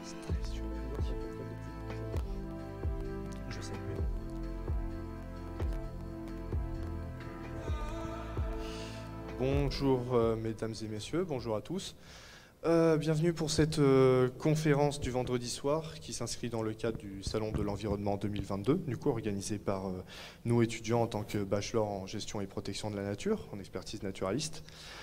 Je sais. Bonjour mesdames et messieurs, bonjour à tous. Bienvenue pour cette conférence du vendredi soir qui s'inscrit dans le cadre du Salon de l'Environnement 2022, du coup organisé par nous étudiants en tant que bachelor en gestion et protection de la nature, en expertise naturaliste.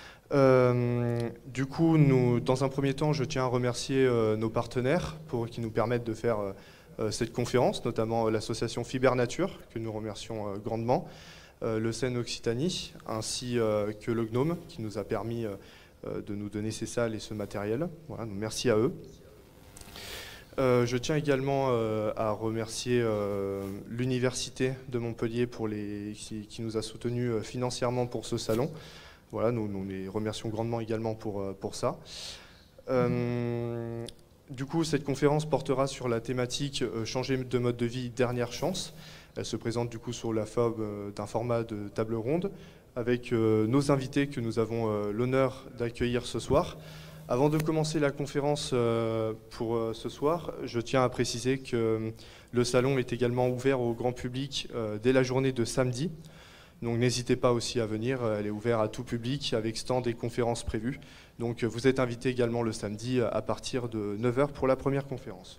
Du coup, dans un premier temps, je tiens à remercier nos partenaires qui nous permettent de faire cette conférence, notamment l'association Fiber Nature, que nous remercions grandement, le CEN Occitanie, ainsi que le GNOME, qui nous a permis de nous donner ces salles et ce matériel. Voilà, donc merci à eux. Je tiens également à remercier l'Université de Montpellier qui nous a soutenus financièrement pour ce salon. Voilà, nous les remercions grandement également pour ça. Du coup, cette conférence portera sur la thématique changer de mode de vie, dernière chance. Elle se présente du coup sous la forme d'un format de table ronde avec nos invités que nous avons l'honneur d'accueillir ce soir. Avant de commencer la conférence pour ce soir, je tiens à préciser que le salon est également ouvert au grand public dès la journée de samedi. Donc n'hésitez pas aussi à venir, elle est ouverte à tout public avec stand et conférences prévues. Donc vous êtes invités également le samedi à partir de 9h pour la première conférence.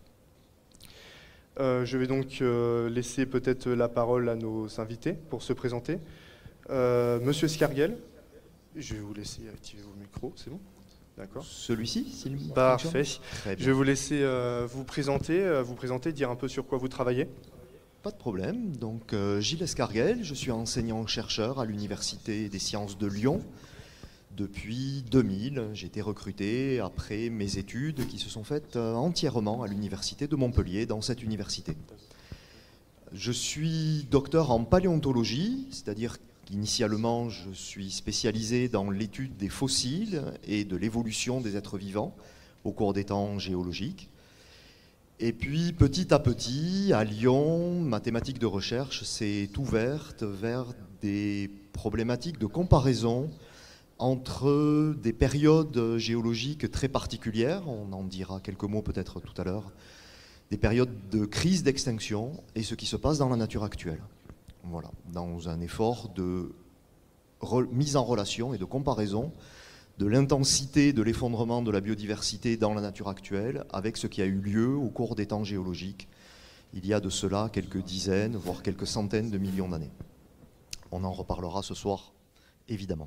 Je vais donc laisser peut-être la parole à nos invités pour se présenter. Monsieur Scarguel, je vais vous laisser activer vos micros, c'est bon? D'accord. Celui-ci, s'il vous plaît. Parfait. Je vais vous laisser vous présenter, dire un peu sur quoi vous travaillez. Pas de problème. Donc, Gilles Escarguel, je suis enseignant-chercheur à l'Université des sciences de Lyon. Depuis 2000, j'ai été recruté après mes études qui se sont faites entièrement à l'Université de Montpellier, dans cette université. Je suis docteur en paléontologie, c'est-à-dire qu'initialement, je suis spécialisé dans l'étude des fossiles et de l'évolution des êtres vivants au cours des temps géologiques. Et puis, petit à petit, à Lyon, ma thématique de recherche s'est ouverte vers des problématiques de comparaison entre des périodes géologiques très particulières, on en dira quelques mots peut-être tout à l'heure, des périodes de crise d'extinction et ce qui se passe dans la nature actuelle. Voilà, dans un effort de mise en relation et de comparaison de l'intensité de l'effondrement de la biodiversité dans la nature actuelle avec ce qui a eu lieu au cours des temps géologiques, il y a de cela quelques dizaines, voire quelques centaines de millions d'années. On en reparlera ce soir, évidemment.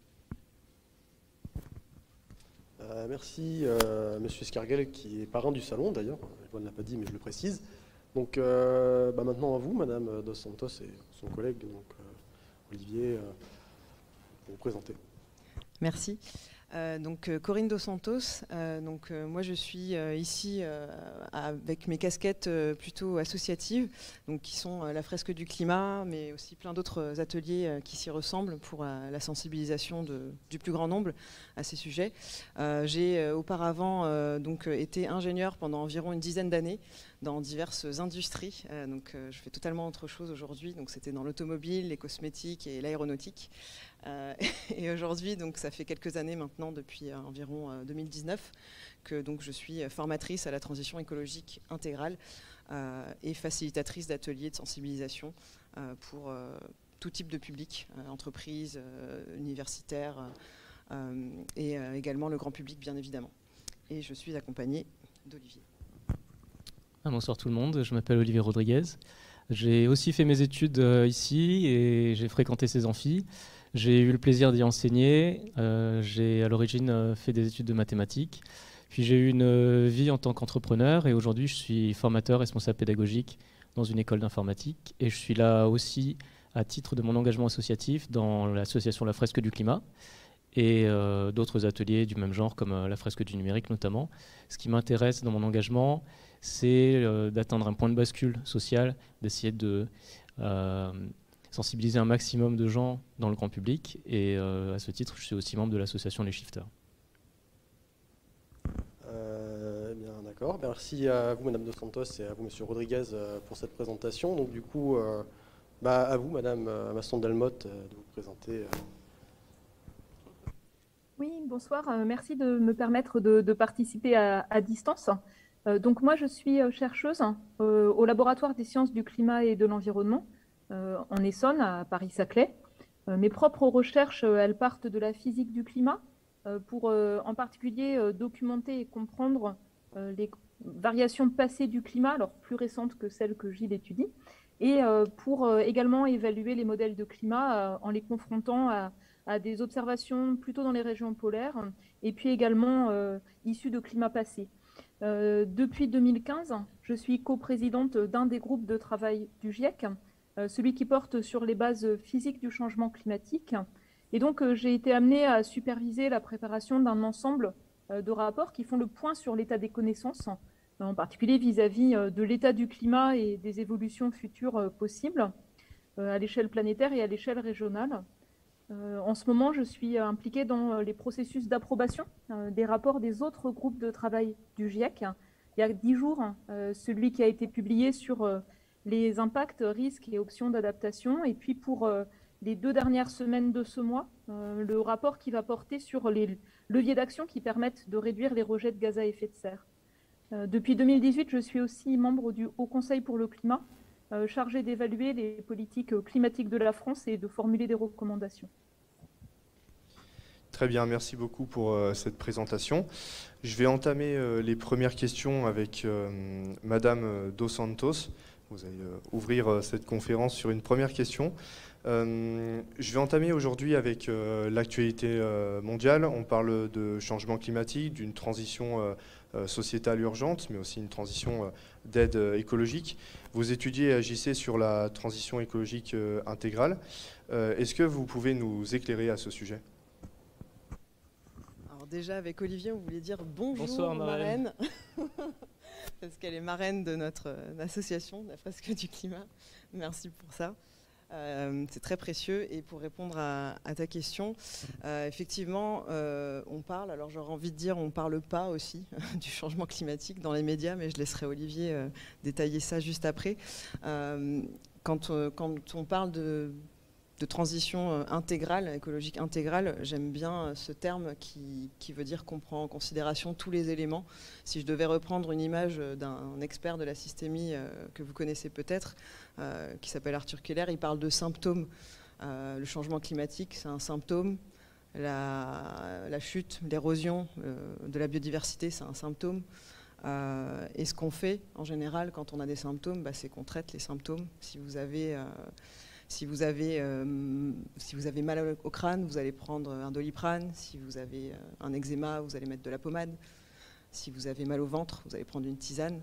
Merci Monsieur Scarguel, qui est parrain du salon d'ailleurs, je ne l'ai pas dit mais je le précise. Donc maintenant à vous, Madame Dos Santos et son collègue, donc, Olivier, pour vous présenter. Merci. Corinne Dos Santos, moi je suis ici avec mes casquettes plutôt associatives, donc, qui sont la fresque du climat, mais aussi plein d'autres ateliers qui s'y ressemblent pour la sensibilisation du plus grand nombre à ces sujets. J'ai auparavant été ingénieur pendant environ une dizaine d'années dans diverses industries, je fais totalement autre chose aujourd'hui, donc c'était dans l'automobile, les cosmétiques et l'aéronautique. Et aujourd'hui, donc ça fait quelques années maintenant, depuis environ 2019, que donc je suis formatrice à la transition écologique intégrale et facilitatrice d'ateliers de sensibilisation pour tout type de public, entreprises, universitaires et également le grand public bien évidemment. Et je suis accompagnée d'Olivier. Bonsoir tout le monde, je m'appelle Olivier Rodriguez. J'ai aussi fait mes études ici et j'ai fréquenté ces amphis. J'ai eu le plaisir d'y enseigner. J'ai à l'origine fait des études de mathématiques. Puis j'ai eu une vie en tant qu'entrepreneur et aujourd'hui je suis formateur responsable pédagogique dans une école d'informatique. Et je suis là aussi à titre de mon engagement associatif dans l'association La Fresque du Climat et d'autres ateliers du même genre comme la Fresque du Numérique notamment. Ce qui m'intéresse dans mon engagement, c'est d'atteindre un point de bascule social, d'essayer de sensibiliser un maximum de gens dans le grand public. Et à ce titre, je suis aussi membre de l'association Les Shifters. Bien, d'accord. Merci à vous, Madame Dos Santos, et à vous, Monsieur Rodriguez, pour cette présentation. Donc, du coup, à vous, Madame Masson-Delmotte, de vous présenter. Oui, bonsoir. Merci de me permettre de participer à distance. Donc moi, je suis chercheuse au laboratoire des sciences du climat et de l'environnement en Essonne, à Paris-Saclay. Mes propres recherches, elles partent de la physique du climat pour en particulier documenter et comprendre les variations passées du climat, alors plus récentes que celles que Gilles étudie, et pour également évaluer les modèles de climat en les confrontant à des observations plutôt dans les régions polaires et puis également issues de climats passés. Depuis 2015, je suis coprésidente d'un des groupes de travail du GIEC, celui qui porte sur les bases physiques du changement climatique. Et donc, j'ai été amenée à superviser la préparation d'un ensemble de rapports qui font le point sur l'état des connaissances, en particulier vis-à-vis de l'état du climat et des évolutions futures possibles à l'échelle planétaire et à l'échelle régionale. En ce moment, je suis impliquée dans les processus d'approbation des rapports des autres groupes de travail du GIEC. Il y a 10 jours, celui qui a été publié sur les impacts, risques et options d'adaptation. Et puis pour les 2 dernières semaines de ce mois, le rapport qui va porter sur les leviers d'action qui permettent de réduire les rejets de gaz à effet de serre. Depuis 2018, je suis aussi membre du Haut Conseil pour le climat, chargé d'évaluer les politiques climatiques de la France et de formuler des recommandations. Très bien, merci beaucoup pour cette présentation. Je vais entamer les premières questions avec Madame Dos Santos. Vous allez ouvrir cette conférence sur une première question. Je vais entamer aujourd'hui avec l'actualité mondiale. On parle de changement climatique, d'une transition sociétale urgente, mais aussi une transition d'aide écologique. Vous étudiez et agissez sur la transition écologique intégrale. Est-ce que vous pouvez nous éclairer à ce sujet ? Alors déjà, avec Olivier, on voulait dire bonjour. Bonsoir, marraine. Parce qu'elle est marraine de notre association, la Fresque du Climat. Merci pour ça. C'est très précieux. Et pour répondre à ta question, effectivement, on parle, alors j'aurais envie de dire on ne parle pas aussi du changement climatique dans les médias, mais je laisserai Olivier détailler ça juste après. Quand on parle de transition intégrale, écologique intégrale, j'aime bien ce terme qui veut dire qu'on prend en considération tous les éléments. Si je devais reprendre une image d'un expert de la systémie que vous connaissez peut-être, qui s'appelle Arthur Keller, il parle de symptômes. Le changement climatique, c'est un symptôme. La chute, l'érosion de la biodiversité, c'est un symptôme. Et ce qu'on fait, en général, quand on a des symptômes, c'est qu'on traite les symptômes. Si vous avez mal au crâne, vous allez prendre un Doliprane. Si vous avez un eczéma, vous allez mettre de la pommade. Si vous avez mal au ventre, vous allez prendre une tisane.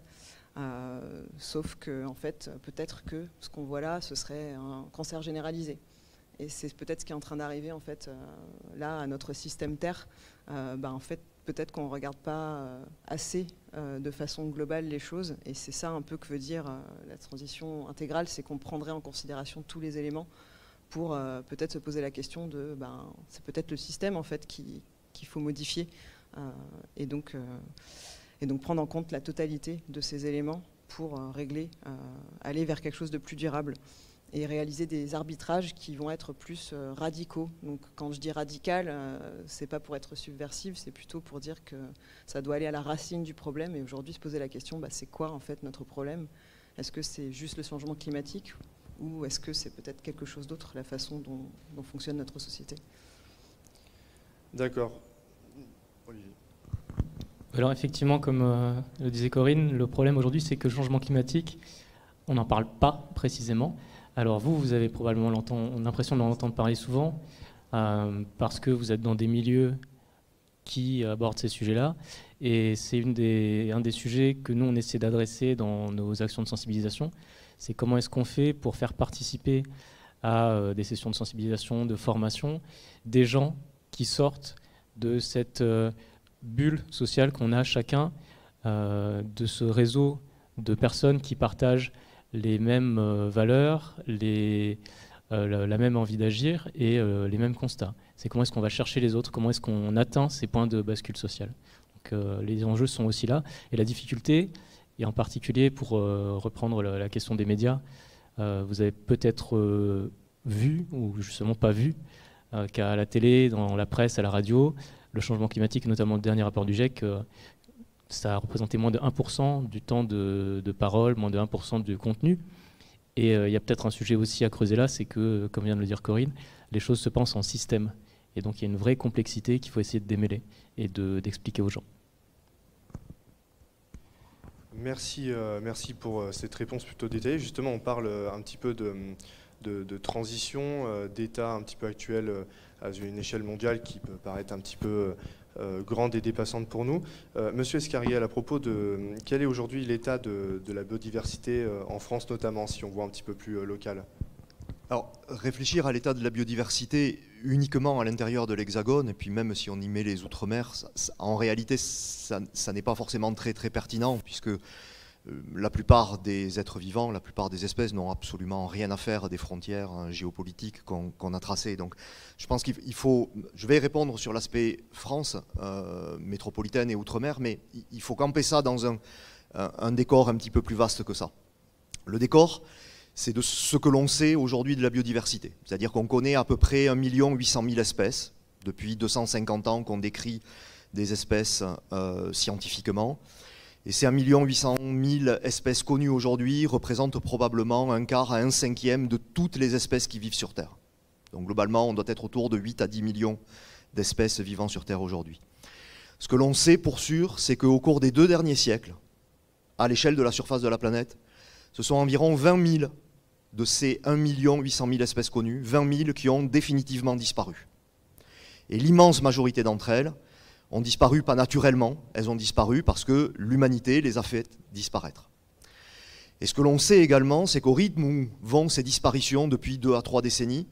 Sauf que, en fait, peut-être que ce qu'on voit là, ce serait un cancer généralisé. Et c'est peut-être ce qui est en train d'arriver, en fait, là, à notre système Terre. En fait, peut-être qu'on ne regarde pas assez de façon globale les choses. Et c'est ça un peu que veut dire la transition intégrale, c'est qu'on prendrait en considération tous les éléments pour peut-être se poser la question de c'est peut-être le système en fait qu'il faut modifier et donc prendre en compte la totalité de ces éléments pour aller vers quelque chose de plus durable et réaliser des arbitrages qui vont être plus radicaux. Donc quand je dis radical, c'est pas pour être subversif, c'est plutôt pour dire que ça doit aller à la racine du problème et aujourd'hui se poser la question, c'est quoi en fait notre problème ? Est-ce que c'est juste le changement climatique ou est-ce que c'est peut-être quelque chose d'autre, la façon dont fonctionne notre société ? D'accord. Olivier. Alors effectivement, comme le disait Corinne, le problème aujourd'hui c'est que le changement climatique, on n'en parle pas précisément. Alors vous avez probablement l'impression d'en entendre parler souvent parce que vous êtes dans des milieux qui abordent ces sujets-là. Et c'est un des sujets que nous, on essaie d'adresser dans nos actions de sensibilisation. C'est comment est-ce qu'on fait pour faire participer à des sessions de sensibilisation, de formation, des gens qui sortent de cette bulle sociale qu'on a chacun, de ce réseau de personnes qui partagent les mêmes valeurs, la même envie d'agir et les mêmes constats. C'est comment est-ce qu'on va chercher les autres, comment est-ce qu'on atteint ces points de bascule sociale. Donc les enjeux sont aussi là. Et la difficulté, et en particulier pour reprendre la question des médias, vous avez peut-être vu, ou justement pas vu, qu'à la télé, dans la presse, à la radio, le changement climatique, notamment le dernier rapport du GIEC, ça a représenté moins de 1% du temps de parole, moins de 1% du contenu. Et il y a peut-être un sujet aussi à creuser là, c'est que, comme vient de le dire Corinne, les choses se pensent en système. Et donc il y a une vraie complexité qu'il faut essayer de démêler et d'expliquer aux gens. Merci, merci pour cette réponse plutôt détaillée. Justement, on parle un petit peu de transition, d'état un petit peu actuel à une échelle mondiale qui peut paraître un petit peu grande et dépassante pour nous. Monsieur Escarguel, à propos de quel est aujourd'hui l'état de la biodiversité en France notamment, si on voit un petit peu plus local? Alors, réfléchir à l'état de la biodiversité uniquement à l'intérieur de l'Hexagone, et puis même si on y met les Outre-mer, en réalité, ça n'est pas forcément très pertinent, puisque la plupart des êtres vivants, la plupart des espèces n'ont absolument rien à faire des frontières géopolitiques qu'on a tracées. Donc, je pense qu'il faut... Je vais répondre sur l'aspect France, métropolitaine et Outre-mer, mais il faut camper ça dans un décor un petit peu plus vaste que ça. Le décor, c'est de ce que l'on sait aujourd'hui de la biodiversité. C'est-à-dire qu'on connaît à peu près 1 800 000 espèces, depuis 250 ans qu'on décrit des espèces scientifiquement. Et ces 1 800 000 espèces connues aujourd'hui représentent probablement un quart à un cinquième de toutes les espèces qui vivent sur Terre. Donc globalement, on doit être autour de 8 à 10 millions d'espèces vivant sur Terre aujourd'hui. Ce que l'on sait pour sûr, c'est qu'au cours des 2 derniers siècles, à l'échelle de la surface de la planète, ce sont environ 20 000 de ces 1 800 000 espèces connues, 20 000 qui ont définitivement disparu. Et l'immense majorité d'entre elles ont disparu pas naturellement, elles ont disparu parce que l'humanité les a fait disparaître. Et ce que l'on sait également, c'est qu'au rythme où vont ces disparitions depuis 2 à 3 décennies,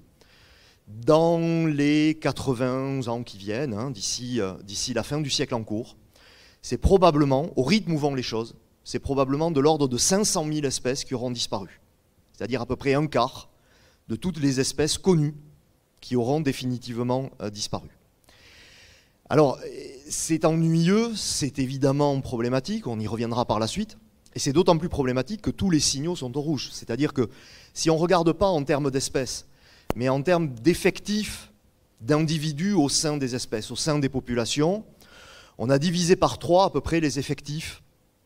dans les 80 ans qui viennent, d'ici la fin du siècle en cours, c'est probablement, au rythme où vont les choses, c'est probablement de l'ordre de 500 000 espèces qui auront disparu. C'est-à-dire à peu près un quart de toutes les espèces connues qui auront définitivement disparu. Alors, c'est ennuyeux, c'est évidemment problématique, on y reviendra par la suite, et c'est d'autant plus problématique que tous les signaux sont au rouge. C'est-à-dire que si on ne regarde pas en termes d'espèces, mais en termes d'effectifs d'individus au sein des espèces, au sein des populations, on a divisé par 3 à peu près les effectifs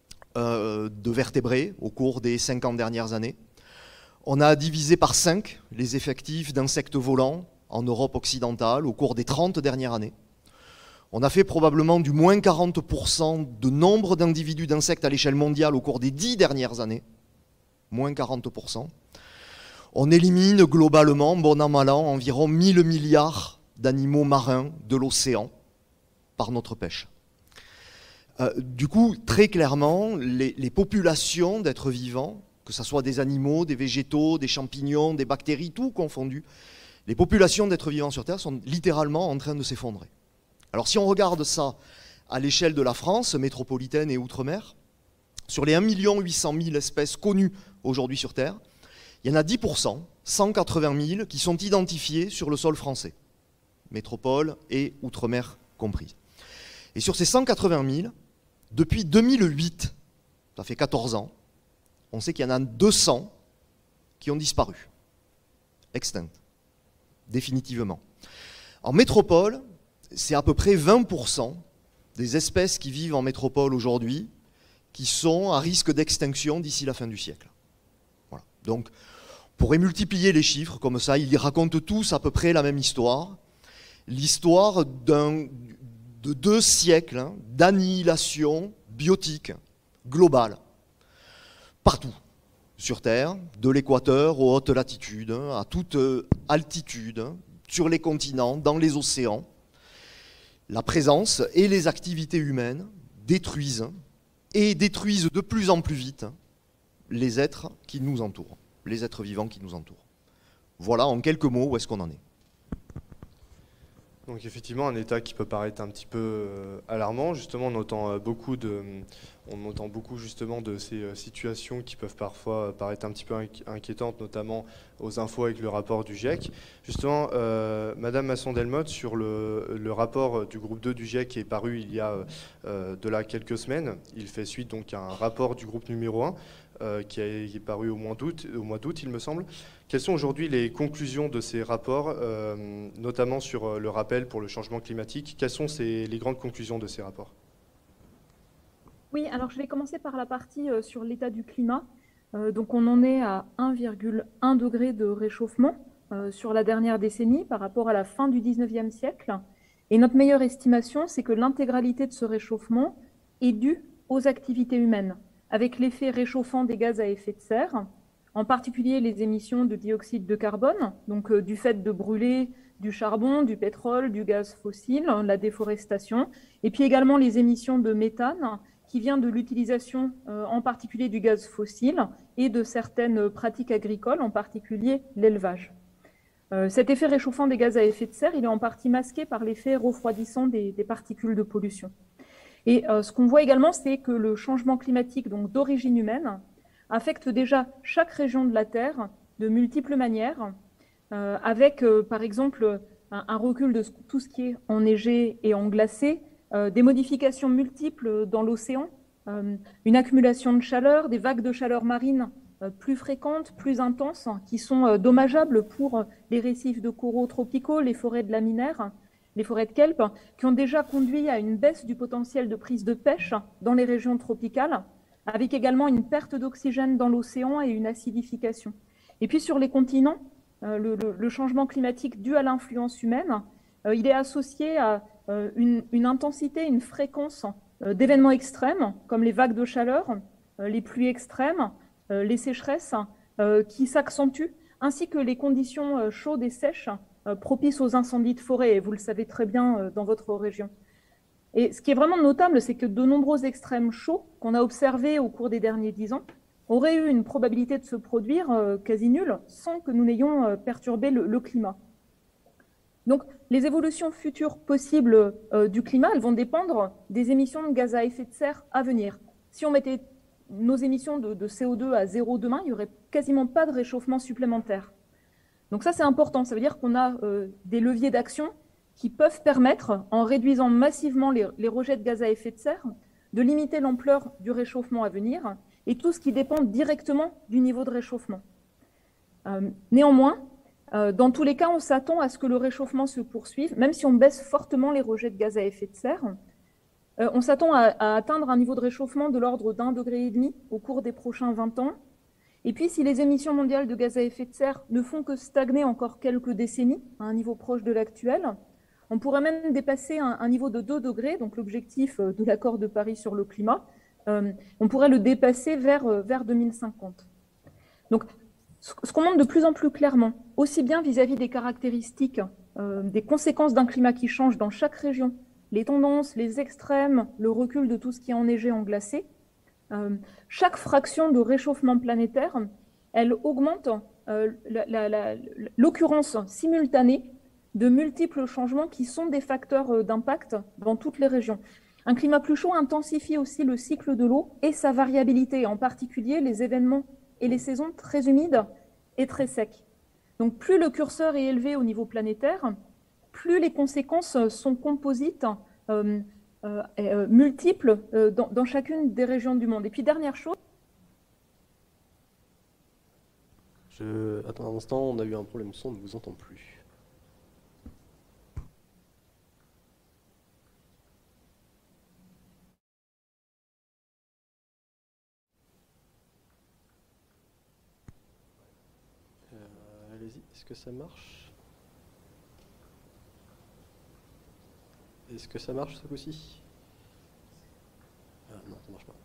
de vertébrés au cours des 50 dernières années. On a divisé par 5 les effectifs d'insectes volants en Europe occidentale au cours des 30 dernières années. On a fait probablement du moins 40% de nombre d'individus d'insectes à l'échelle mondiale au cours des 10 dernières années. Moins 40%. On élimine globalement, bon an mal an, environ 1000 milliards d'animaux marins de l'océan par notre pêche. Du coup, très clairement, les populations d'êtres vivants, que ce soit des animaux, des végétaux, des champignons, des bactéries, tout confondu, les populations d'êtres vivants sur Terre sont littéralement en train de s'effondrer. Alors si on regarde ça à l'échelle de la France, métropolitaine et outre-mer, sur les 1 800 000 espèces connues aujourd'hui sur Terre, il y en a 10%, 180 000, qui sont identifiées sur le sol français, métropole et outre-mer comprises. Et sur ces 180 000, depuis 2008, ça fait 14 ans, on sait qu'il y en a 200 qui ont disparu, extinctes, définitivement. En métropole, c'est à peu près 20% des espèces qui vivent en métropole aujourd'hui qui sont à risque d'extinction d'ici la fin du siècle. Voilà. Donc, on pourrait multiplier les chiffres comme ça, ils racontent tous à peu près la même histoire. L'histoire de 2 siècles d'annihilation biotique globale, partout sur Terre, de l'équateur aux hautes latitudes, à toute altitude, sur les continents, dans les océans. La présence et les activités humaines détruisent, et détruisent de plus en plus vite, les êtres qui nous entourent, les êtres vivants qui nous entourent. Voilà en quelques mots où est-ce qu'on en est. Donc effectivement, un état qui peut paraître un petit peu alarmant. Justement, on entend beaucoup justement de ces situations qui peuvent parfois paraître un petit peu inquiétantes, notamment aux infos avec le rapport du GIEC. Justement, Madame Masson-Delmotte, sur le rapport du groupe 2 du GIEC qui est paru il y a de là quelques semaines, il fait suite donc à un rapport du groupe numéro 1 qui est paru au mois d'août, il me semble. Quelles sont aujourd'hui les conclusions de ces rapports, notamment sur le rappel pour le changement climatique? Quelles sont les grandes conclusions de ces rapports? Oui, alors je vais commencer par la partie sur l'état du climat. Donc on en est à 1,1 degré de réchauffement sur la dernière décennie par rapport à la fin du 19e siècle. Et notre meilleure estimation, c'est que l'intégralité de ce réchauffement est due aux activités humaines, avec l'effet réchauffant des gaz à effet de serre, en particulier les émissions de dioxyde de carbone, donc du fait de brûler du charbon, du pétrole, du gaz fossile, la déforestation, et puis également les émissions de méthane qui vient de l'utilisation en particulier du gaz fossile et de certaines pratiques agricoles, en particulier l'élevage. Cet effet réchauffant des gaz à effet de serre, il est en partie masqué par l'effet refroidissant des particules de pollution. Et ce qu'on voit également, c'est que le changement climatique, donc d'origine humaine, affecte déjà chaque région de la Terre de multiples manières, avec par exemple un recul de tout ce qui est enneigé et englacé, des modifications multiples dans l'océan, une accumulation de chaleur, des vagues de chaleur marine plus fréquentes, plus intenses, qui sont dommageables pour les récifs de coraux tropicaux, les forêts de laminaires, les forêts de kelp, qui ont déjà conduit à une baisse du potentiel de prise de pêche dans les régions tropicales, avec également une perte d'oxygène dans l'océan et une acidification. Et puis sur les continents, le changement climatique dû à l'influence humaine, il est associé à une intensité, une fréquence d'événements extrêmes, comme les vagues de chaleur, les pluies extrêmes, les sécheresses qui s'accentuent, ainsi que les conditions chaudes et sèches propices aux incendies de forêt, et vous le savez très bien dans votre région. Et ce qui est vraiment notable, c'est que de nombreux extrêmes chauds qu'on a observés au cours des derniers 10 ans auraient eu une probabilité de se produire quasi nulle sans que nous n'ayons perturbé le climat. Donc, les évolutions futures possibles du climat, elles vont dépendre des émissions de gaz à effet de serre à venir. Si on mettait nos émissions de CO2 à zéro demain, il n'y aurait quasiment pas de réchauffement supplémentaire. Donc ça, c'est important. Ça veut dire qu'on a des leviers d'action qui peuvent permettre, en réduisant massivement les rejets de gaz à effet de serre, de limiter l'ampleur du réchauffement à venir et tout ce qui dépend directement du niveau de réchauffement. Néanmoins, dans tous les cas, on s'attend à ce que le réchauffement se poursuive, même si on baisse fortement les rejets de gaz à effet de serre. On s'attend à atteindre un niveau de réchauffement de l'ordre d'1,5 degré au cours des prochains 20 ans. Et puis, si les émissions mondiales de gaz à effet de serre ne font que stagner encore quelques décennies, à un niveau proche de l'actuel, on pourrait même dépasser un niveau de 2 degrés, donc l'objectif de l'accord de Paris sur le climat, on pourrait le dépasser vers 2050. Donc, ce qu'on montre de plus en plus clairement, aussi bien vis-à-vis des caractéristiques, des conséquences d'un climat qui change dans chaque région, les tendances, les extrêmes, le recul de tout ce qui est enneigé, englacé, chaque fraction de réchauffement planétaire, elle augmente l'occurrence simultanée de multiples changements qui sont des facteurs d'impact dans toutes les régions. Un climat plus chaud intensifie aussi le cycle de l'eau et sa variabilité, en particulier les événements et les saisons très humides et très secs. Donc plus le curseur est élevé au niveau planétaire, plus les conséquences sont composites, multiples dans chacune des régions du monde. Et puis dernière chose. Attends un instant, on a eu un problème son, on ne vous entend plus. Allez-y, est-ce que ça marche? Est-ce que ça marche ce coup-ci? Non, ça marche pas.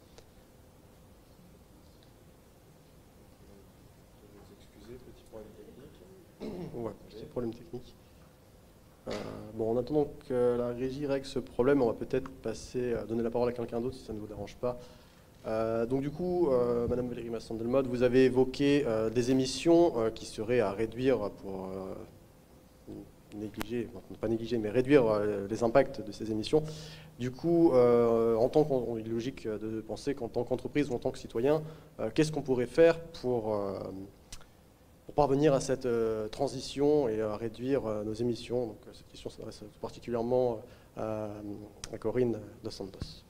Excusez, petit problème technique. Ouais, petit problème technique. Bon, en attendant que la régie règle ce problème, on va peut-être passer à donner la parole à quelqu'un d'autre si ça ne vous dérange pas. Donc du coup, Madame Valérie Masson-Delmotte, vous avez évoqué des émissions qui seraient à réduire pour négliger, non pas négliger, mais réduire les impacts de ces émissions. Du coup, il est logique de penser qu'en tant qu'entreprise ou en tant que citoyen, qu'est-ce qu'on pourrait faire pour parvenir à cette transition et à réduire nos émissions. Donc cette question s'adresse particulièrement à Corinne Dos Santos.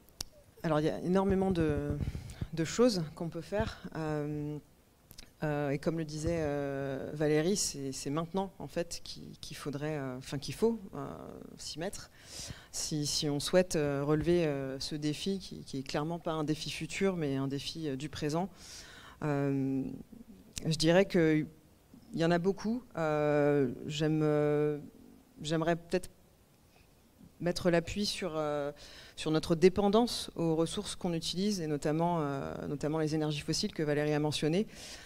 Alors il y a énormément de choses qu'on peut faire. Il et comme le disait Valérie, c'est maintenant en fait qu'il faudrait, qu'il faut s'y mettre si on souhaite relever ce défi qui est clairement pas un défi futur mais un défi du présent. Je dirais qu'il y en a beaucoup. J'aimerais peut-être mettre l'appui sur notre dépendance aux ressources qu'on utilise, et notamment les énergies fossiles que Valérie a mentionnées,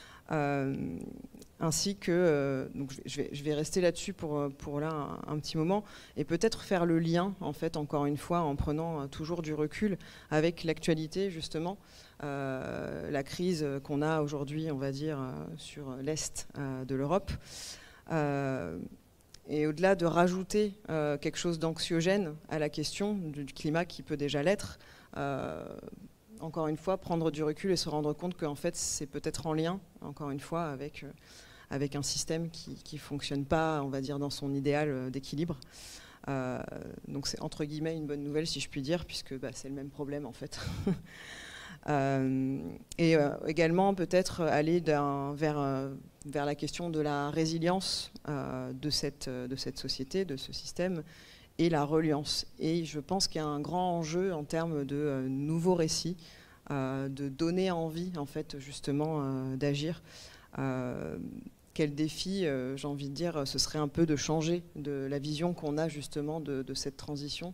ainsi que, donc je vais rester là-dessus pour là un petit moment, et peut-être faire le lien, en fait, encore une fois, en prenant toujours du recul avec l'actualité, justement, la crise qu'on a aujourd'hui, on va dire, sur l'Est de l'Europe. Et au-delà de rajouter quelque chose d'anxiogène à la question du climat qui peut déjà l'être, encore une fois, prendre du recul et se rendre compte qu'en fait, c'est peut-être en lien, encore une fois, avec un système qui ne fonctionne pas, on va dire, dans son idéal d'équilibre. Donc c'est entre guillemets une bonne nouvelle, si je puis dire, puisque c'est le même problème, en fait. Et également peut-être aller vers la question de la résilience de cette société, de ce système, et la reliance. Et je pense qu'il y a un grand enjeu en termes de nouveaux récits, de donner envie, en fait, justement, d'agir. Quel défi, j'ai envie de dire, ce serait un peu de changer de la vision qu'on a justement de cette transition.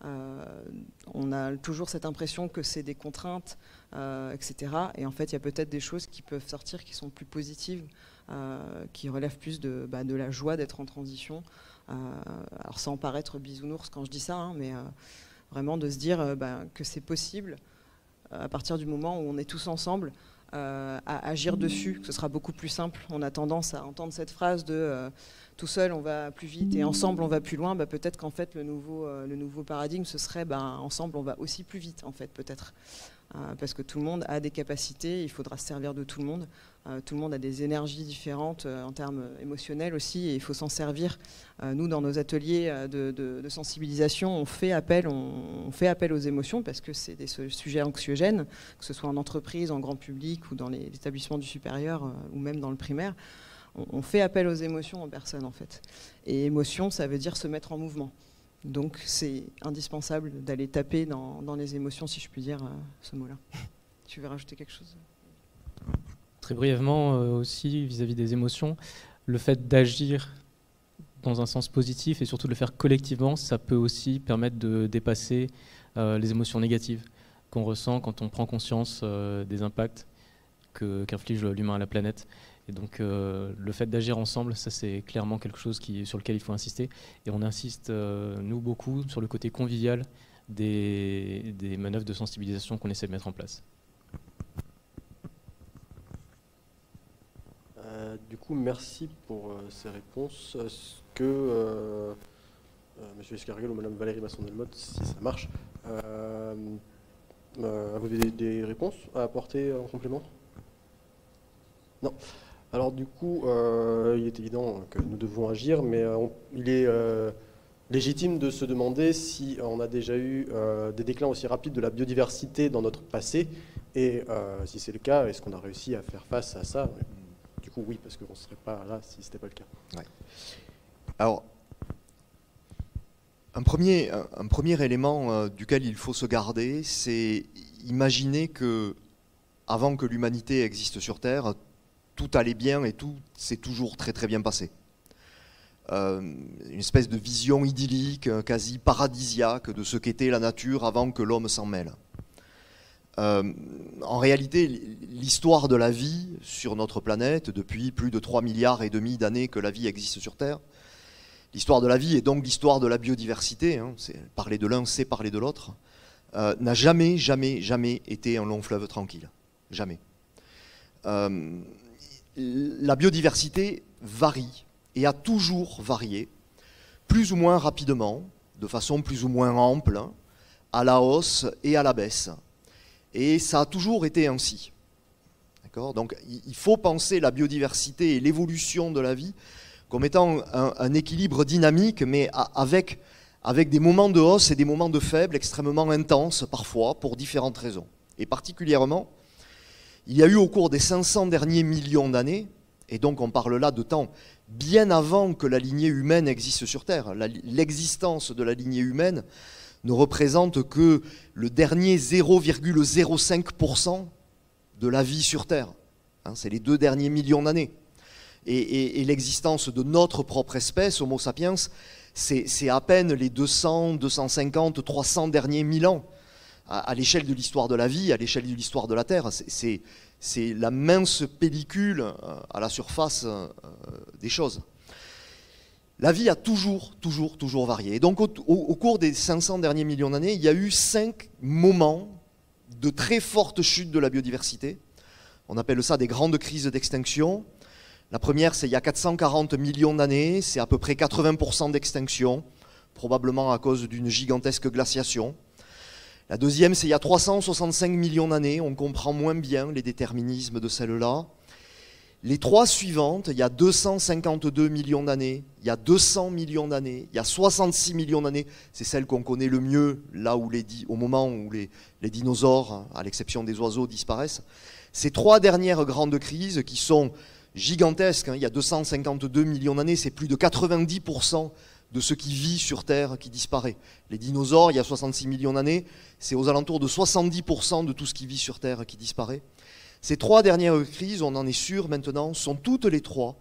On a toujours cette impression que c'est des contraintes, etc. Et en fait, il y a peut-être des choses qui peuvent sortir qui sont plus positives, qui relèvent plus de la joie d'être en transition. Alors sans paraître bisounours quand je dis ça, hein, mais vraiment de se dire que c'est possible à partir du moment où on est tous ensemble à agir dessus, que ce sera beaucoup plus simple. On a tendance à entendre cette phrase de tout seul on va plus vite et ensemble on va plus loin. Peut-être qu'en fait le nouveau paradigme ce serait ensemble on va aussi plus vite, en fait, peut-être. Parce que tout le monde a des capacités, il faudra se servir de tout le monde. Tout le monde a des énergies différentes en termes émotionnels aussi, et il faut s'en servir. Nous, dans nos ateliers de sensibilisation, on fait appel aux émotions parce que c'est des sujets anxiogènes, que ce soit en entreprise, en grand public ou dans les établissements du supérieur ou même dans le primaire. On fait appel aux émotions en personne, en fait. Et émotion, ça veut dire se mettre en mouvement. Donc c'est indispensable d'aller taper dans les émotions, si je puis dire ce mot-là. Tu veux rajouter quelque chose ? Très brièvement aussi, vis-à-vis des émotions, le fait d'agir dans un sens positif et surtout de le faire collectivement, ça peut aussi permettre de dépasser les émotions négatives qu'on ressent quand on prend conscience des impacts qu'inflige l'humain à la planète. Et donc le fait d'agir ensemble, ça c'est clairement quelque chose sur lequel il faut insister. Et on insiste, nous, beaucoup sur le côté convivial des manœuvres de sensibilisation qu'on essaie de mettre en place. Du coup, merci pour ces réponses. Est-ce que M. Escarguel ou Mme Valérie Masson-Delmotte, si ça marche, avez des réponses à apporter en complément ? Non. Alors du coup, il est évident que nous devons agir, mais il est légitime de se demander si on a déjà eu des déclins aussi rapides de la biodiversité dans notre passé, et si c'est le cas, est-ce qu'on a réussi à faire face à ça ? Du coup, oui, parce qu'on ne serait pas là si ce n'était pas le cas. Ouais. Alors, un premier élément duquel il faut se garder, c'est imaginer que, avant que l'humanité existe sur Terre, tout allait bien et tout s'est toujours très très bien passé. Une espèce de vision idyllique, quasi paradisiaque de ce qu'était la nature avant que l'homme s'en mêle. En réalité, l'histoire de la vie sur notre planète, depuis plus de 3,5 milliards d'années que la vie existe sur Terre, l'histoire de la vie et donc l'histoire de la biodiversité, hein, parler de l'un, c'est parler de l'autre, n'a jamais été un long fleuve tranquille. Jamais. La biodiversité varie et a toujours varié, plus ou moins rapidement, de façon plus ou moins ample, hein, à la hausse et à la baisse. Et ça a toujours été ainsi. D'accord ? Donc il faut penser la biodiversité et l'évolution de la vie comme étant un équilibre dynamique, mais avec des moments de hausse et des moments de faible extrêmement intenses parfois, pour différentes raisons. Et particulièrement, il y a eu au cours des 500 derniers millions d'années Et donc on parle là de temps bien avant que la lignée humaine existe sur Terre. L'existence de la lignée humaine ne représente que le dernier 0,05% de la vie sur Terre. Hein, c'est les 2 derniers millions d'années. Et l'existence de notre propre espèce, Homo sapiens, c'est à peine les 200, 250, 300 derniers 1000 ans. À l'échelle de l'histoire de la vie, à l'échelle de l'histoire de la Terre, c'est la mince pellicule à la surface des choses. La vie a toujours varié. Et donc au cours des 500 derniers millions d'années, il y a eu 5 moments de très forte chute de la biodiversité. On appelle ça des grandes crises d'extinction. La première, c'est il y a 440 millions d'années, c'est à peu près 80% d'extinction, probablement à cause d'une gigantesque glaciation. La deuxième, c'est il y a 365 millions d'années, on comprend moins bien les déterminismes de celle-là. Les 3 suivantes, il y a 252 millions d'années, il y a 200 millions d'années, il y a 66 millions d'années, c'est celle qu'on connaît le mieux, là où au moment où les dinosaures, à l'exception des oiseaux, disparaissent. Ces 3 dernières grandes crises qui sont gigantesques, hein, il y a 252 millions d'années, c'est plus de 90% de ce qui vit sur Terre qui disparaît. Les dinosaures, il y a 66 millions d'années, c'est aux alentours de 70% de tout ce qui vit sur Terre qui disparaît. Ces 3 dernières crises, on en est sûr maintenant, sont toutes les 3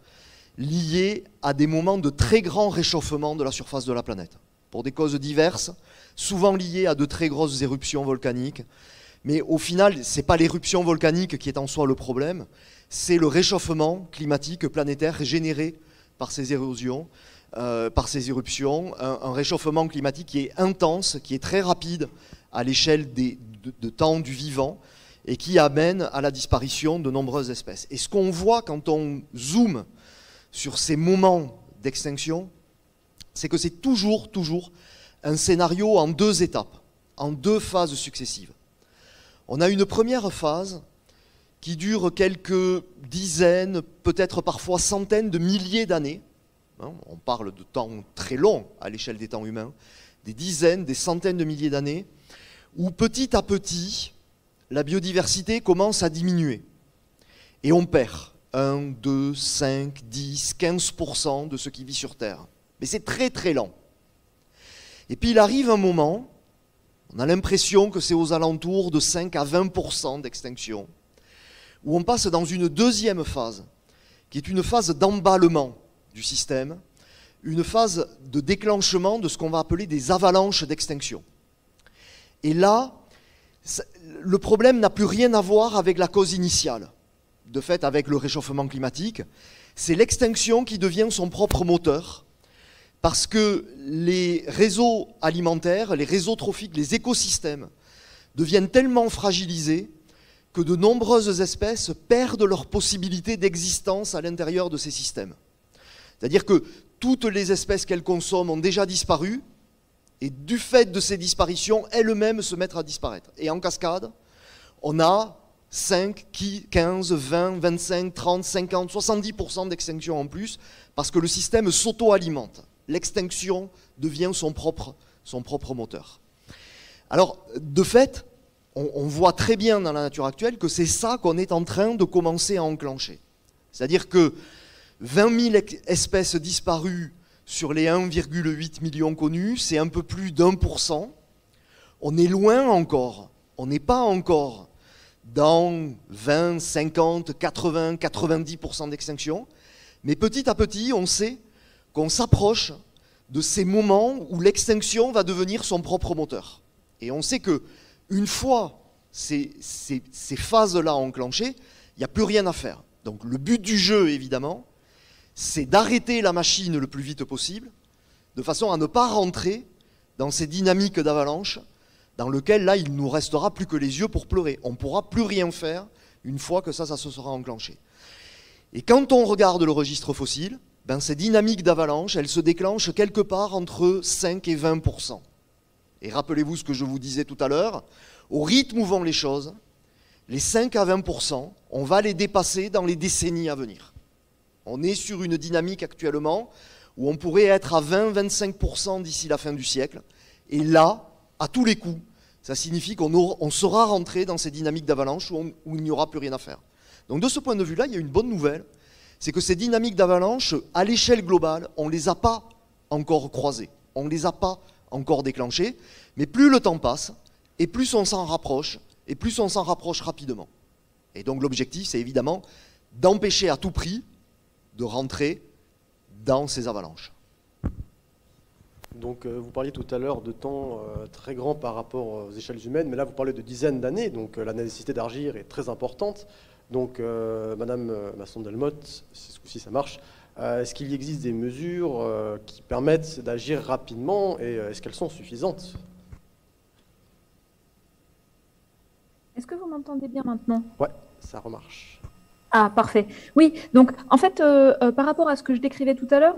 liées à des moments de très grand réchauffement de la surface de la planète, pour des causes diverses, souvent liées à de très grosses éruptions volcaniques. Mais au final, ce n'est pas l'éruption volcanique qui est en soi le problème, c'est le réchauffement climatique planétaire généré par ces érosions, par ces éruptions, un réchauffement climatique qui est intense, qui est très rapide à l'échelle de temps du vivant et qui amène à la disparition de nombreuses espèces. Et ce qu'on voit quand on zoome sur ces moments d'extinction, c'est que c'est toujours un scénario en 2 étapes, en 2 phases successives. On a une première phase qui dure quelques dizaines, peut-être parfois centaines de milliers d'années. On parle de temps très long à l'échelle des temps humains, des dizaines, des centaines de milliers d'années, où petit à petit, la biodiversité commence à diminuer. Et on perd 1, 2, 5, 10, 15% de ce qui vit sur Terre. Mais c'est très lent. Et puis il arrive un moment, on a l'impression que c'est aux alentours de 5 à 20% d'extinction, où on passe dans une deuxième phase, qui est une phase d'emballement du système, une phase de déclenchement de ce qu'on va appeler des avalanches d'extinction. Et là, le problème n'a plus rien à voir avec la cause initiale, de fait avec le réchauffement climatique, c'est l'extinction qui devient son propre moteur, parce que les réseaux alimentaires, les réseaux trophiques, les écosystèmes deviennent tellement fragilisés que de nombreuses espèces perdent leur possibilité d'existence à l'intérieur de ces systèmes. C'est-à-dire que toutes les espèces qu'elles consomment ont déjà disparu, et du fait de ces disparitions, elles-mêmes se mettent à disparaître. Et en cascade, on a 5, 15, 20, 25, 30, 50, 70% d'extinction en plus, parce que le système s'auto-alimente. L'extinction devient son propre moteur. Alors, de fait, on voit très bien dans la nature actuelle que c'est ça qu'on est en train de commencer à enclencher. C'est-à-dire que 20 000 espèces disparues sur les 1,8 million connus, c'est un peu plus d'1%. On est loin encore. On n'est pas encore dans 20, 50, 80, 90% d'extinction. Mais petit à petit, on sait qu'on s'approche de ces moments où l'extinction va devenir son propre moteur. Et on sait que une fois ces phases-là enclenchées, il n'y a plus rien à faire. Donc le but du jeu, évidemment, c'est d'arrêter la machine le plus vite possible, de façon à ne pas rentrer dans ces dynamiques d'avalanche, dans lesquelles, là, il ne nous restera plus que les yeux pour pleurer. On ne pourra plus rien faire une fois que ça se sera enclenché. Et quand on regarde le registre fossile, ces dynamiques d'avalanche, elles se déclenchent quelque part entre 5 et 20%. Et rappelez-vous ce que je vous disais tout à l'heure, au rythme où vont les choses, les 5 à 20%, on va les dépasser dans les décennies à venir. On est sur une dynamique actuellement où on pourrait être à 20-25% d'ici la fin du siècle. Et là, à tous les coups, ça signifie qu'on sera rentré dans ces dynamiques d'avalanche où il n'y aura plus rien à faire. Donc de ce point de vue-là, il y a une bonne nouvelle, c'est que ces dynamiques d'avalanche, à l'échelle globale, on ne les a pas encore croisées, on ne les a pas encore déclenchées, mais plus le temps passe, et plus on s'en rapproche, et plus on s'en rapproche rapidement. Et donc l'objectif, c'est évidemment d'empêcher à tout prix de rentrer dans ces avalanches. Donc vous parliez tout à l'heure de temps très grand par rapport aux échelles humaines, mais là vous parlez de dizaines d'années, donc la nécessité d'agir est très importante. Donc Madame Masson-Delmotte, ce coup-ci ça marche, est-ce qu'il existe des mesures qui permettent d'agir rapidement et est-ce qu'elles sont suffisantes? Est-ce que vous m'entendez bien maintenant? Ouais, ça remarche. Ah, parfait. Oui, donc en fait, par rapport à ce que je décrivais tout à l'heure,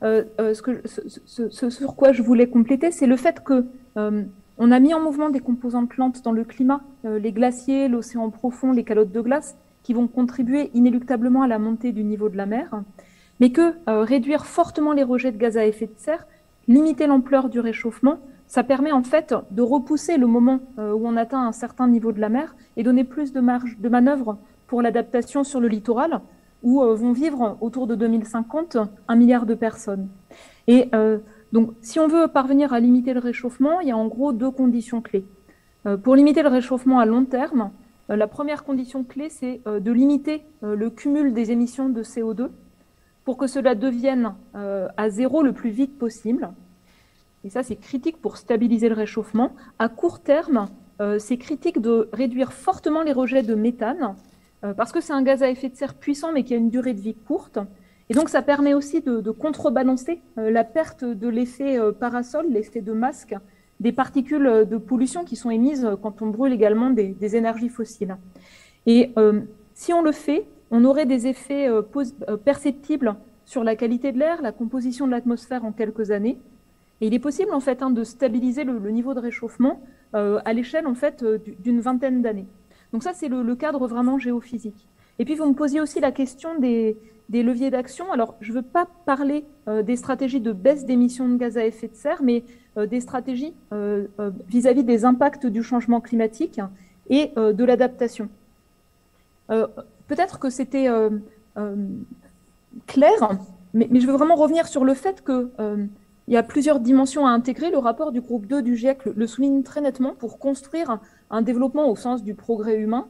ce sur quoi je voulais compléter, c'est le fait que on a mis en mouvement des composantes lentes dans le climat, les glaciers, l'océan profond, les calottes de glace, qui vont contribuer inéluctablement à la montée du niveau de la mer, mais que réduire fortement les rejets de gaz à effet de serre, limiter l'ampleur du réchauffement, ça permet en fait de repousser le moment où on atteint un certain niveau de la mer et donner plus de marge de manœuvre pour l'adaptation sur le littoral, où vont vivre autour de 2050 1 milliard de personnes. Et donc, si on veut parvenir à limiter le réchauffement, il y a en gros 2 conditions clés. Pour limiter le réchauffement à long terme, la première condition clé, c'est de limiter le cumul des émissions de CO2 pour que cela devienne à zéro le plus vite possible. Et ça, c'est critique pour stabiliser le réchauffement. À court terme, c'est critique de réduire fortement les rejets de méthane, parce que c'est un gaz à effet de serre puissant, mais qui a une durée de vie courte. Et donc, ça permet aussi de contrebalancer la perte de l'effet parasol, l'effet de masque, des particules de pollution qui sont émises quand on brûle également des énergies fossiles. Et si on le fait, on aurait des effets perceptibles sur la qualité de l'air, la composition de l'atmosphère en quelques années. Et il est possible en fait de stabiliser le niveau de réchauffement à l'échelle en fait d'une vingtaine d'années. Donc ça, c'est le cadre vraiment géophysique. Et puis, vous me posiez aussi la question des leviers d'action. Alors, je ne veux pas parler des stratégies de baisse d'émissions de gaz à effet de serre, mais des stratégies vis-à-vis des impacts du changement climatique et de l'adaptation. Peut-être que c'était clair, mais je veux vraiment revenir sur le fait qu'il y a plusieurs dimensions à intégrer. Le rapport du groupe 2 du GIEC le souligne très nettement pour construire un développement au sens du progrès humain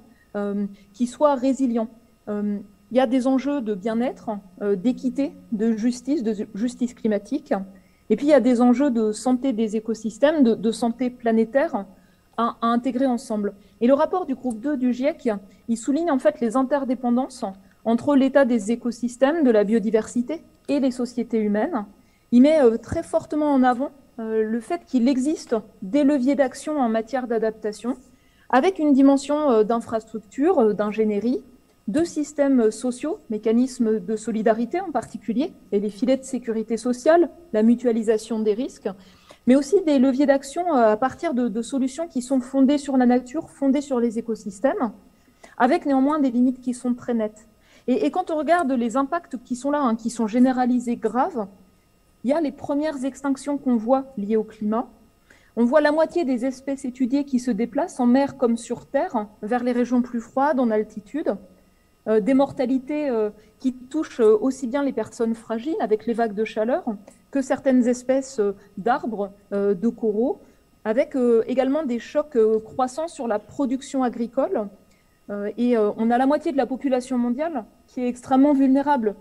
qui soit résilient. Il y a des enjeux de bien-être, d'équité, de justice climatique. Et puis, il y a des enjeux de santé des écosystèmes, de santé planétaire à intégrer ensemble. Et le rapport du groupe 2 du GIEC, il souligne en fait les interdépendances entre l'état des écosystèmes, de la biodiversité et les sociétés humaines. Il met très fortement en avant le fait qu'il existe des leviers d'action en matière d'adaptation, avec une dimension d'infrastructure, d'ingénierie, de systèmes sociaux, mécanismes de solidarité en particulier, et les filets de sécurité sociale, la mutualisation des risques, mais aussi des leviers d'action à partir de solutions qui sont fondées sur la nature, fondées sur les écosystèmes, avec néanmoins des limites qui sont très nettes. Et quand on regarde les impacts qui sont là, qui sont généralisés, graves, il y a les premières extinctions qu'on voit liées au climat. On voit la moitié des espèces étudiées qui se déplacent en mer comme sur terre, vers les régions plus froides, en altitude. Des mortalités qui touchent aussi bien les personnes fragiles avec les vagues de chaleur que certaines espèces d'arbres, de coraux, avec également des chocs croissants sur la production agricole. Et on a la moitié de la population mondiale qui est extrêmement vulnérable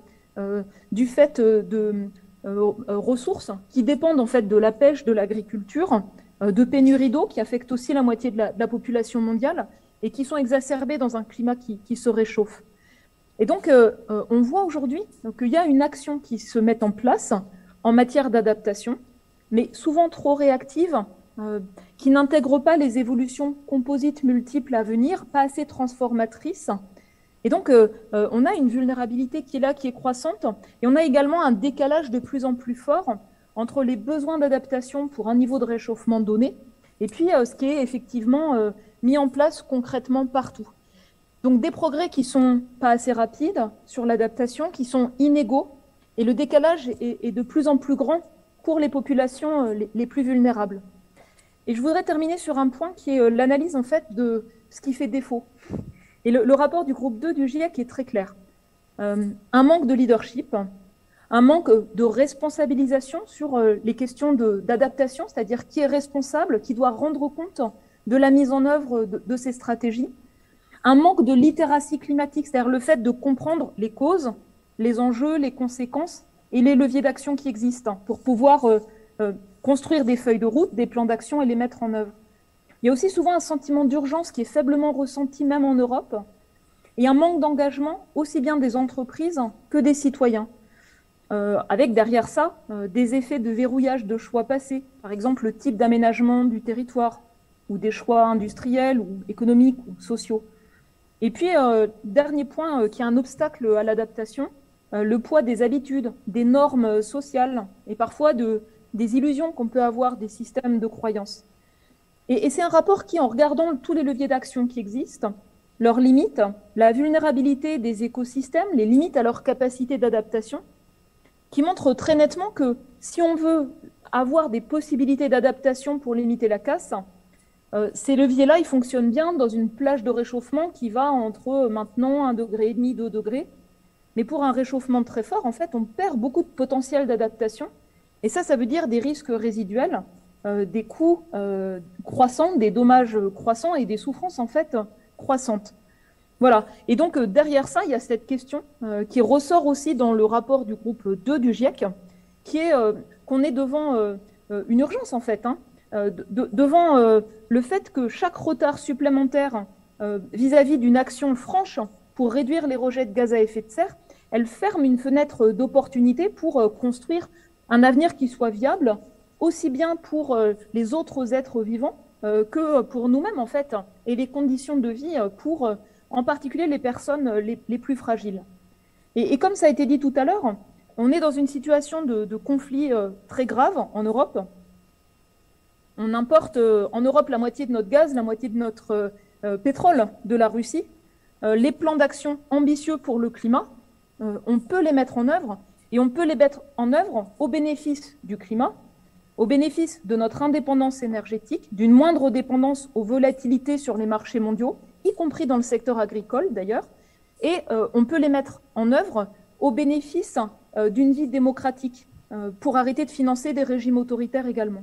du fait de ressources qui dépendent en fait de la pêche, de l'agriculture, de pénurie d'eau qui affectent aussi la moitié de la population mondiale et qui sont exacerbées dans un climat qui se réchauffe. Et donc, on voit aujourd'hui qu'il y a une action qui se met en place en matière d'adaptation, mais souvent trop réactive, qui n'intègre pas les évolutions composites multiples à venir, pas assez transformatrices. Et donc, on a une vulnérabilité qui est là, qui est croissante, et on a également un décalage de plus en plus fort entre les besoins d'adaptation pour un niveau de réchauffement donné, et puis ce qui est effectivement mis en place concrètement partout. Donc des progrès qui ne sont pas assez rapides sur l'adaptation, qui sont inégaux, et le décalage est de plus en plus grand pour les populations les plus vulnérables. Et je voudrais terminer sur un point qui est l'analyse en fait de ce qui fait défaut. Et le rapport du groupe 2 du GIEC est très clair. un manque de leadership, un manque de responsabilisation sur les questions d'adaptation, c'est-à-dire qui est responsable, qui doit rendre compte de la mise en œuvre de ces stratégies, un manque de littératie climatique, c'est-à-dire le fait de comprendre les causes, les enjeux, les conséquences et les leviers d'action qui existent pour pouvoir construire des feuilles de route, des plans d'action et les mettre en œuvre. Il y a aussi souvent un sentiment d'urgence qui est faiblement ressenti même en Europe et un manque d'engagement aussi bien des entreprises que des citoyens. Avec derrière ça des effets de verrouillage de choix passés, par exemple le type d'aménagement du territoire ou des choix industriels ou économiques ou sociaux. Et puis, dernier point qui est un obstacle à l'adaptation, le poids des habitudes, des normes sociales et parfois des illusions qu'on peut avoir des systèmes de croyances. Et c'est un rapport qui, en regardant tous les leviers d'action qui existent, leurs limites, la vulnérabilité des écosystèmes, les limites à leur capacité d'adaptation, qui montre très nettement que si on veut avoir des possibilités d'adaptation pour limiter la casse, ces leviers-là, ils fonctionnent bien dans une plage de réchauffement qui va entre maintenant 1,5 degré, 2 degrés. Mais pour un réchauffement très fort, en fait, on perd beaucoup de potentiel d'adaptation. Et ça veut dire des risques résiduels, des coûts croissants, des dommages croissants et des souffrances, en fait, croissantes. Voilà. Et donc, derrière ça, il y a cette question qui ressort aussi dans le rapport du groupe 2 du GIEC, qui est qu'on est devant une urgence, en fait, devant le fait que chaque retard supplémentaire vis-à-vis d'une action franche pour réduire les rejets de gaz à effet de serre, elle ferme une fenêtre d'opportunité pour construire un avenir qui soit viable, aussi bien pour les autres êtres vivants que pour nous-mêmes, en fait, et les conditions de vie pour, en particulier, les personnes les plus fragiles. Et comme ça a été dit tout à l'heure, on est dans une situation de conflit très grave en Europe. On importe en Europe la moitié de notre gaz, la moitié de notre pétrole de la Russie. Les plans d'action ambitieux pour le climat, on peut les mettre en œuvre, et on peut les mettre en œuvre au bénéfice du climat, au bénéfice de notre indépendance énergétique, d'une moindre dépendance aux volatilités sur les marchés mondiaux, y compris dans le secteur agricole d'ailleurs, et on peut les mettre en œuvre au bénéfice d'une vie démocratique, pour arrêter de financer des régimes autoritaires également.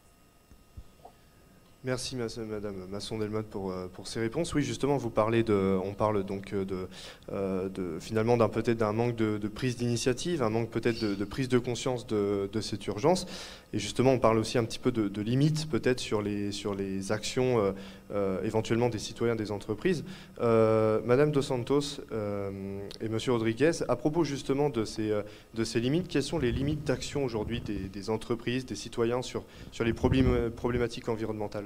Merci Madame Masson-Delmotte pour ces réponses. Oui, justement, on parle donc finalement peut-être d'un manque de prise d'initiative, un manque peut-être de prise de conscience de cette urgence. Et justement, on parle aussi un petit peu de limites peut-être sur les actions éventuellement des citoyens, des entreprises. Madame Dos Santos et Monsieur Rodriguez, à propos justement de ces limites, quelles sont les limites d'action aujourd'hui des entreprises, des citoyens sur les problématiques environnementales?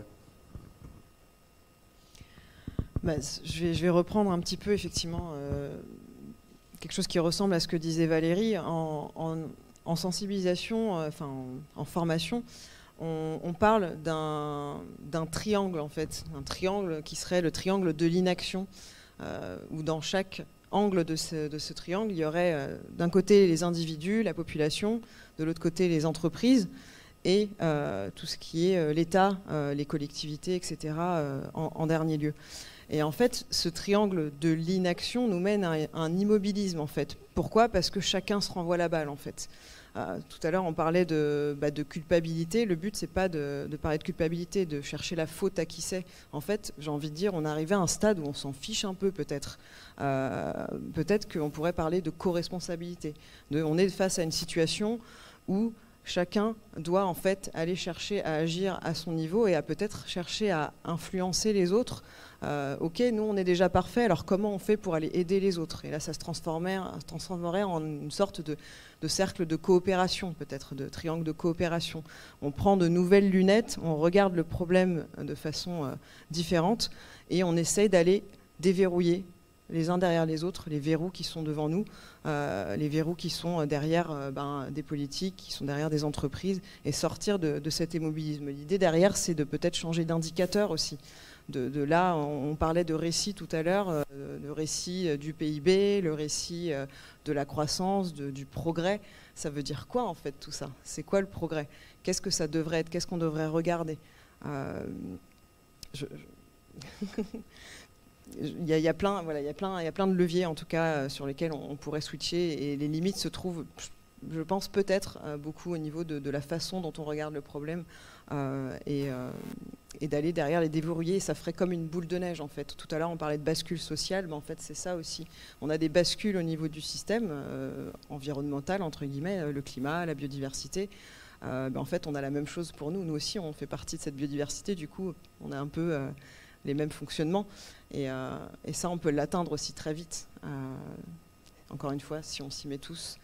Je vais reprendre un petit peu effectivement quelque chose qui ressemble à ce que disait Valérie en sensibilisation, en formation. On parle d'un triangle en fait, un triangle qui serait le triangle de l'inaction, où dans chaque angle de ce triangle, il y aurait d'un côté les individus, la population, de l'autre côté les entreprises et tout ce qui est l'État, les collectivités, etc. En dernier lieu. Et en fait, ce triangle de l'inaction nous mène à un immobilisme en fait. Pourquoi? Parce que chacun se renvoie la balle en fait. Tout à l'heure, on parlait de culpabilité. Le but, c'est pas de parler de culpabilité, de chercher la faute à qui c'est. En fait, j'ai envie de dire, on est arrivé à un stade où on s'en fiche un peu, peut-être. Peut-être qu'on pourrait parler de co-responsabilité. On est face à une situation où chacun doit en fait aller chercher à agir à son niveau et à peut-être chercher à influencer les autres. Ok, nous on est déjà parfait, alors comment on fait pour aller aider les autres? Et là ça se transformerait en une sorte de cercle de coopération, peut-être de triangle de coopération. On prend de nouvelles lunettes, on regarde le problème de façon différente et on essaye d'aller déverrouiller les uns derrière les autres, les verrous qui sont devant nous, les verrous qui sont derrière des politiques, qui sont derrière des entreprises, et sortir de cet immobilisme. L'idée derrière, c'est de peut-être changer d'indicateur aussi. De là, on parlait de récit tout à l'heure, le récit du PIB, le récit de la croissance, du progrès. Ça veut dire quoi en fait tout ça? C'est quoi le progrès? Qu'est-ce que ça devrait être? Qu'est-ce qu'on devrait regarder? y a plein de leviers en tout cas sur lesquels on pourrait switcher, et les limites se trouvent, je pense, peut-être beaucoup au niveau de la façon dont on regarde le problème, et d'aller derrière les déverrouiller. Ça ferait comme une boule de neige en fait. Tout à l'heure on parlait de bascule sociale, mais en fait c'est ça aussi. On a des bascules au niveau du système environnemental, entre guillemets, le climat, la biodiversité. En fait on a la même chose pour nous. Nous aussi on fait partie de cette biodiversité, du coup on a un peu les mêmes fonctionnements, et ça on peut l'atteindre aussi très vite. Encore une fois, si on s'y met tous.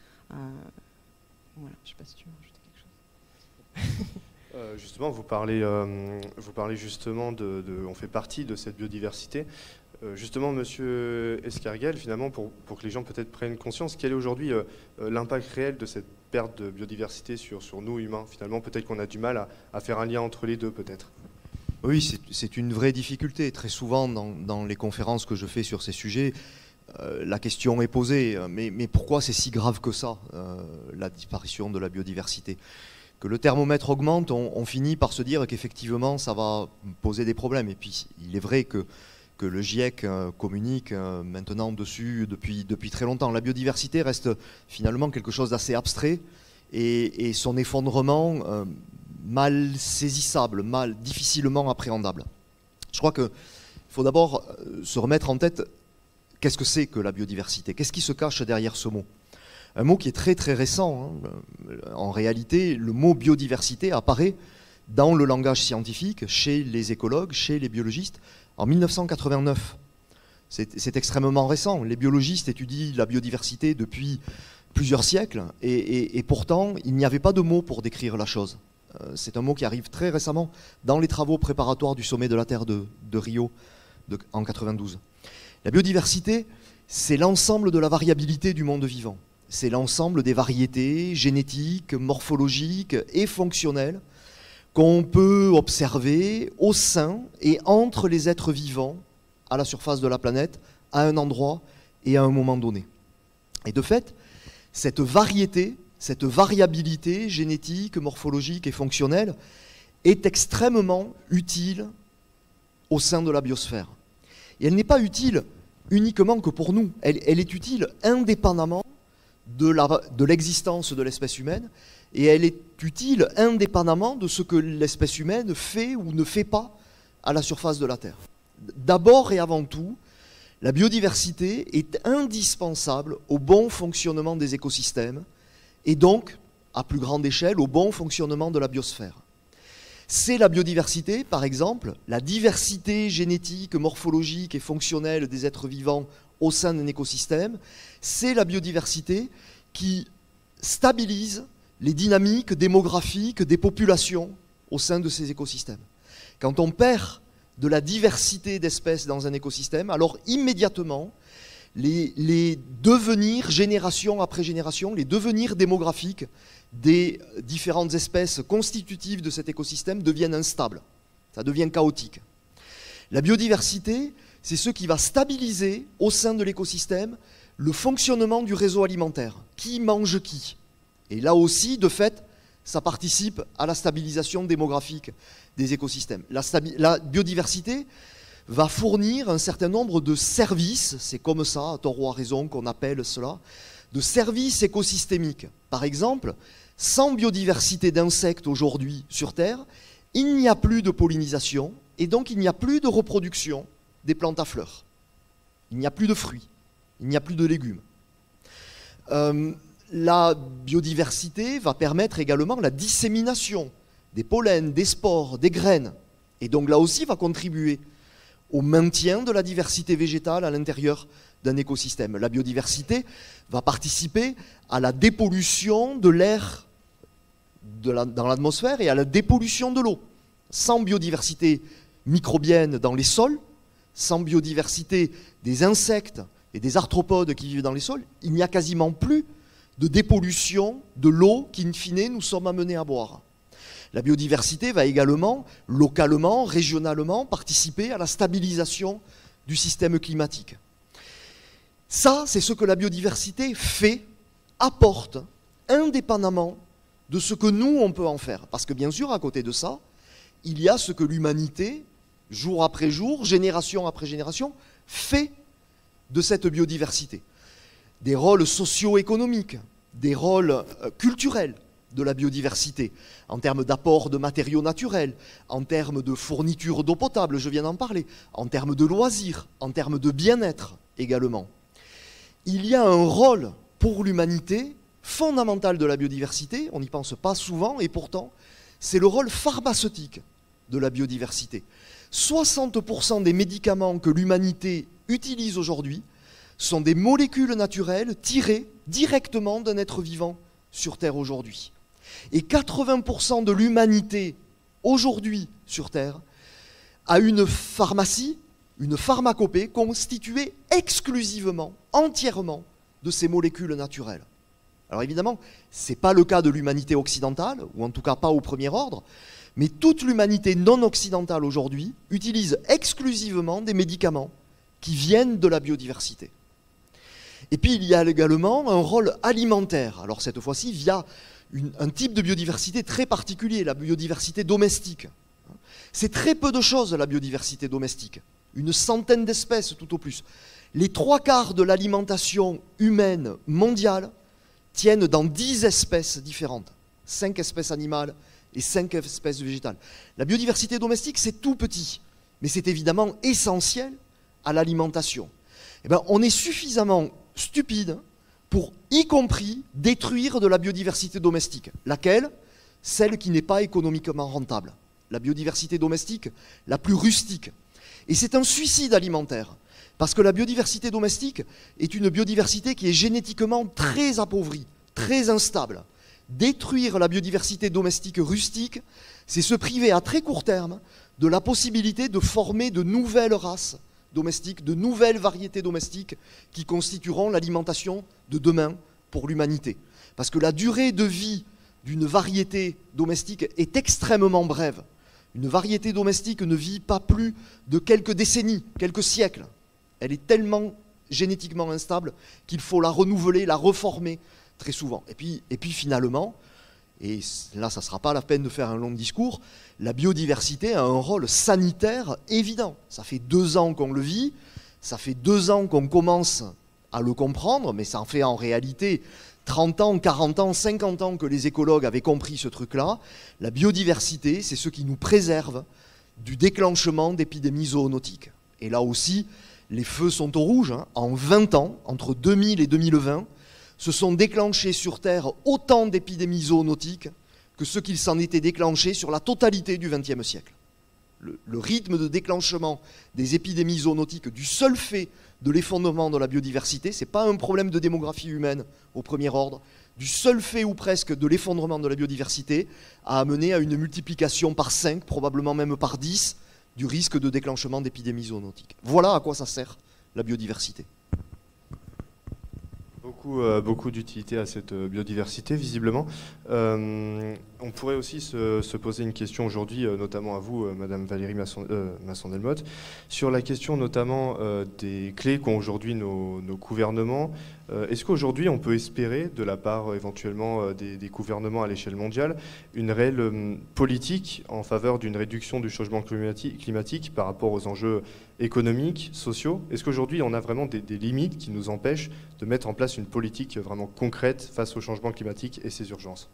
Voilà, je ne sais pas si tu veux rajouter quelque chose. Justement, vous parlez justement on fait partie de cette biodiversité. Justement, Monsieur Escarguel, finalement, pour que les gens peut-être prennent conscience, quel est aujourd'hui l'impact réel de cette perte de biodiversité sur nous humains? Finalement, peut-être qu'on a du mal à faire un lien entre les deux, peut-être. Oui, c'est une vraie difficulté. Très souvent, dans les conférences que je fais sur ces sujets, la question est posée, mais pourquoi c'est si grave que ça, la disparition de la biodiversité? Que le thermomètre augmente, on finit par se dire qu'effectivement ça va poser des problèmes. Et puis il est vrai que le GIEC communique maintenant dessus depuis très longtemps. La biodiversité reste finalement quelque chose d'assez abstrait, et son effondrement mal saisissable, difficilement appréhendable. Je crois qu'il faut d'abord se remettre en tête qu'est-ce que c'est que la biodiversité, qu'est-ce qui se cache derrière ce mot. Un mot qui est très très récent. En réalité, le mot biodiversité apparaît dans le langage scientifique, chez les écologues, chez les biologistes, en 1989. C'est extrêmement récent. Les biologistes étudient la biodiversité depuis plusieurs siècles, et pourtant, il n'y avait pas de mot pour décrire la chose. C'est un mot qui arrive très récemment dans les travaux préparatoires du sommet de la Terre de Rio en 92. La biodiversité, c'est l'ensemble de la variabilité du monde vivant. C'est l'ensemble des variétés génétiques, morphologiques et fonctionnelles qu'on peut observer au sein et entre les êtres vivants à la surface de la planète, à un endroit et à un moment donné. Et de fait, cette variété, cette variabilité génétique, morphologique et fonctionnelle est extrêmement utile au sein de la biosphère. Et elle n'est pas utile uniquement que pour nous, elle est utile indépendamment de l'existence de l'espèce humaine, et elle est utile indépendamment de ce que l'espèce humaine fait ou ne fait pas à la surface de la Terre. D'abord et avant tout, la biodiversité est indispensable au bon fonctionnement des écosystèmes, et donc, à plus grande échelle, au bon fonctionnement de la biosphère. C'est la biodiversité, par exemple, la diversité génétique, morphologique et fonctionnelle des êtres vivants au sein d'un écosystème, c'est la biodiversité qui stabilise les dynamiques démographiques des populations au sein de ces écosystèmes. Quand on perd de la diversité d'espèces dans un écosystème, alors immédiatement, les devenirs, génération après génération, les devenirs démographiques des différentes espèces constitutives de cet écosystème deviennent instables. Ça devient chaotique. La biodiversité, c'est ce qui va stabiliser au sein de l'écosystème le fonctionnement du réseau alimentaire. Qui mange qui? Et là aussi, de fait, ça participe à la stabilisation démographique des écosystèmes. La biodiversité va fournir un certain nombre de services, c'est comme ça, à tort ou à raison qu'on appelle cela, de services écosystémiques. Par exemple, sans biodiversité d'insectes aujourd'hui sur Terre, il n'y a plus de pollinisation, et donc il n'y a plus de reproduction des plantes à fleurs. Il n'y a plus de fruits, il n'y a plus de légumes. La biodiversité va permettre également la dissémination des pollens, des spores, des graines, et donc là aussi va contribuer au maintien de la diversité végétale à l'intérieur d'un écosystème. La biodiversité va participer à la dépollution de l'air dans l'atmosphère et à la dépollution de l'eau. Sans biodiversité microbienne dans les sols, sans biodiversité des insectes et des arthropodes qui vivent dans les sols, il n'y a quasiment plus de dépollution de l'eau qu'in fine nous sommes amenés à boire. La biodiversité va également, localement, régionalement, participer à la stabilisation du système climatique. Ça, c'est ce que la biodiversité fait, apporte, indépendamment de ce que nous, on peut en faire. Parce que bien sûr, à côté de ça, il y a ce que l'humanité, jour après jour, génération après génération, fait de cette biodiversité. Des rôles socio-économiques, des rôles culturels de la biodiversité, en termes d'apport de matériaux naturels, en termes de fourniture d'eau potable, je viens d'en parler, en termes de loisirs, en termes de bien-être également. Il y a un rôle pour l'humanité fondamental de la biodiversité, on n'y pense pas souvent, et pourtant, c'est le rôle pharmaceutique de la biodiversité. 60% des médicaments que l'humanité utilise aujourd'hui sont des molécules naturelles tirées directement d'un être vivant sur Terre aujourd'hui. Et 80% de l'humanité aujourd'hui sur Terre a une pharmacie, une pharmacopée constituée exclusivement, entièrement de ces molécules naturelles. Alors évidemment, ce n'est pas le cas de l'humanité occidentale, ou en tout cas pas au premier ordre, mais toute l'humanité non occidentale aujourd'hui utilise exclusivement des médicaments qui viennent de la biodiversité. Et puis il y a également un rôle alimentaire, alors cette fois-ci via un type de biodiversité très particulier, la biodiversité domestique. C'est très peu de choses la biodiversité domestique, une centaine d'espèces tout au plus. Les 3/4 de l'alimentation humaine mondiale tiennent dans 10 espèces différentes, 5 espèces animales et 5 espèces végétales. La biodiversité domestique, c'est tout petit, mais c'est évidemment essentiel à l'alimentation. Eh bien, on est suffisamment stupide pour, y compris, détruire de la biodiversité domestique. Laquelle? Celle qui n'est pas économiquement rentable. La biodiversité domestique, la plus rustique. Et c'est un suicide alimentaire, parce que la biodiversité domestique est une biodiversité qui est génétiquement très appauvrie, très instable. Détruire la biodiversité domestique rustique, c'est se priver à très court terme de la possibilité de former de nouvelles races domestiques, de nouvelles variétés domestiques qui constitueront l'alimentation de demain pour l'humanité. Parce que la durée de vie d'une variété domestique est extrêmement brève. Une variété domestique ne vit pas plus de quelques décennies, quelques siècles. Elle est tellement génétiquement instable qu'il faut la renouveler, la reformer très souvent. Et puis finalement, et là ça ne sera pas la peine de faire un long discours, la biodiversité a un rôle sanitaire évident. Ça fait 2 ans qu'on le vit, ça fait 2 ans qu'on commence à le comprendre, mais ça en fait en réalité 30 ans, 40 ans, 50 ans que les écologues avaient compris ce truc-là. La biodiversité, c'est ce qui nous préserve du déclenchement d'épidémies zoonotiques. Et là aussi, les feux sont au rouge. En 20 ans, entre 2000 et 2020, se sont déclenchés sur Terre autant d'épidémies zoonotiques que ce qu'il s'en était déclenché sur la totalité du XXe siècle. Le rythme de déclenchement des épidémies zoonotiques du seul fait de l'effondrement de la biodiversité, ce n'est pas un problème de démographie humaine au premier ordre, du seul fait ou presque de l'effondrement de la biodiversité a amené à une multiplication par 5, probablement même par 10, du risque de déclenchement d'épidémies zoonotiques. Voilà à quoi ça sert la biodiversité. Beaucoup d'utilité à cette biodiversité, visiblement. On pourrait aussi se poser une question aujourd'hui, notamment à vous, Madame Valérie Masson-Delmotte, sur la question notamment des clés qu'ont aujourd'hui nos gouvernements. Est-ce qu'aujourd'hui on peut espérer, de la part éventuellement des gouvernements à l'échelle mondiale, une réelle politique en faveur d'une réduction du changement climatique par rapport aux enjeux économiques, sociaux? Est-ce qu'aujourd'hui on a vraiment des limites qui nous empêchent de mettre en place une politique vraiment concrète face au changement climatique et ses urgences?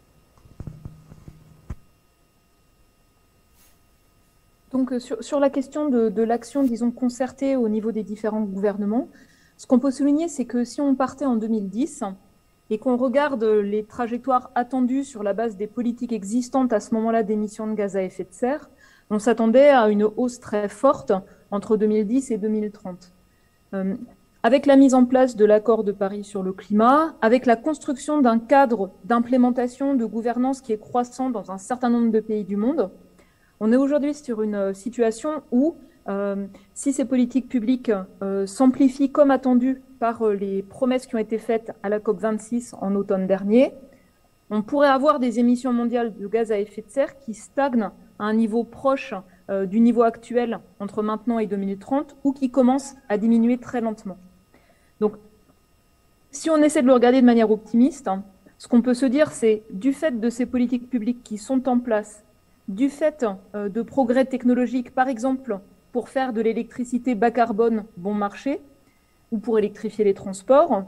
Donc sur la question de l'action, disons, concertée au niveau des différents gouvernements, ce qu'on peut souligner, c'est que si on partait en 2010 et qu'on regarde les trajectoires attendues sur la base des politiques existantes à ce moment-là d'émissions de gaz à effet de serre, on s'attendait à une hausse très forte entre 2010 et 2030. Avec la mise en place de l'accord de Paris sur le climat, avec la construction d'un cadre d'implémentation de gouvernance qui est croissant dans un certain nombre de pays du monde, on est aujourd'hui sur une situation où, si ces politiques publiques s'amplifient comme attendu par les promesses qui ont été faites à la COP26 en automne dernier, on pourrait avoir des émissions mondiales de gaz à effet de serre qui stagnent à un niveau proche du niveau actuel entre maintenant et 2030 ou qui commencent à diminuer très lentement. Donc, si on essaie de le regarder de manière optimiste, ce qu'on peut se dire, c'est du fait de ces politiques publiques qui sont en place, du fait de progrès technologiques, par exemple pour faire de l'électricité bas carbone bon marché ou pour électrifier les transports.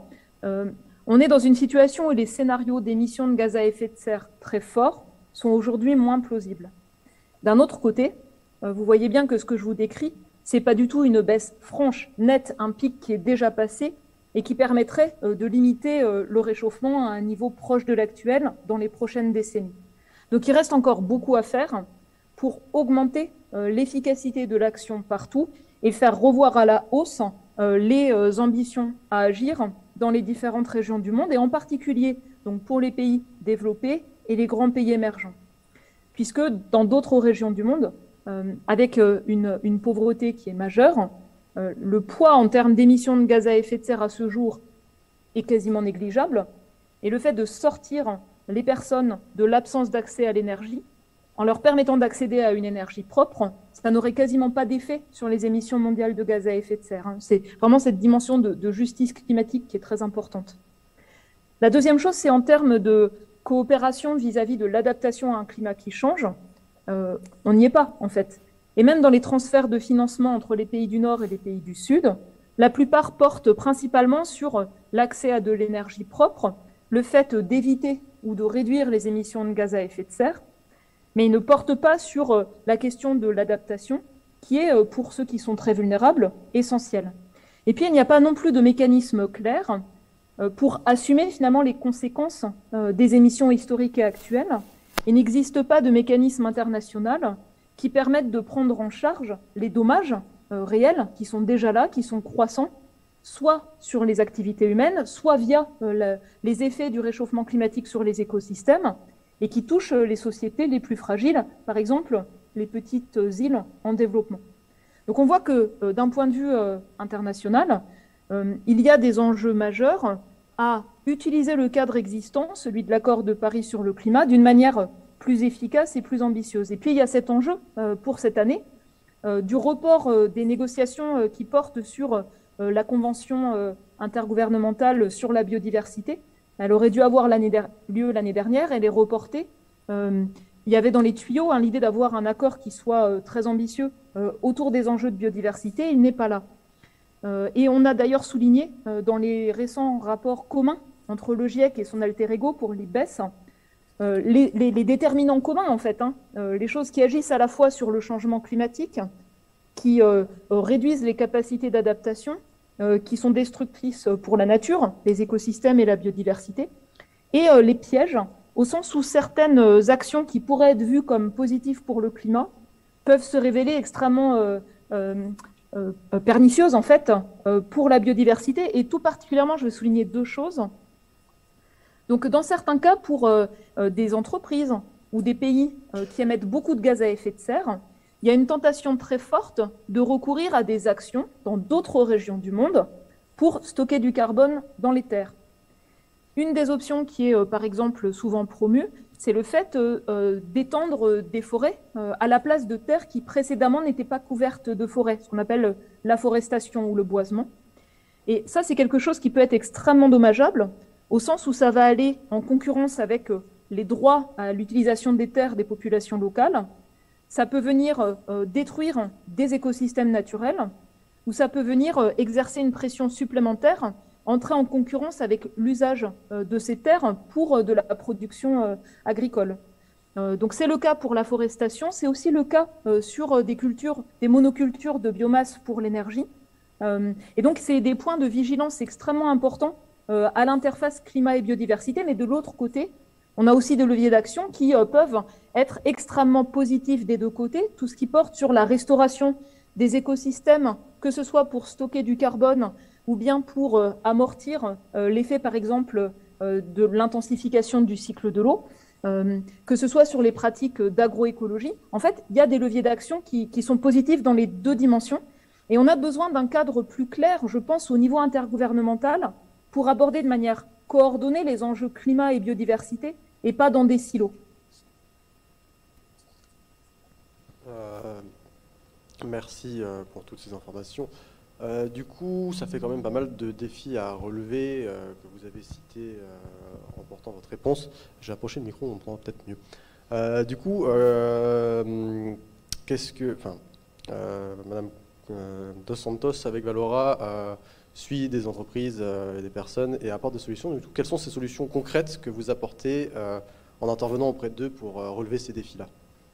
On est dans une situation où les scénarios d'émissions de gaz à effet de serre très forts sont aujourd'hui moins plausibles. D'un autre côté, vous voyez bien que ce que je vous décris, ce n'est pas du tout une baisse franche, nette, un pic qui est déjà passé et qui permettrait de limiter le réchauffement à un niveau proche de l'actuel dans les prochaines décennies. Donc il reste encore beaucoup à faire pour augmenter l'efficacité de l'action partout et faire revoir à la hausse les ambitions à agir dans les différentes régions du monde, et en particulier donc, pour les pays développés et les grands pays émergents. Puisque dans d'autres régions du monde, avec une pauvreté qui est majeure, le poids en termes d'émissions de gaz à effet de serre à ce jour est quasiment négligeable, et le fait de sortir les personnes de l'absence d'accès à l'énergie, en leur permettant d'accéder à une énergie propre, ça n'aurait quasiment pas d'effet sur les émissions mondiales de gaz à effet de serre. C'est vraiment cette dimension de justice climatique qui est très importante. La deuxième chose, c'est en termes de coopération vis-à-vis de l'adaptation à un climat qui change. On n'y est pas, en fait. Et même dans les transferts de financement entre les pays du Nord et les pays du Sud, la plupart portent principalement sur l'accès à de l'énergie propre, le fait d'éviter ou de réduire les émissions de gaz à effet de serre, mais ils ne portent pas sur la question de l'adaptation, qui est, pour ceux qui sont très vulnérables, essentielle. Et puis, il n'y a pas non plus de mécanisme clair pour assumer finalement les conséquences des émissions historiques et actuelles. Il n'existe pas de mécanisme international qui permette de prendre en charge les dommages réels qui sont déjà là, qui sont croissants, soit sur les activités humaines, soit via les effets du réchauffement climatique sur les écosystèmes, et qui touchent les sociétés les plus fragiles, par exemple les petites îles en développement. Donc on voit que d'un point de vue international, il y a des enjeux majeurs à utiliser le cadre existant, celui de l'accord de Paris sur le climat, d'une manière plus efficace et plus ambitieuse. Et puis il y a cet enjeu pour cette année du report des négociations qui portent sur la Convention intergouvernementale sur la biodiversité. Elle aurait dû avoir lieu l'année dernière, elle est reportée. Il y avait dans les tuyaux l'idée d'avoir un accord qui soit très ambitieux autour des enjeux de biodiversité, il n'est pas là. Et on a d'ailleurs souligné dans les récents rapports communs entre le GIEC et son alter ego pour l'IPBES, les déterminants communs en fait, les choses qui agissent à la fois sur le changement climatique, qui réduisent les capacités d'adaptation, qui sont destructrices pour la nature, les écosystèmes et la biodiversité, et les pièges, au sens où certaines actions qui pourraient être vues comme positives pour le climat peuvent se révéler extrêmement pernicieuses en fait pour la biodiversité, et tout particulièrement, je vais souligner deux choses. Donc dans certains cas, pour des entreprises ou des pays qui émettent beaucoup de gaz à effet de serre, il y a une tentation très forte de recourir à des actions dans d'autres régions du monde pour stocker du carbone dans les terres. Une des options qui est par exemple souvent promue, c'est le fait d'étendre des forêts à la place de terres qui précédemment n'étaient pas couvertes de forêts, ce qu'on appelle l'afforestation ou le boisement. Et ça, c'est quelque chose qui peut être extrêmement dommageable, au sens où ça va aller en concurrence avec les droits à l'utilisation des terres des populations locales. Ça peut venir détruire des écosystèmes naturels, ou ça peut venir exercer une pression supplémentaire, entrer en concurrence avec l'usage de ces terres pour de la production agricole. Donc c'est le cas pour la forestation, c'est aussi le cas sur des cultures, des monocultures de biomasse pour l'énergie. Et donc c'est des points de vigilance extrêmement importants à l'interface climat et biodiversité, mais de l'autre côté, on a aussi des leviers d'action qui peuvent être extrêmement positifs des deux côtés, tout ce qui porte sur la restauration des écosystèmes, que ce soit pour stocker du carbone ou bien pour amortir l'effet, par exemple, de l'intensification du cycle de l'eau, que ce soit sur les pratiques d'agroécologie. En fait, il y a des leviers d'action qui sont positifs dans les deux dimensions, et on a besoin d'un cadre plus clair, je pense, au niveau intergouvernemental, pour aborder de manière coordonnée les enjeux climat et biodiversité, et pas dans des silos. Merci pour toutes ces informations. Du coup, ça fait quand même pas mal de défis à relever que vous avez cités en portant votre réponse. Je vais approcher le micro, on entend peut-être mieux. Du coup, Madame Dos Santos, avec Valora, suit des entreprises et des personnes et apporte des solutions. Du coup, quelles sont ces solutions concrètes que vous apportez en intervenant auprès d'eux pour relever ces défis-là?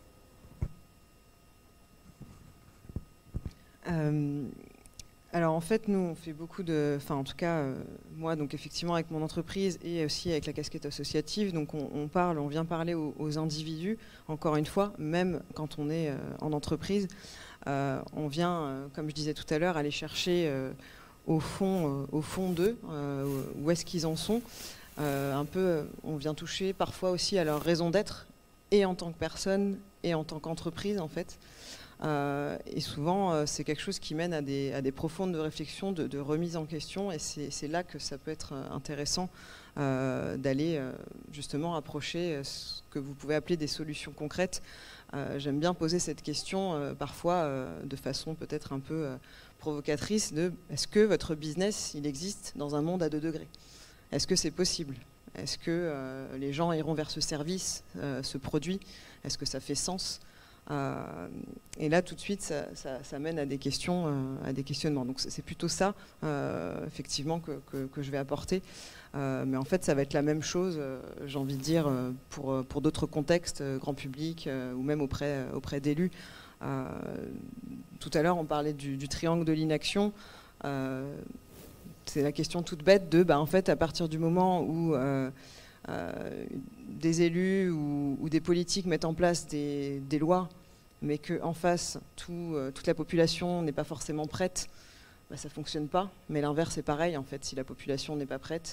Alors en fait, nous, on fait beaucoup de... Enfin, en tout cas, moi, donc effectivement, avec mon entreprise et aussi avec la casquette associative, donc on vient parler aux individus, encore une fois, même quand on est en entreprise, on vient, comme je disais tout à l'heure, aller chercher au fond d'eux, où est-ce qu'ils en sont. Un peu, on vient toucher parfois aussi à leur raison d'être, et en tant que personne, et en tant qu'entreprise, en fait. Et souvent, c'est quelque chose qui mène à des profondes réflexions, de remise en question, et c'est là que ça peut être intéressant d'aller justement approcher ce que vous pouvez appeler des solutions concrètes. J'aime bien poser cette question parfois de façon peut-être un peu provocatrice de est-ce que votre business, il existe dans un monde à 2 degrés? Est-ce que c'est possible? Est-ce que les gens iront vers ce service, ce produit? Est-ce que ça fait sens? Et là, tout de suite, ça mène à des questions, à des questionnements. Donc c'est plutôt ça, effectivement, que je vais apporter. Mais en fait, ça va être la même chose, j'ai envie de dire, pour d'autres contextes, grand public, ou même auprès d'élus. Tout à l'heure, on parlait du triangle de l'inaction. C'est la question toute bête de, en fait, à partir du moment où des élus ou des politiques mettent en place des lois, mais qu'en face, toute la population n'est pas forcément prête, ça ne fonctionne pas. Mais l'inverse est pareil, en fait, si la population n'est pas prête,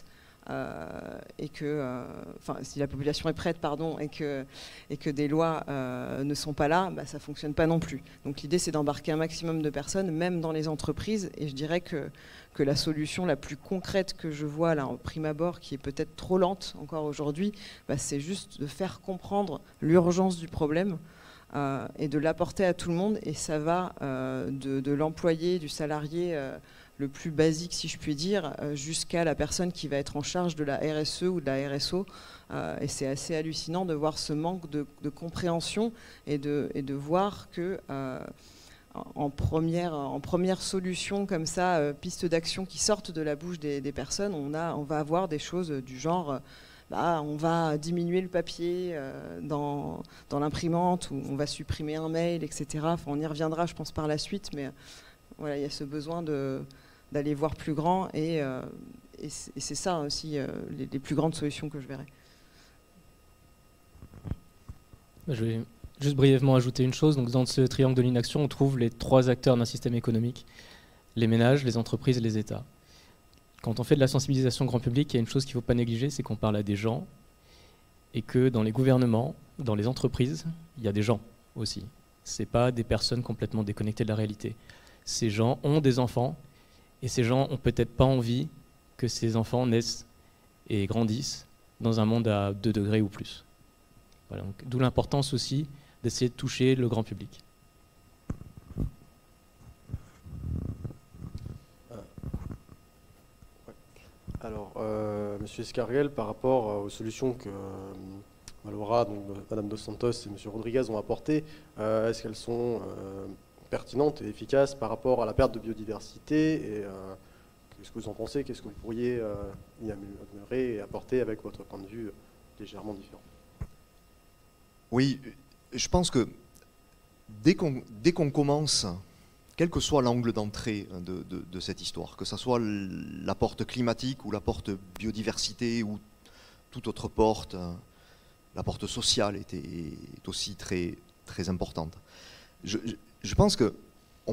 si la population est prête, pardon, et que des lois ne sont pas là, ça ne fonctionne pas non plus. Donc l'idée, c'est d'embarquer un maximum de personnes, même dans les entreprises, et je dirais que la solution la plus concrète que je vois là, en prime abord, qui est peut-être trop lente encore aujourd'hui, c'est juste de faire comprendre l'urgence du problème et de l'apporter à tout le monde, et ça va de l'employé, du salarié le plus basique, si je puis dire, jusqu'à la personne qui va être en charge de la RSE ou de la RSO. Et c'est assez hallucinant de voir ce manque de compréhension et de voir que en première solution comme ça, piste d'action qui sortent de la bouche des personnes, on va avoir des choses du genre on va diminuer le papier dans l'imprimante, ou on va supprimer un mail, etc. Enfin, on y reviendra, je pense, par la suite, mais voilà, il y a ce besoin d'aller voir plus grand, et c'est ça aussi les plus grandes solutions que je verrai. Je vais juste brièvement ajouter une chose. Donc, dans ce triangle de l'inaction, on trouve les 3 acteurs d'un système économique: les ménages, les entreprises et les États. Quand on fait de la sensibilisation grand public, il y a une chose qu'il ne faut pas négliger, c'est qu'on parle à des gens, et que dans les gouvernements, dans les entreprises, il y a des gens aussi. Ce n'est pas des personnes complètement déconnectées de la réalité. Ces gens ont des enfants, et ces gens n'ont peut-être pas envie que ces enfants naissent et grandissent dans un monde à 2 degrés ou plus. Voilà, d'où l'importance aussi d'essayer de toucher le grand public. Alors, Monsieur Escarguel, par rapport aux solutions que Valora, donc Madame Dos Santos et Monsieur Rodriguez ont apportées, est-ce qu'elles sont pertinentes et efficaces par rapport à la perte de biodiversité, et qu'est-ce que vous en pensez? Qu'est-ce que vous pourriez y améliorer et apporter avec votre point de vue légèrement différent? Oui, je pense que dès qu'on commence, quel que soit l'angle d'entrée de cette histoire, que ce soit la porte climatique ou la porte biodiversité ou toute autre porte, la porte sociale est aussi très, très importante. Je pense qu'on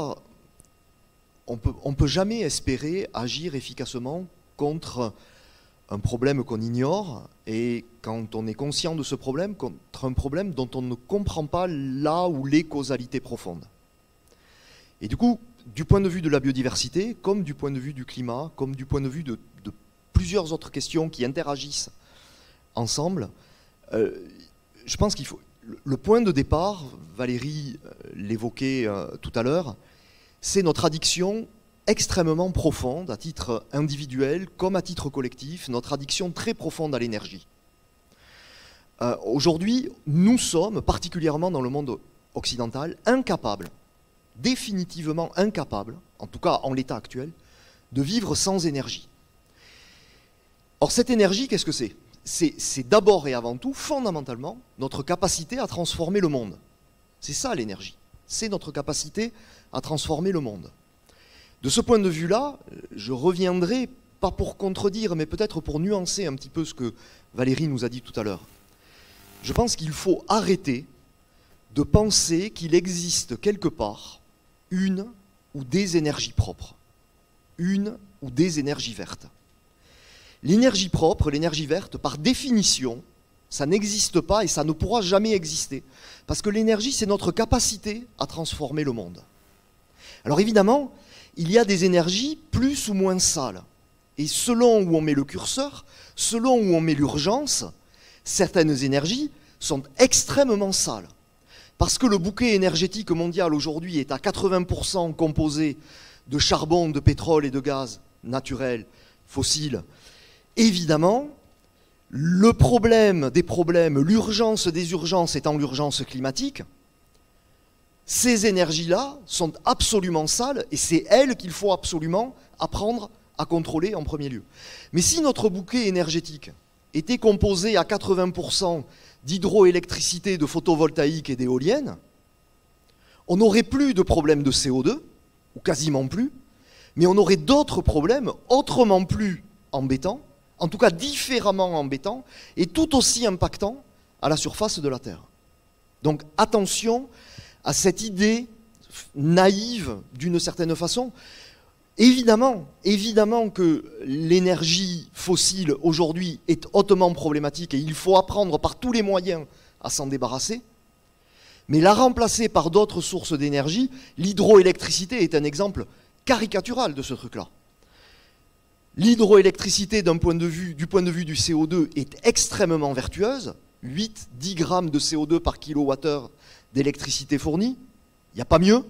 peut jamais espérer agir efficacement contre un problème qu'on ignore, et quand on est conscient de ce problème, contre un problème dont on ne comprend pas là où les causalités profondes. Et du coup, du point de vue de la biodiversité, comme du point de vue du climat, comme du point de vue de plusieurs autres questions qui interagissent ensemble, je pense qu'il faut... Le point de départ, Valérie l'évoquait tout à l'heure, c'est notre addiction extrêmement profonde, à titre individuel comme à titre collectif, notre addiction très profonde à l'énergie. Aujourd'hui, nous sommes, particulièrement dans le monde occidental, incapables définitivement incapables, en tout cas en l'état actuel, de vivre sans énergie. Or cette énergie, qu'est-ce que c'est? C'est d'abord et avant tout, fondamentalement, notre capacité à transformer le monde. C'est ça l'énergie, c'est notre capacité à transformer le monde. De ce point de vue-là, je reviendrai, pas pour contredire, mais peut-être pour nuancer un petit peu ce que Valérie nous a dit tout à l'heure. Je pense qu'il faut arrêter de penser qu'il existe quelque part une ou des énergies propres, une ou des énergies vertes. L'énergie propre, l'énergie verte, par définition, ça n'existe pas et ça ne pourra jamais exister. Parce que l'énergie, c'est notre capacité à transformer le monde. Alors évidemment, il y a des énergies plus ou moins sales. Et selon où on met le curseur, selon où on met l'urgence, certaines énergies sont extrêmement sales. Parce que le bouquet énergétique mondial aujourd'hui est à 80% composé de charbon, de pétrole et de gaz naturels, fossiles. Évidemment, le problème des problèmes, l'urgence des urgences étant l'urgence climatique, ces énergies-là sont absolument sales et c'est elles qu'il faut absolument apprendre à contrôler en premier lieu. Mais si notre bouquet énergétique était composé à 80% d'hydroélectricité, de photovoltaïque et d'éoliennes, on n'aurait plus de problème de CO2, ou quasiment plus, mais on aurait d'autres problèmes autrement plus embêtants, en tout cas différemment embêtants, et tout aussi impactants à la surface de la Terre. Donc attention à cette idée naïve, d'une certaine façon. Évidemment que l'énergie fossile aujourd'hui est hautement problématique et il faut apprendre par tous les moyens à s'en débarrasser, mais la remplacer par d'autres sources d'énergie, l'hydroélectricité est un exemple caricatural de ce truc-là. L'hydroélectricité, du point de vue du CO2, est extrêmement vertueuse, 8-10 grammes de CO2 par kilowattheure d'électricité fournie, il n'y a pas mieux,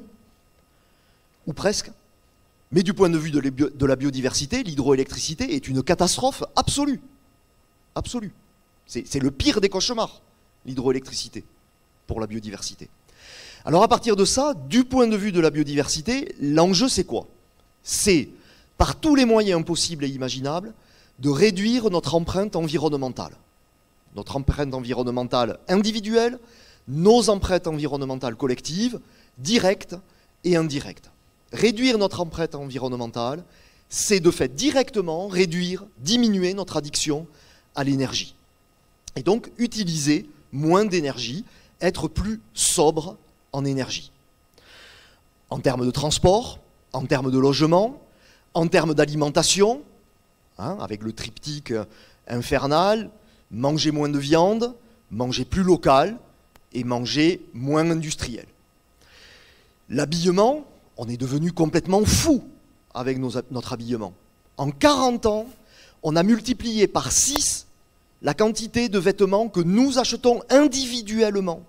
ou presque. Mais du point de vue de la biodiversité, l'hydroélectricité est une catastrophe absolue. Absolue. C'est le pire des cauchemars, l'hydroélectricité, pour la biodiversité. Alors à partir de ça, du point de vue de la biodiversité, l'enjeu c'est quoi? C'est, par tous les moyens possibles et imaginables, de réduire notre empreinte environnementale. Notre empreinte environnementale individuelle, nos empreintes environnementales collectives, directes et indirectes. Réduire notre empreinte environnementale, c'est de fait directement réduire, diminuer notre addiction à l'énergie. Et donc utiliser moins d'énergie, être plus sobre en énergie. En termes de transport, en termes de logement, en termes d'alimentation, avec le triptyque infernal, manger moins de viande, manger plus local et manger moins industriel. L'habillement, on est devenu complètement fou avec notre habillement. En 40 ans, on a multiplié par 6 la quantité de vêtements que nous achetons individuellement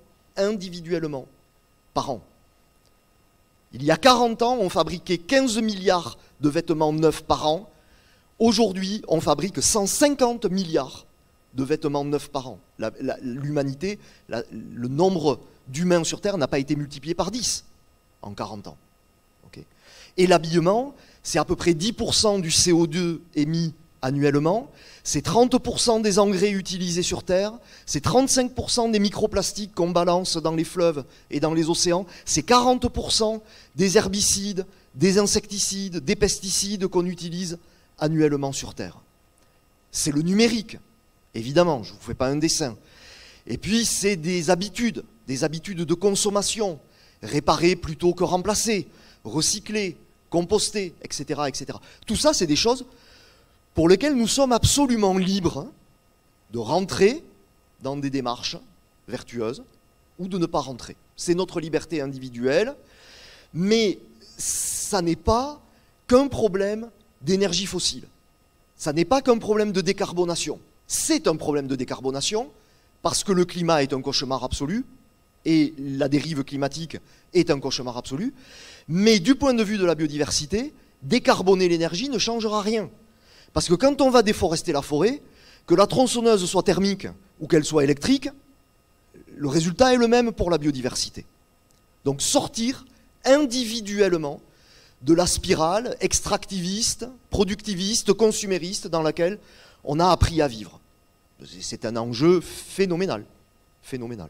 par an. Il y a 40 ans, on fabriquait 15 milliards de vêtements neufs par an. Aujourd'hui, on fabrique 150 milliards de vêtements neufs par an. L'humanité, le nombre d'humains sur Terre n'a pas été multiplié par 10 en 40 ans. Okay. Et l'habillement, c'est à peu près 10% du CO2 émis annuellement, c'est 30% des engrais utilisés sur Terre, c'est 35% des microplastiques qu'on balance dans les fleuves et dans les océans, c'est 40% des herbicides, des insecticides, des pesticides qu'on utilise annuellement sur Terre. C'est le numérique, évidemment, je ne vous fais pas un dessin. Et puis c'est des habitudes de consommation, réparer plutôt que remplacer, recycler, composter, etc., etc. Tout ça, c'est des choses pour lesquelles nous sommes absolument libres de rentrer dans des démarches vertueuses ou de ne pas rentrer. C'est notre liberté individuelle, mais ça n'est pas qu'un problème d'énergie fossile. Ça n'est pas qu'un problème de décarbonation. C'est un problème de décarbonation parce que le climat est un cauchemar absolu et la dérive climatique est un cauchemar absolu. Mais du point de vue de la biodiversité, décarboner l'énergie ne changera rien. Parce que quand on va déforester la forêt, que la tronçonneuse soit thermique ou qu'elle soit électrique, le résultat est le même pour la biodiversité. Donc sortir individuellement de la spirale extractiviste, productiviste, consumériste dans laquelle on a appris à vivre. C'est un enjeu phénoménal. Phénoménal.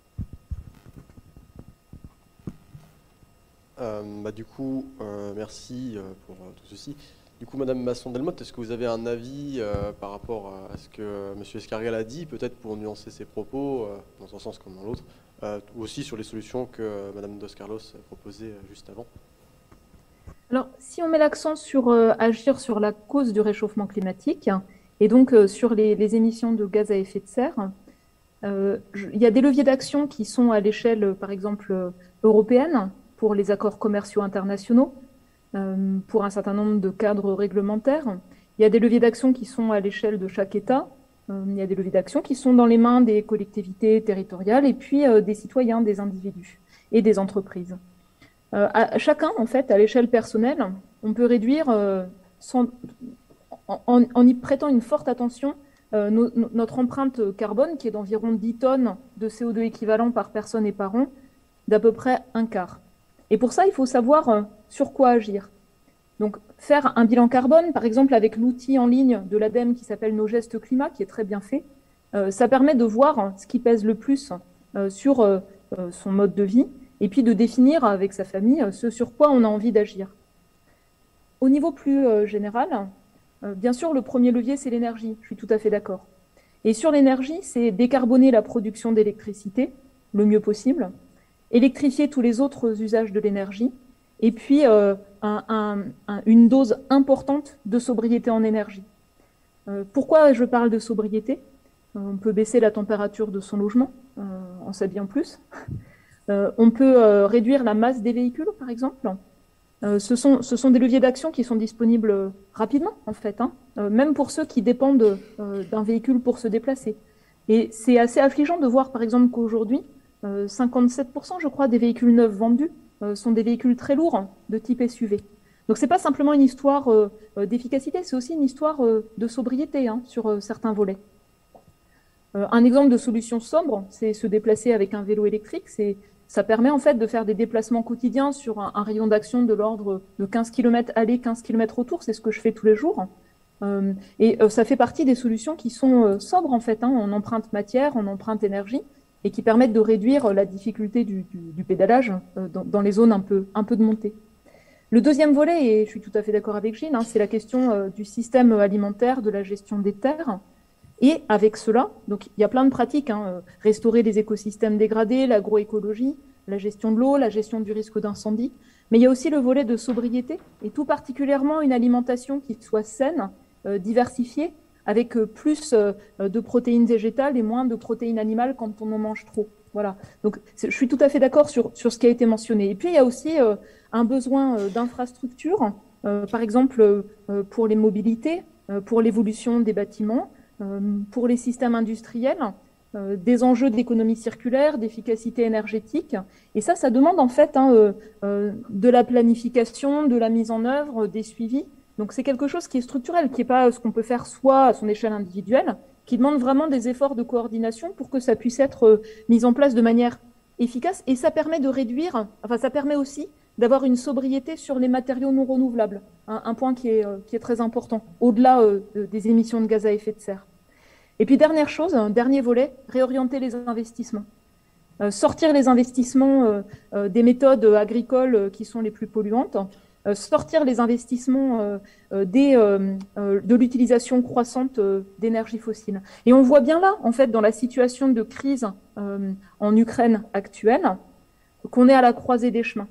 Du coup, merci pour tout ceci. Du coup, Madame Masson-Delmotte, est-ce que vous avez un avis par rapport à ce que M. Escarguel a dit, peut-être pour nuancer ses propos, dans un sens comme dans l'autre, ou aussi sur les solutions que Madame Dos Carlos proposait juste avant? Alors, si on met l'accent sur agir sur la cause du réchauffement climatique, et donc sur les émissions de gaz à effet de serre, il y a des leviers d'action qui sont à l'échelle, par exemple, européenne, pour les accords commerciaux internationaux, pour un certain nombre de cadres réglementaires. Il y a des leviers d'action qui sont à l'échelle de chaque État. Il y a des leviers d'action qui sont dans les mains des collectivités territoriales et puis des citoyens, des individus et des entreprises. Chacun, en fait, à l'échelle personnelle, on peut réduire, en y prêtant une forte attention, notre empreinte carbone, qui est d'environ 10 tonnes de CO2 équivalent par personne et par an, d'à peu près un quart. Et pour ça, il faut savoir sur quoi agir. Donc, faire un bilan carbone, par exemple, avec l'outil en ligne de l'ADEME qui s'appelle Nos gestes climat, qui est très bien fait, ça permet de voir ce qui pèse le plus sur son mode de vie, et puis de définir avec sa famille ce sur quoi on a envie d'agir. Au niveau plus général, bien sûr, le premier levier, c'est l'énergie, je suis tout à fait d'accord. Et sur l'énergie, c'est décarboner la production d'électricité le mieux possible, électrifier tous les autres usages de l'énergie, et puis une dose importante de sobriété en énergie. Pourquoi je parle de sobriété? On peut baisser la température de son logement en s'habillant plus. On peut réduire la masse des véhicules, par exemple. Ce sont des leviers d'action qui sont disponibles rapidement, en fait, même pour ceux qui dépendent d'un véhicule pour se déplacer. Et c'est assez affligeant de voir, par exemple, qu'aujourd'hui, 57%, je crois, des véhicules neufs vendus sont des véhicules très lourds de type SUV. Donc, ce n'est pas simplement une histoire d'efficacité, c'est aussi une histoire de sobriété sur certains volets. Un exemple de solution sobre, c'est se déplacer avec un vélo électrique. Ça permet en fait de faire des déplacements quotidiens sur un rayon d'action de l'ordre de 15 km aller, 15 km retour. C'est ce que je fais tous les jours. Et ça fait partie des solutions qui sont sobres en fait, en empreinte matière, en empreinte énergie, et qui permettent de réduire la difficulté du pédalage dans les zones un peu de montée. Le deuxième volet, et je suis tout à fait d'accord avec Gilles, c'est la question du système alimentaire, de la gestion des terres. Et avec cela, donc il y a plein de pratiques, restaurer les écosystèmes dégradés, l'agroécologie, la gestion de l'eau, la gestion du risque d'incendie. Mais il y a aussi le volet de sobriété, et tout particulièrement une alimentation qui soit saine, diversifiée, avec plus de protéines végétales et moins de protéines animales quand on en mange trop. Voilà. Donc je suis tout à fait d'accord sur ce qui a été mentionné. Et puis il y a aussi un besoin d'infrastructures, par exemple pour les mobilités, pour l'évolution des bâtiments, pour les systèmes industriels, des enjeux d'économie circulaire, d'efficacité énergétique. Et ça demande en fait de la planification, de la mise en œuvre, des suivis. Donc c'est quelque chose qui est structurel, qui n'est pas ce qu'on peut faire soit à son échelle individuelle, qui demande vraiment des efforts de coordination pour que ça puisse être mis en place de manière efficace. Et ça permet de réduire, ça permet aussi d'avoir une sobriété sur les matériaux non renouvelables, un point qui est très important, au-delà des émissions de gaz à effet de serre. Et puis dernière chose, dernier volet, réorienter les investissements. Sortir les investissements des méthodes agricoles qui sont les plus polluantes, sortir les investissements de l'utilisation croissante d'énergie fossile. Et on voit bien là, en fait, dans la situation de crise en Ukraine actuelle, qu'on est à la croisée des chemins.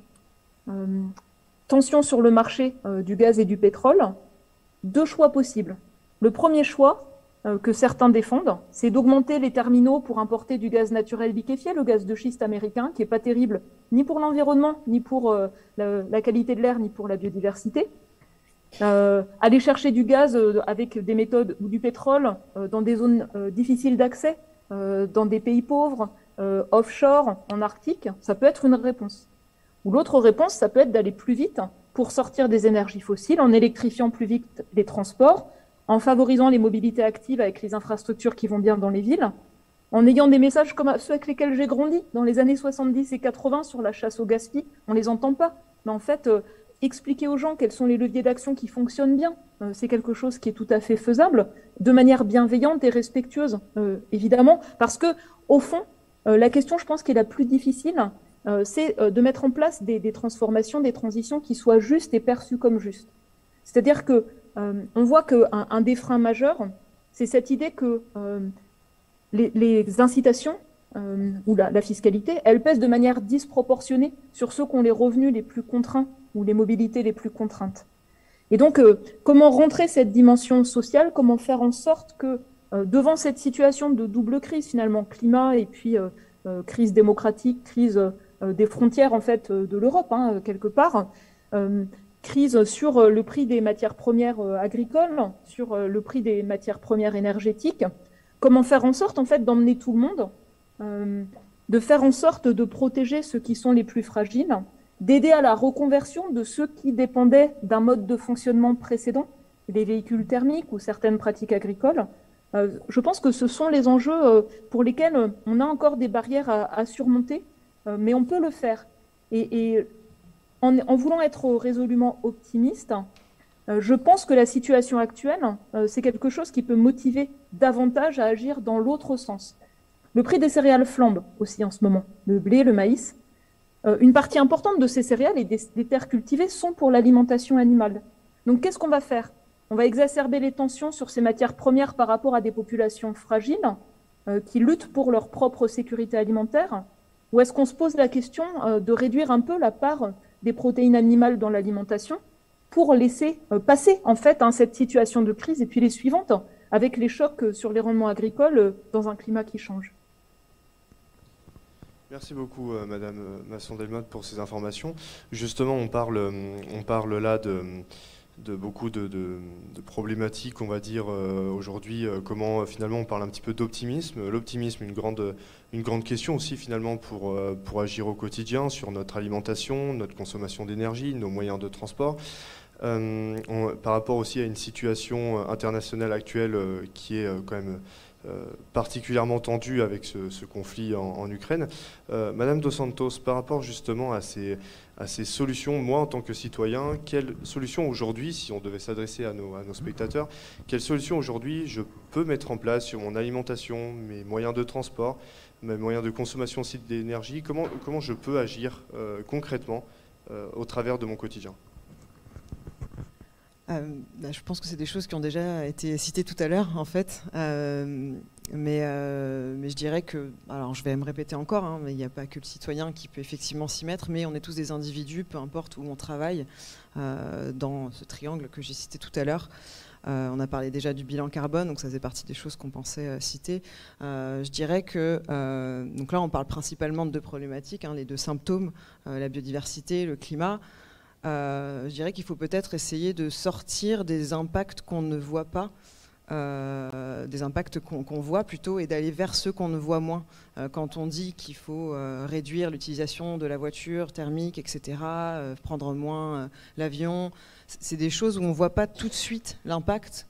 Tension sur le marché du gaz et du pétrole, deux choix possibles. Le premier choix, que certains défendent, c'est d'augmenter les terminaux pour importer du gaz naturel liquéfié, le gaz de schiste américain, qui n'est pas terrible ni pour l'environnement, ni pour la qualité de l'air, ni pour la biodiversité. Aller chercher du gaz avec des méthodes ou du pétrole dans des zones difficiles d'accès, dans des pays pauvres, offshore, en Arctique, ça peut être une réponse. Ou l'autre réponse, ça peut être d'aller plus vite pour sortir des énergies fossiles en électrifiant plus vite les transports, en favorisant les mobilités actives avec les infrastructures qui vont bien dans les villes, en ayant des messages comme ceux avec lesquels j'ai grandi dans les années 70 et 80 sur la chasse au gaspillage. On ne les entend pas. Mais en fait, expliquer aux gens quels sont les leviers d'action qui fonctionnent bien, c'est quelque chose qui est tout à fait faisable, de manière bienveillante et respectueuse, évidemment, parce que au fond, la question, je pense, qui est la plus difficile, c'est de mettre en place des transformations, des transitions qui soient justes et perçues comme justes. C'est-à-dire que on voit qu'un des freins majeurs, c'est cette idée que les incitations ou la fiscalité, elles pèsent de manière disproportionnée sur ceux qui ont les revenus les plus contraints ou les mobilités les plus contraintes. Et donc, comment rentrer cette dimension sociale, comment faire en sorte que, devant cette situation de double crise, finalement, climat et puis crise démocratique, crise des frontières, en fait, de l'Europe, hein, quelque part, crise sur le prix des matières premières agricoles, sur le prix des matières premières énergétiques, comment faire en sorte, en fait, d'emmener tout le monde, de faire en sorte de protéger ceux qui sont les plus fragiles, d'aider à la reconversion de ceux qui dépendaient d'un mode de fonctionnement précédent, des véhicules thermiques ou certaines pratiques agricoles. Je pense que ce sont les enjeux pour lesquels on a encore des barrières à surmonter, mais on peut le faire. Et en voulant être résolument optimiste, je pense que la situation actuelle, c'est quelque chose qui peut motiver davantage à agir dans l'autre sens. Le prix des céréales flambe aussi en ce moment, le blé, le maïs. Une partie importante de ces céréales et des terres cultivées sont pour l'alimentation animale. Donc qu'est-ce qu'on va faire? On va exacerber les tensions sur ces matières premières par rapport à des populations fragiles qui luttent pour leur propre sécurité alimentaire? Ou est-ce qu'on se pose la question de réduire un peu la part des protéines animales dans l'alimentation pour laisser passer en fait cette situation de crise et puis les suivantes avec les chocs sur les rendements agricoles dans un climat qui change? Merci beaucoup, Madame Masson-Delmotte, pour ces informations. Justement, on parle là de beaucoup de problématiques, on va dire, aujourd'hui, comment finalement on parle un petit peu d'optimisme. L'optimisme, une grande question aussi finalement pour agir au quotidien sur notre alimentation, notre consommation d'énergie, nos moyens de transport. Par rapport aussi à une situation internationale actuelle qui est quand même particulièrement tendue avec ce conflit en Ukraine. Madame Dos Santos, par rapport justement à ces solutions, moi en tant que citoyen, quelles solutions aujourd'hui, si on devait s'adresser à nos spectateurs, quelles solutions aujourd'hui je peux mettre en place sur mon alimentation, mes moyens de transport, mes moyens de consommation aussi d'énergie, comment je peux agir concrètement au travers de mon quotidien? Je pense que c'est des choses qui ont déjà été citées tout à l'heure, en fait. Mais je dirais que, alors je vais me répéter encore, hein, mais il n'y a pas que le citoyen qui peut effectivement s'y mettre, mais on est tous des individus, peu importe où on travaille, dans ce triangle que j'ai cité tout à l'heure. On a parlé déjà du bilan carbone, donc ça faisait partie des choses qu'on pensait citer. Je dirais que, donc là on parle principalement de deux problématiques, hein, les deux symptômes, la biodiversité, le climat. Je dirais qu'il faut peut-être essayer de sortir des impacts qu'on ne voit pas, des impacts qu'on voit plutôt, et d'aller vers ceux qu'on ne voit moins. Quand on dit qu'il faut réduire l'utilisation de la voiture thermique, etc., prendre moins l'avion, c'est des choses où on ne voit pas tout de suite l'impact.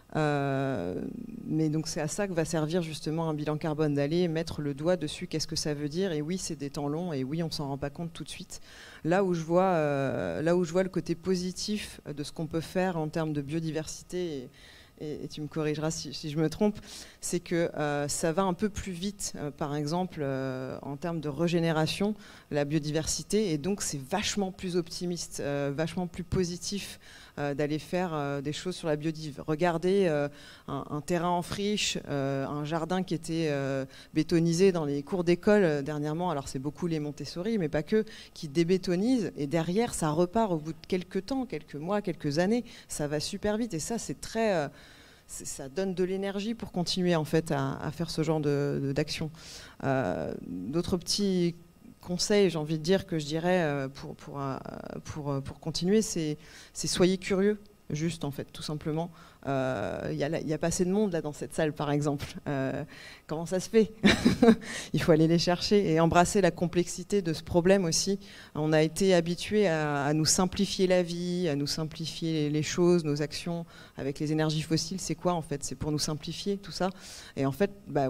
Mais donc c'est à ça que va servir justement un bilan carbone, d'aller mettre le doigt dessus, qu'est-ce que ça veut dire, et oui c'est des temps longs, et oui on s'en rend pas compte tout de suite. Là où je vois le côté positif de ce qu'on peut faire en termes de biodiversité, et tu me corrigeras si je me trompe, c'est que ça va un peu plus vite, par exemple en termes de régénération, la biodiversité, et donc c'est vachement plus optimiste, vachement plus positif d'aller faire des choses sur la biodive. Regardez un terrain en friche, un jardin qui était bétonisé dans les cours d'école dernièrement, alors c'est beaucoup les Montessori, mais pas que, qui débétonisent, et derrière ça repart au bout de quelques temps, quelques mois, quelques années, ça va super vite, et ça c'est très... ça donne de l'énergie pour continuer en fait à faire ce genre d'action. D'autres petits conseils, j'ai envie de dire, que je dirais pour continuer, c'est soyez curieux, juste en fait, tout simplement. Il y a pas assez de monde là dans cette salle, par exemple. Comment ça se fait? Il faut aller les chercher et embrasser la complexité de ce problème aussi. On a été habitués à nous simplifier la vie, à nous simplifier les choses, nos actions avec les énergies fossiles. C'est quoi en fait? C'est pour nous simplifier tout ça. Et en fait,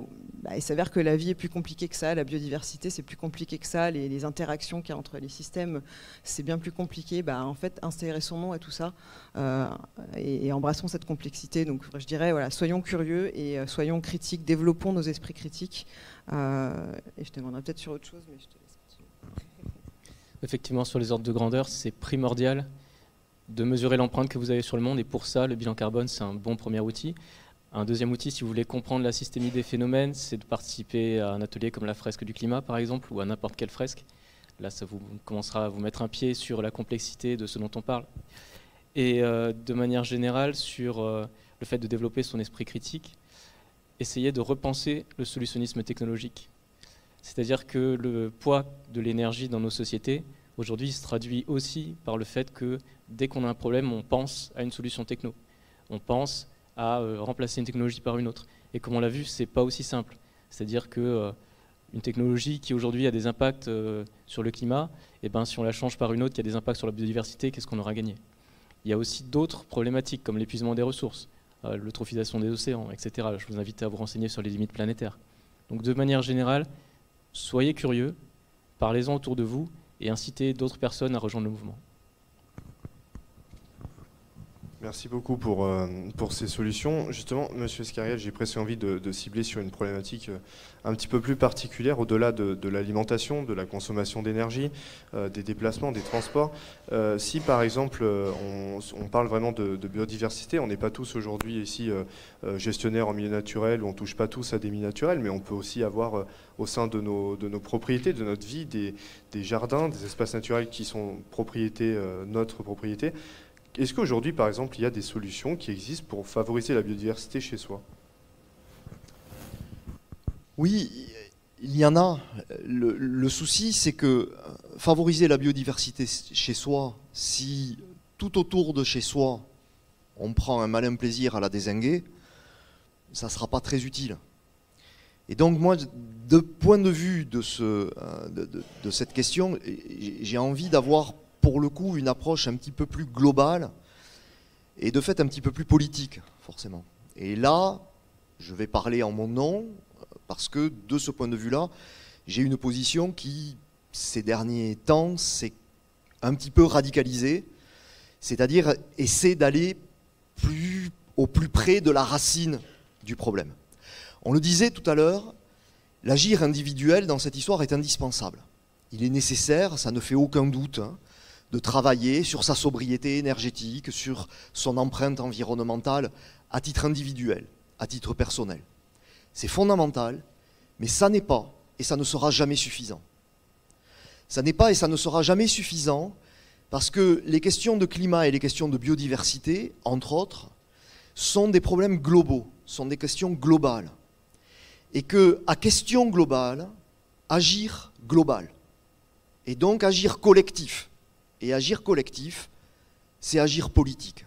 il s'avère que la vie est plus compliquée que ça, la biodiversité c'est plus compliqué que ça, les interactions qu'il y a entre les systèmes c'est bien plus compliqué. En fait, insérer son nom à tout ça et embrassons cette complexité. Donc je dirais, voilà, soyons curieux et soyons critiques, développons nos esprits critiques. Et je te demanderai peut-être sur autre chose, mais je te laisse continuer. Effectivement, sur les ordres de grandeur, c'est primordial de mesurer l'empreinte que vous avez sur le monde, et pour ça, le bilan carbone, c'est un bon premier outil. Un deuxième outil, si vous voulez comprendre la systémie des phénomènes, c'est de participer à un atelier comme la fresque du climat, par exemple, ou à n'importe quelle fresque. Là, ça vous commencera à vous mettre un pied sur la complexité de ce dont on parle. Et de manière générale, sur le fait de développer son esprit critique, essayer de repenser le solutionnisme technologique. C'est-à-dire que le poids de l'énergie dans nos sociétés, aujourd'hui, se traduit aussi par le fait que dès qu'on a un problème, on pense à une solution techno. On pense à remplacer une technologie par une autre. Et comme on l'a vu, c'est pas aussi simple. C'est-à-dire que une technologie qui aujourd'hui a des impacts sur le climat, et si on la change par une autre qui a des impacts sur la biodiversité, qu'est-ce qu'on aura gagné? Il y a aussi d'autres problématiques comme l'épuisement des ressources, l'eutrophisation des océans, etc. Je vous invite à vous renseigner sur les limites planétaires. Donc de manière générale, soyez curieux, parlez-en autour de vous et incitez d'autres personnes à rejoindre le mouvement. Merci beaucoup pour ces solutions. Justement, Monsieur Escarguel, j'ai presque envie de cibler sur une problématique un petit peu plus particulière, au-delà de l'alimentation, de la consommation d'énergie, des déplacements, des transports. Si par exemple, on parle vraiment de biodiversité, on n'est pas tous aujourd'hui ici gestionnaires en milieu naturel, où on ne touche pas tous à des milieux naturels, mais on peut aussi avoir au sein de nos propriétés, de notre vie, des jardins, des espaces naturels qui sont notre propriété. Est-ce qu'aujourd'hui, par exemple, il y a des solutions qui existent pour favoriser la biodiversité chez soi? Oui, il y en a. Le souci, c'est que favoriser la biodiversité chez soi, si tout autour de chez soi, on prend un malin plaisir à la dézinguer, ça ne sera pas très utile. Et donc moi, de point de vue de cette question, j'ai envie d'avoir pour le coup une approche un petit peu plus globale et de fait un petit peu plus politique, forcément. Et là, je vais parler en mon nom, parce que de ce point de vue-là, j'ai une position qui, ces derniers temps, s'est un petit peu radicalisée, c'est-à-dire essaie d'aller au plus près de la racine du problème. On le disait tout à l'heure, l'agir individuel dans cette histoire est indispensable. Il est nécessaire, ça ne fait aucun doute, de travailler sur sa sobriété énergétique, sur son empreinte environnementale à titre individuel, à titre personnel. C'est fondamental, mais ça n'est pas et ça ne sera jamais suffisant. Ça n'est pas et ça ne sera jamais suffisant parce que les questions de climat et les questions de biodiversité, entre autres, sont des problèmes globaux, sont des questions globales. Et qu'à question globale, agir global. Et donc agir collectif. Et agir collectif, c'est agir politique.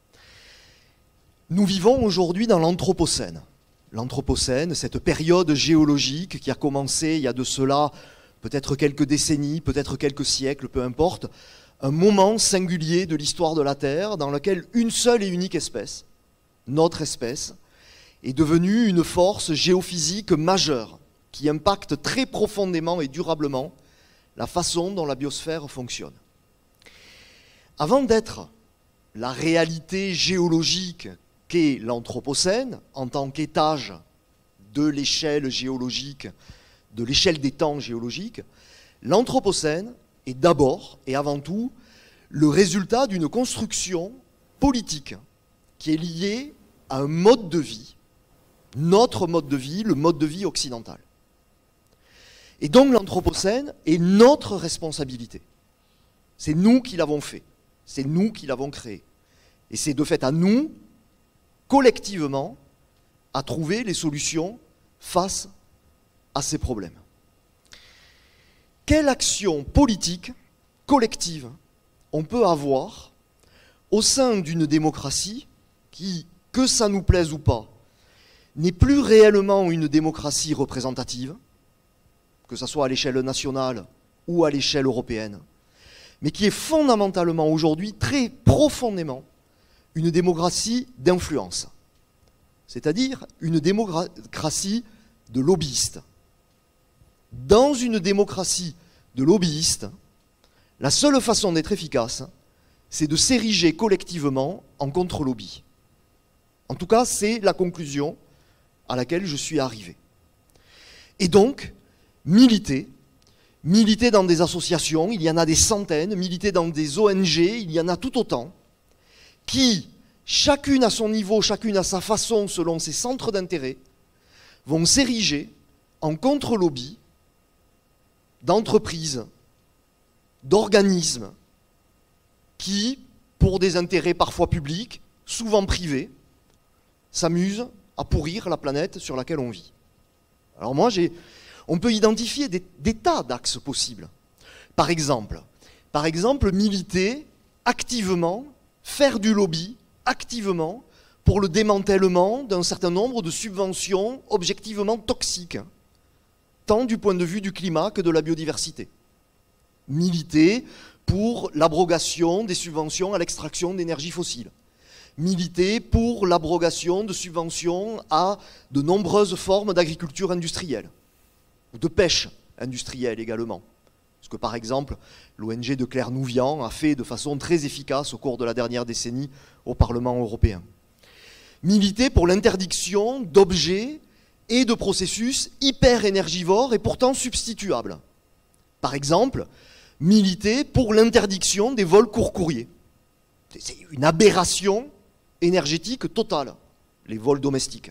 Nous vivons aujourd'hui dans l'Anthropocène. L'Anthropocène, cette période géologique qui a commencé il y a de cela peut-être quelques décennies, peut-être quelques siècles, peu importe, un moment singulier de l'histoire de la Terre dans lequel une seule et unique espèce, notre espèce, est devenue une force géophysique majeure qui impacte très profondément et durablement la façon dont la biosphère fonctionne. Avant d'être la réalité géologique qu'est l'Anthropocène, en tant qu'étage de l'échelle géologique, de l'échelle des temps géologiques, l'Anthropocène est d'abord et avant tout le résultat d'une construction politique qui est liée à un mode de vie, notre mode de vie, le mode de vie occidental. Et donc l'Anthropocène est notre responsabilité. C'est nous qui l'avons fait. C'est nous qui l'avons créé. Et c'est de fait à nous, collectivement, à trouver les solutions face à ces problèmes. Quelle action politique collective on peut avoir au sein d'une démocratie qui, que ça nous plaise ou pas, n'est plus réellement une démocratie représentative, que ce soit à l'échelle nationale ou à l'échelle européenne, mais qui est fondamentalement aujourd'hui, très profondément, une démocratie d'influence. C'est-à-dire une démocratie de lobbyistes. Dans une démocratie de lobbyistes, la seule façon d'être efficace, c'est de s'ériger collectivement en contre-lobby. En tout cas, c'est la conclusion à laquelle je suis arrivé. Et donc, militer dans des associations, il y en a des centaines, militer dans des ONG, il y en a tout autant, qui, chacune à son niveau, chacune à sa façon, selon ses centres d'intérêt, vont s'ériger en contre-lobby d'entreprises, d'organismes qui, pour des intérêts parfois publics, souvent privés, s'amusent à pourrir la planète sur laquelle on vit. Alors moi, on peut identifier des tas d'axes possibles. Par exemple, militer activement, faire du lobby activement pour le démantèlement d'un certain nombre de subventions objectivement toxiques, tant du point de vue du climat que de la biodiversité. Militer pour l'abrogation des subventions à l'extraction d'énergie fossile. Militer pour l'abrogation de subventions à de nombreuses formes d'agriculture industrielle, ou de pêche industrielle également. Ce que par exemple l'ONG de Claire Nouvian a fait de façon très efficace au cours de la dernière décennie au Parlement européen. Militer pour l'interdiction d'objets et de processus hyper énergivores et pourtant substituables. Par exemple, militer pour l'interdiction des vols court-courrier. C'est une aberration énergétique totale, les vols domestiques.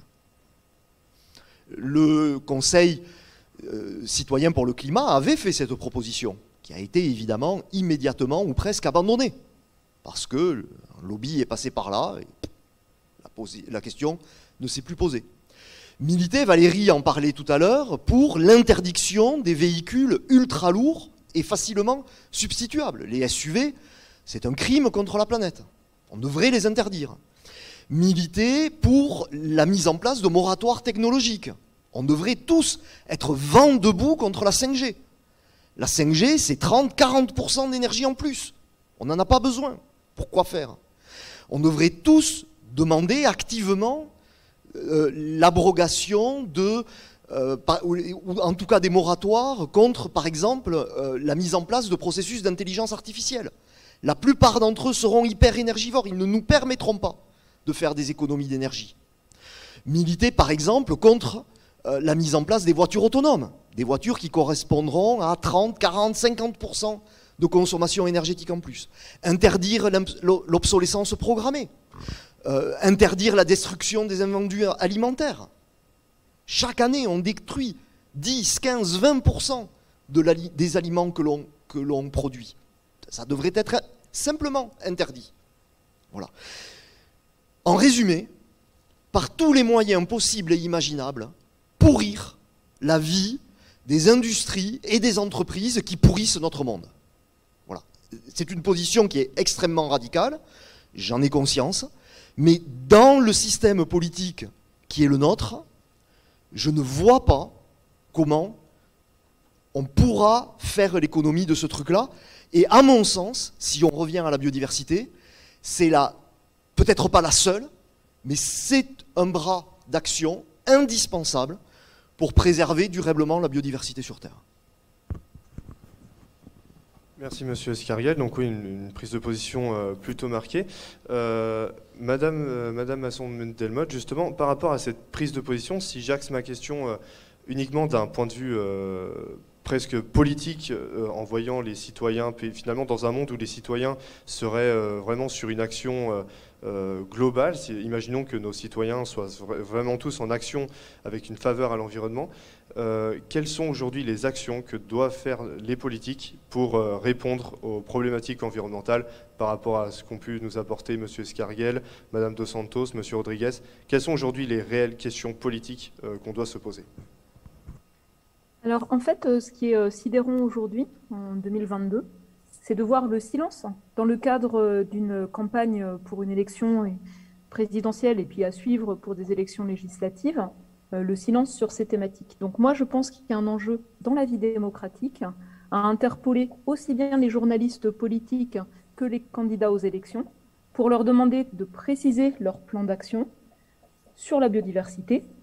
Le Conseil citoyen pour le climat avait fait cette proposition, qui a été évidemment immédiatement ou presque abandonnée, parce que un lobby est passé par là, et la question ne s'est plus posée. Militer, Valérie en parlait tout à l'heure, pour l'interdiction des véhicules ultra lourds et facilement substituables. Les SUV, c'est un crime contre la planète. On devrait les interdire. Militer pour la mise en place de moratoires technologiques. On devrait tous être vent debout contre la 5G. La 5G, c'est 30-40% d'énergie en plus. On n'en a pas besoin. Pourquoi faire? On devrait tous demander activement l'abrogation ou en tout cas des moratoires contre, par exemple, la mise en place de processus d'intelligence artificielle. La plupart d'entre eux seront hyper énergivores. Ils ne nous permettront pas de faire des économies d'énergie. Militer, par exemple, contre la mise en place des voitures autonomes, des voitures qui correspondront à 30, 40, 50% de consommation énergétique en plus. Interdire l'obsolescence programmée. Interdire la destruction des invendus alimentaires. Chaque année, on détruit 10, 15, 20% des aliments que l'on produit. Ça devrait être simplement interdit. Voilà. En résumé, par tous les moyens possibles et imaginables, pourrir la vie des industries et des entreprises qui pourrissent notre monde. Voilà. C'est une position qui est extrêmement radicale, j'en ai conscience, mais dans le système politique qui est le nôtre, je ne vois pas comment on pourra faire l'économie de ce truc-là. Et à mon sens, si on revient à la biodiversité, c'est peut-être pas la seule, mais c'est un bras d'action indispensable pour préserver durablement la biodiversité sur Terre. Merci Monsieur Escarguel. Donc oui, une prise de position plutôt marquée. Madame Masson-Delmotte, justement, par rapport à cette prise de position, si j'axe ma question uniquement d'un point de vue presque politique, en voyant les citoyens, finalement dans un monde où les citoyens seraient vraiment sur une action globale, imaginons que nos citoyens soient vraiment tous en action avec une faveur à l'environnement, quelles sont aujourd'hui les actions que doivent faire les politiques pour répondre aux problématiques environnementales par rapport à ce qu'ont pu nous apporter M. Escarguel, Mme Dos Santos, M. Rodriguez? Quelles sont aujourd'hui les réelles questions politiques qu'on doit se poser? Alors en fait, ce qui est sidérant aujourd'hui, en 2022, c'est de voir le silence dans le cadre d'une campagne pour une élection présidentielle et puis à suivre pour des élections législatives, le silence sur ces thématiques. Donc moi, je pense qu'il y a un enjeu dans la vie démocratique à interpeller aussi bien les journalistes politiques que les candidats aux élections pour leur demander de préciser leur plan d'action sur la biodiversité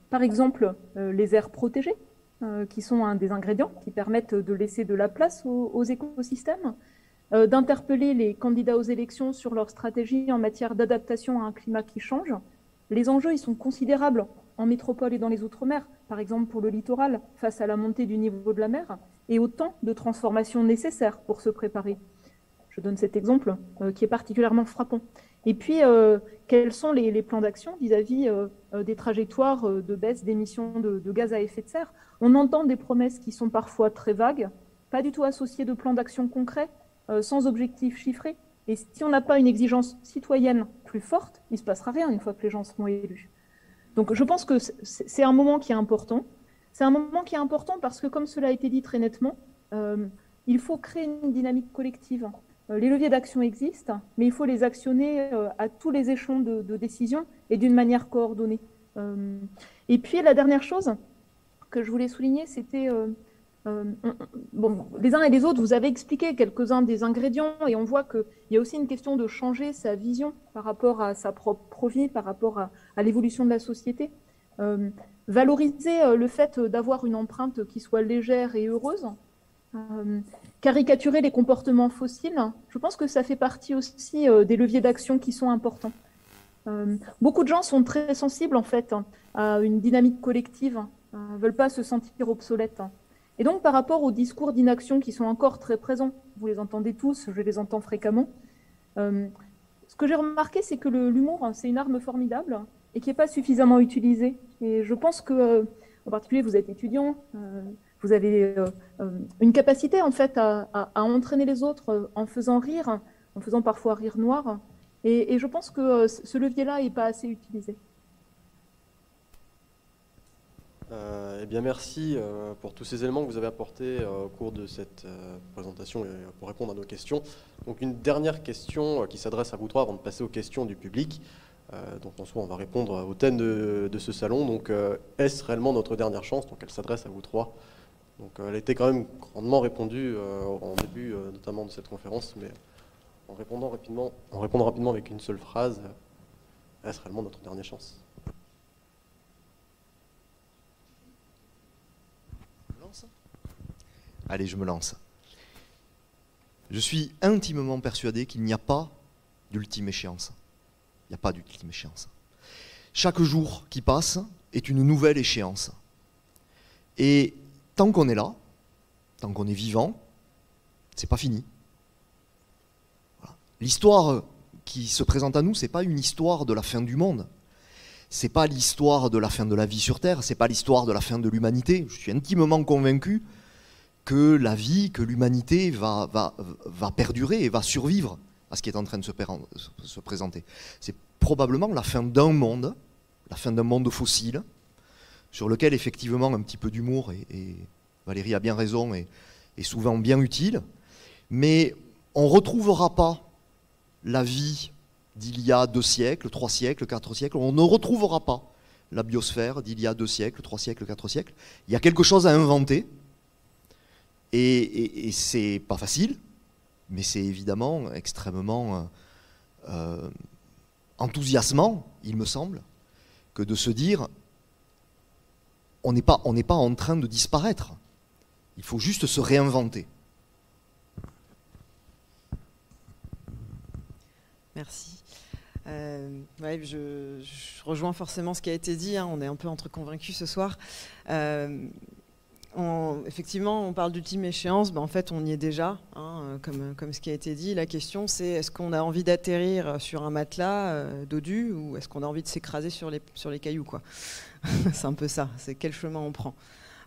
Par exemple, les aires protégées, qui sont un des ingrédients qui permettent de laisser de la place aux écosystèmes, d'interpeller les candidats aux élections sur leur stratégie en matière d'adaptation à un climat qui change. Les enjeux, ils sont considérables en métropole et dans les Outre-mer, par exemple pour le littoral, face à la montée du niveau de la mer, et au temps de transformation nécessaire pour se préparer. Je donne cet exemple qui est particulièrement frappant. Et puis, quels sont les plans d'action vis-à-vis des trajectoires de baisse d'émissions de gaz à effet de serre? On entend des promesses qui sont parfois très vagues, pas du tout associées de plans d'action concrets, sans objectifs chiffrés. Et si on n'a pas une exigence citoyenne plus forte, il ne se passera rien une fois que les gens seront élus. Donc je pense que c'est un moment qui est important. C'est un moment qui est important parce que, comme cela a été dit très nettement, il faut créer une dynamique collective. Les leviers d'action existent, mais il faut les actionner à tous les échelons de décision et d'une manière coordonnée. Et puis la dernière chose que je voulais souligner, c'était... bon, les uns et les autres, vous avez expliqué quelques-uns des ingrédients et on voit qu'il y a aussi une question de changer sa vision par rapport à sa propre vie, par rapport à l'évolution de la société. Valoriser le fait d'avoir une empreinte qui soit légère et heureuse, caricaturer les comportements fossiles, je pense que ça fait partie aussi des leviers d'action qui sont importants. Beaucoup de gens sont très sensibles en fait à une dynamique collective, ne veulent pas se sentir obsolètes. Et donc, par rapport aux discours d'inaction qui sont encore très présents, vous les entendez tous, je les entends fréquemment, ce que j'ai remarqué, c'est que l'humour, c'est une arme formidable et qui n'est pas suffisamment utilisée. Et je pense que, en particulier, vous êtes étudiant, vous avez une capacité, en fait, à entraîner les autres en faisant rire, en faisant parfois rire noir. Et je pense que ce levier-là n'est pas assez utilisé. Eh bien, merci pour tous ces éléments que vous avez apportés au cours de cette présentation et pour répondre à nos questions. Donc, une dernière question qui s'adresse à vous trois avant de passer aux questions du public. Donc, en soi, on va répondre au thème de ce salon. Donc, est-ce réellement notre dernière chance? Donc, elle s'adresse à vous trois. Donc, elle a été quand même grandement répondue en début, notamment de cette conférence, mais en répondant rapidement avec une seule phrase, est-ce réellement notre dernière chance? Allez, je me lance. Je suis intimement persuadé qu'il n'y a pas d'ultime échéance. Il n'y a pas d'ultime échéance. Chaque jour qui passe est une nouvelle échéance. Et tant qu'on est là, tant qu'on est vivant, c'est pas fini. Voilà. L'histoire qui se présente à nous, c'est pas une histoire de la fin du monde. C'est pas l'histoire de la fin de la vie sur Terre, c'est pas l'histoire de la fin de l'humanité. Je suis intimement convaincu que la vie, que l'humanité va perdurer et va survivre à ce qui est en train de se présenter. C'est probablement la fin d'un monde fossile, sur lequel effectivement un petit peu d'humour, et Valérie a bien raison, est souvent bien utile, mais on ne retrouvera pas la vie d'il y a 2 siècles, 3 siècles, 4 siècles, on ne retrouvera pas la biosphère d'il y a 2 siècles, 3 siècles, 4 siècles. Il y a quelque chose à inventer, et c'est pas facile, mais c'est évidemment extrêmement enthousiasmant, il me semble, que de se dire on n'est pas en train de disparaître, il faut juste se réinventer. Merci. Ouais, je rejoins forcément ce qui a été dit, hein, on est un peu entre convaincus ce soir. Effectivement, on parle d'ultime échéance, en fait on y est déjà, hein, comme ce qui a été dit. La question c'est, est-ce qu'on a envie d'atterrir sur un matelas dodu ou est-ce qu'on a envie de s'écraser sur les cailloux, quoi. C'est un peu ça, c'est quel chemin on prend.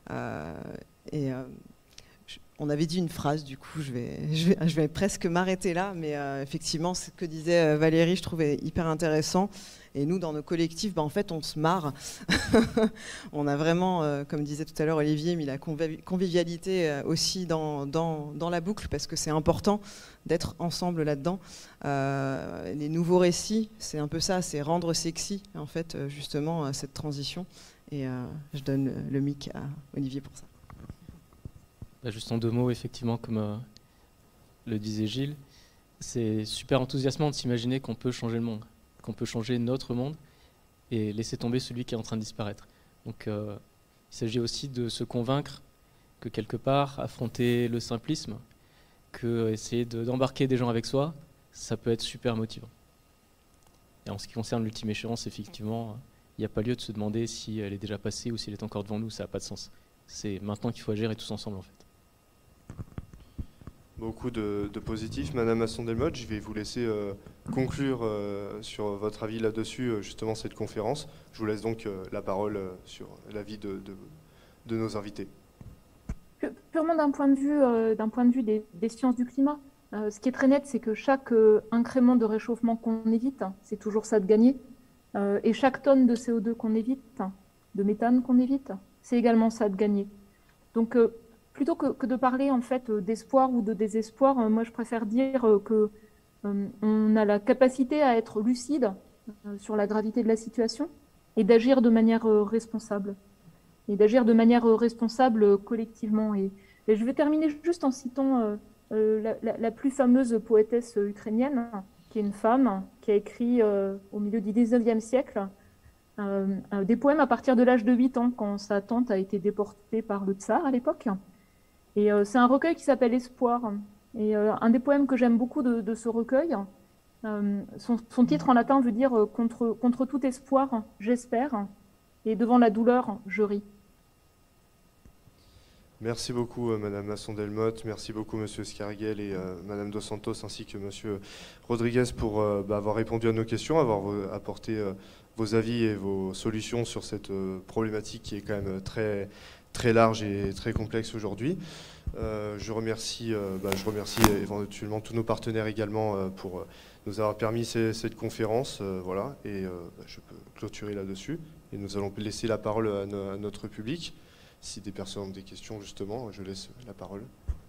On avait dit une phrase, du coup je vais presque m'arrêter là, mais effectivement ce que disait Valérie, je trouvais hyper intéressant. Et nous, dans nos collectifs, en fait, on se marre. On a vraiment, comme disait tout à l'heure Olivier, mis la convivialité aussi dans la boucle, parce que c'est important d'être ensemble là-dedans. Les nouveaux récits, c'est un peu ça, c'est rendre sexy, en fait, justement, cette transition. Et je donne le mic à Olivier pour ça. Juste en 2 mots, effectivement, comme le disait Gilles, c'est super enthousiasmant de s'imaginer qu'on peut changer le monde, qu'on peut changer notre monde et laisser tomber celui qui est en train de disparaître. Donc il s'agit aussi de se convaincre que quelque part, affronter le simplisme, que essayer d'embarquer des gens avec soi, ça peut être super motivant. Et en ce qui concerne l'ultime échéance, effectivement, il n'y a pas lieu de se demander si elle est déjà passée ou si elle est encore devant nous, ça n'a pas de sens. C'est maintenant qu'il faut agir et tous ensemble en fait. Beaucoup de positifs. Madame Masson-Delmotte, je vais vous laisser conclure sur votre avis là-dessus, justement cette conférence. Je vous laisse donc la parole sur l'avis de nos invités. Purement d'un point de vue des sciences du climat, ce qui est très net, c'est que chaque incrément de réchauffement qu'on évite, c'est toujours ça de gagner. Et chaque tonne de CO2 qu'on évite, de méthane qu'on évite, c'est également ça de gagner. Donc, plutôt que de parler en fait d'espoir ou de désespoir, moi je préfère dire qu'on a la capacité à être lucide sur la gravité de la situation et d'agir de manière responsable. Et d'agir de manière responsable collectivement. Et je vais terminer juste en citant la plus fameuse poétesse ukrainienne, qui est une femme, qui a écrit au milieu du 19e siècle des poèmes à partir de l'âge de 8 ans, quand sa tante a été déportée par le tsar à l'époque. Et c'est un recueil qui s'appelle Espoir. Et un des poèmes que j'aime beaucoup de ce recueil, son titre en latin veut dire contre tout espoir, j'espère, et devant la douleur, je ris. Merci beaucoup Madame Masson-Delmotte, merci beaucoup Monsieur Escarguel et Madame Dos Santos ainsi que Monsieur Rodriguez pour avoir répondu à nos questions, avoir apporté vos avis et vos solutions sur cette problématique qui est quand même très, très large et très complexe aujourd'hui. Je remercie éventuellement tous nos partenaires également pour nous avoir permis cette conférence. Voilà, et je peux clôturer là-dessus. Et nous allons laisser la parole à notre public. Si des personnes ont des questions, justement, je laisse la parole.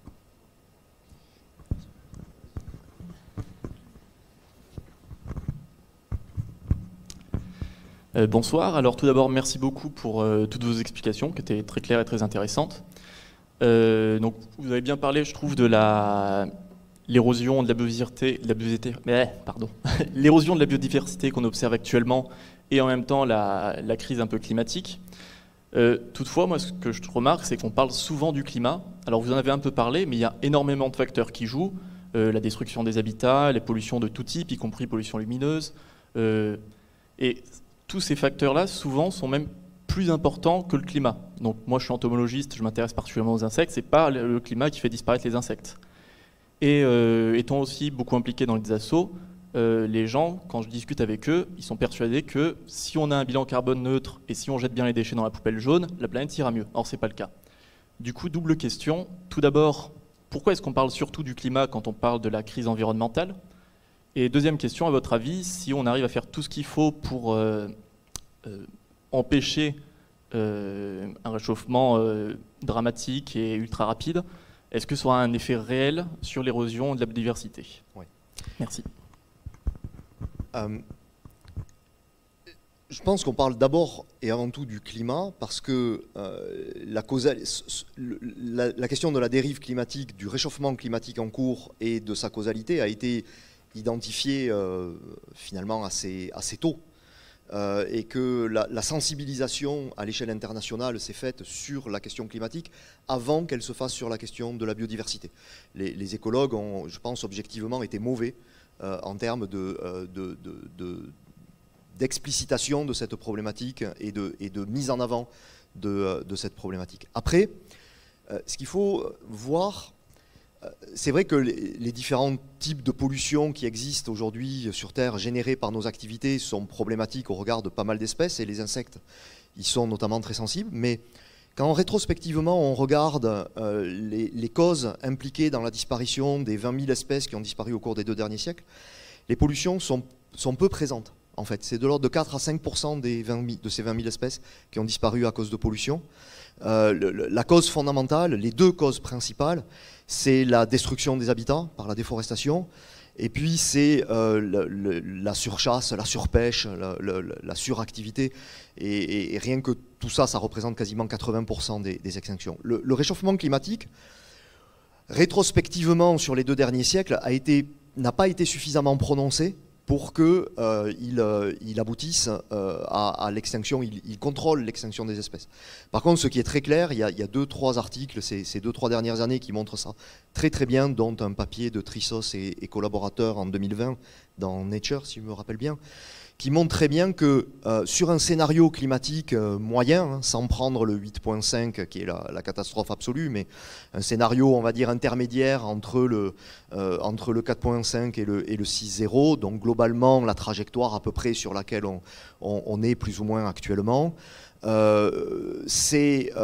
Bonsoir. Alors tout d'abord, merci beaucoup pour toutes vos explications qui étaient très claires et très intéressantes. Donc vous avez bien parlé, je trouve, de l'érosion de la biodiversité, l'érosion de la biodiversité qu'on observe actuellement et en même temps la crise un peu climatique. Toutefois, moi, ce que je remarque, c'est qu'on parle souvent du climat. Alors, vous en avez un peu parlé, mais il y a énormément de facteurs qui jouent. La destruction des habitats, les pollutions de tout type, y compris pollution lumineuse. Et tous ces facteurs-là, souvent, sont même plus importants que le climat. Donc, moi, je suis entomologiste, je m'intéresse particulièrement aux insectes. Ce n'est pas le climat qui fait disparaître les insectes. Et étant aussi beaucoup impliqué dans les assos, les gens, quand je discute avec eux, ils sont persuadés que si on a un bilan carbone neutre et si on jette bien les déchets dans la poubelle jaune, la planète ira mieux. Or, ce n'est pas le cas. Du coup, double question. Tout d'abord, pourquoi est-ce qu'on parle surtout du climat quand on parle de la crise environnementale? Et deuxième question, à votre avis, si on arrive à faire tout ce qu'il faut pour empêcher un réchauffement dramatique et ultra rapide, est-ce que ça aura un effet réel sur l'érosion de la biodiversité? Oui. Merci. Je pense qu'on parle d'abord et avant tout du climat parce que la question de la dérive climatique, du réchauffement climatique en cours et de sa causalité a été identifiée finalement assez tôt et que la sensibilisation à l'échelle internationale s'est faite sur la question climatique avant qu'elle se fasse sur la question de la biodiversité. Les écologues ont, je pense, objectivement été mauvais en termes d'explicitation de cette problématique et de mise en avant de cette problématique. Après, ce qu'il faut voir, c'est vrai que les différents types de pollution qui existent aujourd'hui sur Terre générées par nos activités sont problématiques au regard de pas mal d'espèces et les insectes y sont notamment très sensibles, mais quand rétrospectivement on regarde les causes impliquées dans la disparition des 20 000 espèces qui ont disparu au cours des 2 derniers siècles, les pollutions sont peu présentes. En fait, c'est de l'ordre de 4 à 5% de ces 20 000 espèces qui ont disparu à cause de pollution. La cause fondamentale, les 2 causes principales, c'est la destruction des habitats par la déforestation, et puis c'est la surchasse, la surpêche, la suractivité, et rien que tout ça, ça représente quasiment 80% des extinctions. Le réchauffement climatique, rétrospectivement sur les 2 derniers siècles, n'a pas été suffisamment prononcé pour qu'il aboutisse à l'extinction, il contrôle l'extinction des espèces. Par contre, ce qui est très clair, il y a 2-3 articles ces 2-3 dernières années qui montrent ça très très bien, dont un papier de Trissos et collaborateurs en 2020 dans Nature, si je me rappelle bien, qui montre très bien que sur un scénario climatique moyen, hein, sans prendre le 8.5 qui est la catastrophe absolue, mais un scénario, on va dire, intermédiaire entre le 4.5 et le 6.0, donc globalement la trajectoire à peu près sur laquelle on est plus ou moins actuellement, c'est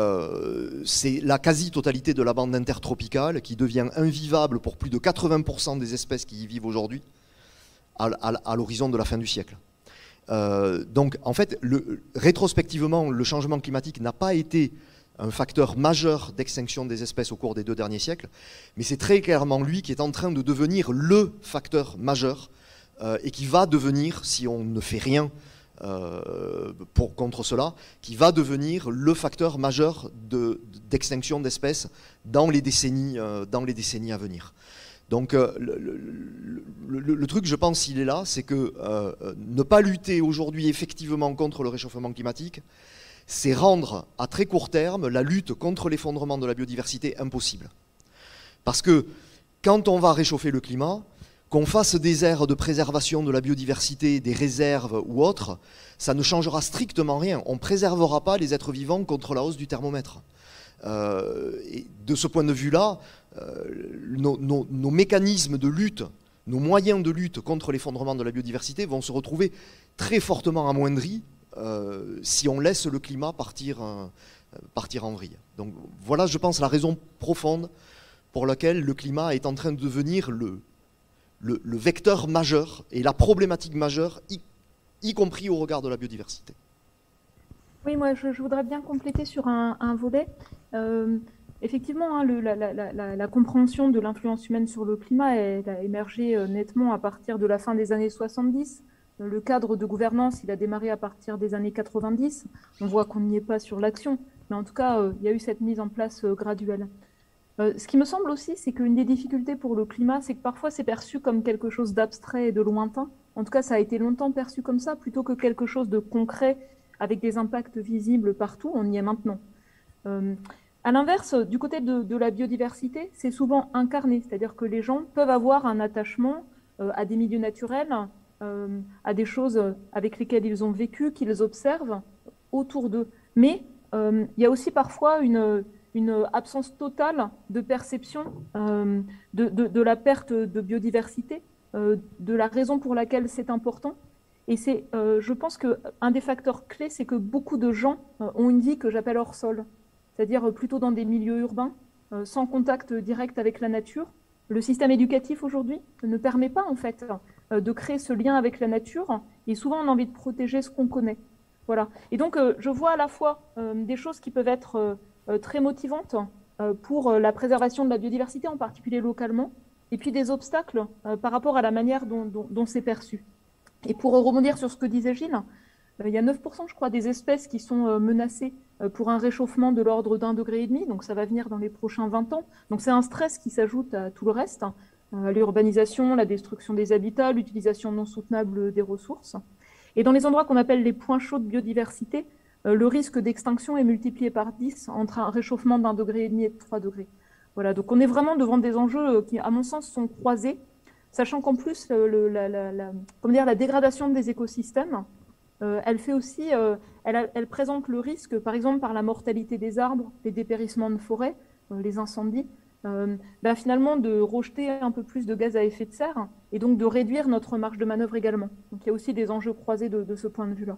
la quasi-totalité de la bande intertropicale qui devient invivable pour plus de 80% des espèces qui y vivent aujourd'hui à l'horizon de la fin du siècle. Donc en fait, rétrospectivement, le changement climatique n'a pas été un facteur majeur d'extinction des espèces au cours des 2 derniers siècles, mais c'est très clairement lui qui est en train de devenir le facteur majeur et qui va devenir, si on ne fait rien contre cela, qui va devenir le facteur majeur d'extinction d'espèces dans les décennies à venir. Donc le truc, je pense, il est là, c'est que ne pas lutter aujourd'hui effectivement contre le réchauffement climatique, c'est rendre à très court terme la lutte contre l'effondrement de la biodiversité impossible. Parce que quand on va réchauffer le climat, qu'on fasse des aires de préservation de la biodiversité, des réserves ou autres, ça ne changera strictement rien. On ne préservera pas les êtres vivants contre la hausse du thermomètre. Et de ce point de vue-là, nos mécanismes de lutte, nos moyens de lutte contre l'effondrement de la biodiversité vont se retrouver très fortement amoindris si on laisse le climat partir en vrille. Donc voilà, je pense, la raison profonde pour laquelle le climat est en train de devenir le vecteur majeur et la problématique majeure, y compris au regard de la biodiversité. Oui, moi je voudrais bien compléter sur un volet. Effectivement, hein, la compréhension de l'influence humaine sur le climat a émergé nettement à partir de la fin des années 70. Le cadre de gouvernance, il a démarré à partir des années 90. On voit qu'on n'y est pas sur l'action, mais en tout cas, il y a eu cette mise en place graduelle. Ce qui me semble aussi, c'est qu'une des difficultés pour le climat, c'est que parfois c'est perçu comme quelque chose d'abstrait et de lointain. En tout cas, ça a été longtemps perçu comme ça, plutôt que quelque chose de concret, avec des impacts visibles partout. On y est maintenant. À l'inverse, du côté de la biodiversité, c'est souvent incarné, c'est-à-dire que les gens peuvent avoir un attachement à des milieux naturels, à des choses avec lesquelles ils ont vécu, qu'ils observent autour d'eux. Mais il y a aussi parfois une absence totale de perception de la perte de biodiversité, de la raison pour laquelle c'est important. Et je pense qu'un des facteurs clés, c'est que beaucoup de gens ont une vie que j'appelle hors sol, c'est-à-dire plutôt dans des milieux urbains, sans contact direct avec la nature. Le système éducatif aujourd'hui ne permet pas en fait de créer ce lien avec la nature, et souvent on a envie de protéger ce qu'on connaît. Voilà. Et donc je vois à la fois des choses qui peuvent être très motivantes pour la préservation de la biodiversité, en particulier localement, et puis des obstacles par rapport à la manière dont c'est perçu. Et pour rebondir sur ce que disait Gilles, il y a 9%, je crois, des espèces qui sont menacées pour un réchauffement de l'ordre d'1,5 degré, donc ça va venir dans les prochains 20 ans. Donc c'est un stress qui s'ajoute à tout le reste, l'urbanisation, la destruction des habitats, l'utilisation non soutenable des ressources. Et dans les endroits qu'on appelle les points chauds de biodiversité, le risque d'extinction est multiplié par 10 entre un réchauffement d'1,5 degré et de 3 degrés. Voilà, donc on est vraiment devant des enjeux qui, à mon sens, sont croisés, sachant qu'en plus, la dégradation des écosystèmes, elle fait aussi, elle présente le risque, par exemple, par la mortalité des arbres, les dépérissements de forêts, les incendies, finalement de rejeter un peu plus de gaz à effet de serre et donc de réduire notre marge de manœuvre également. Donc il y a aussi des enjeux croisés de ce point de vue-là.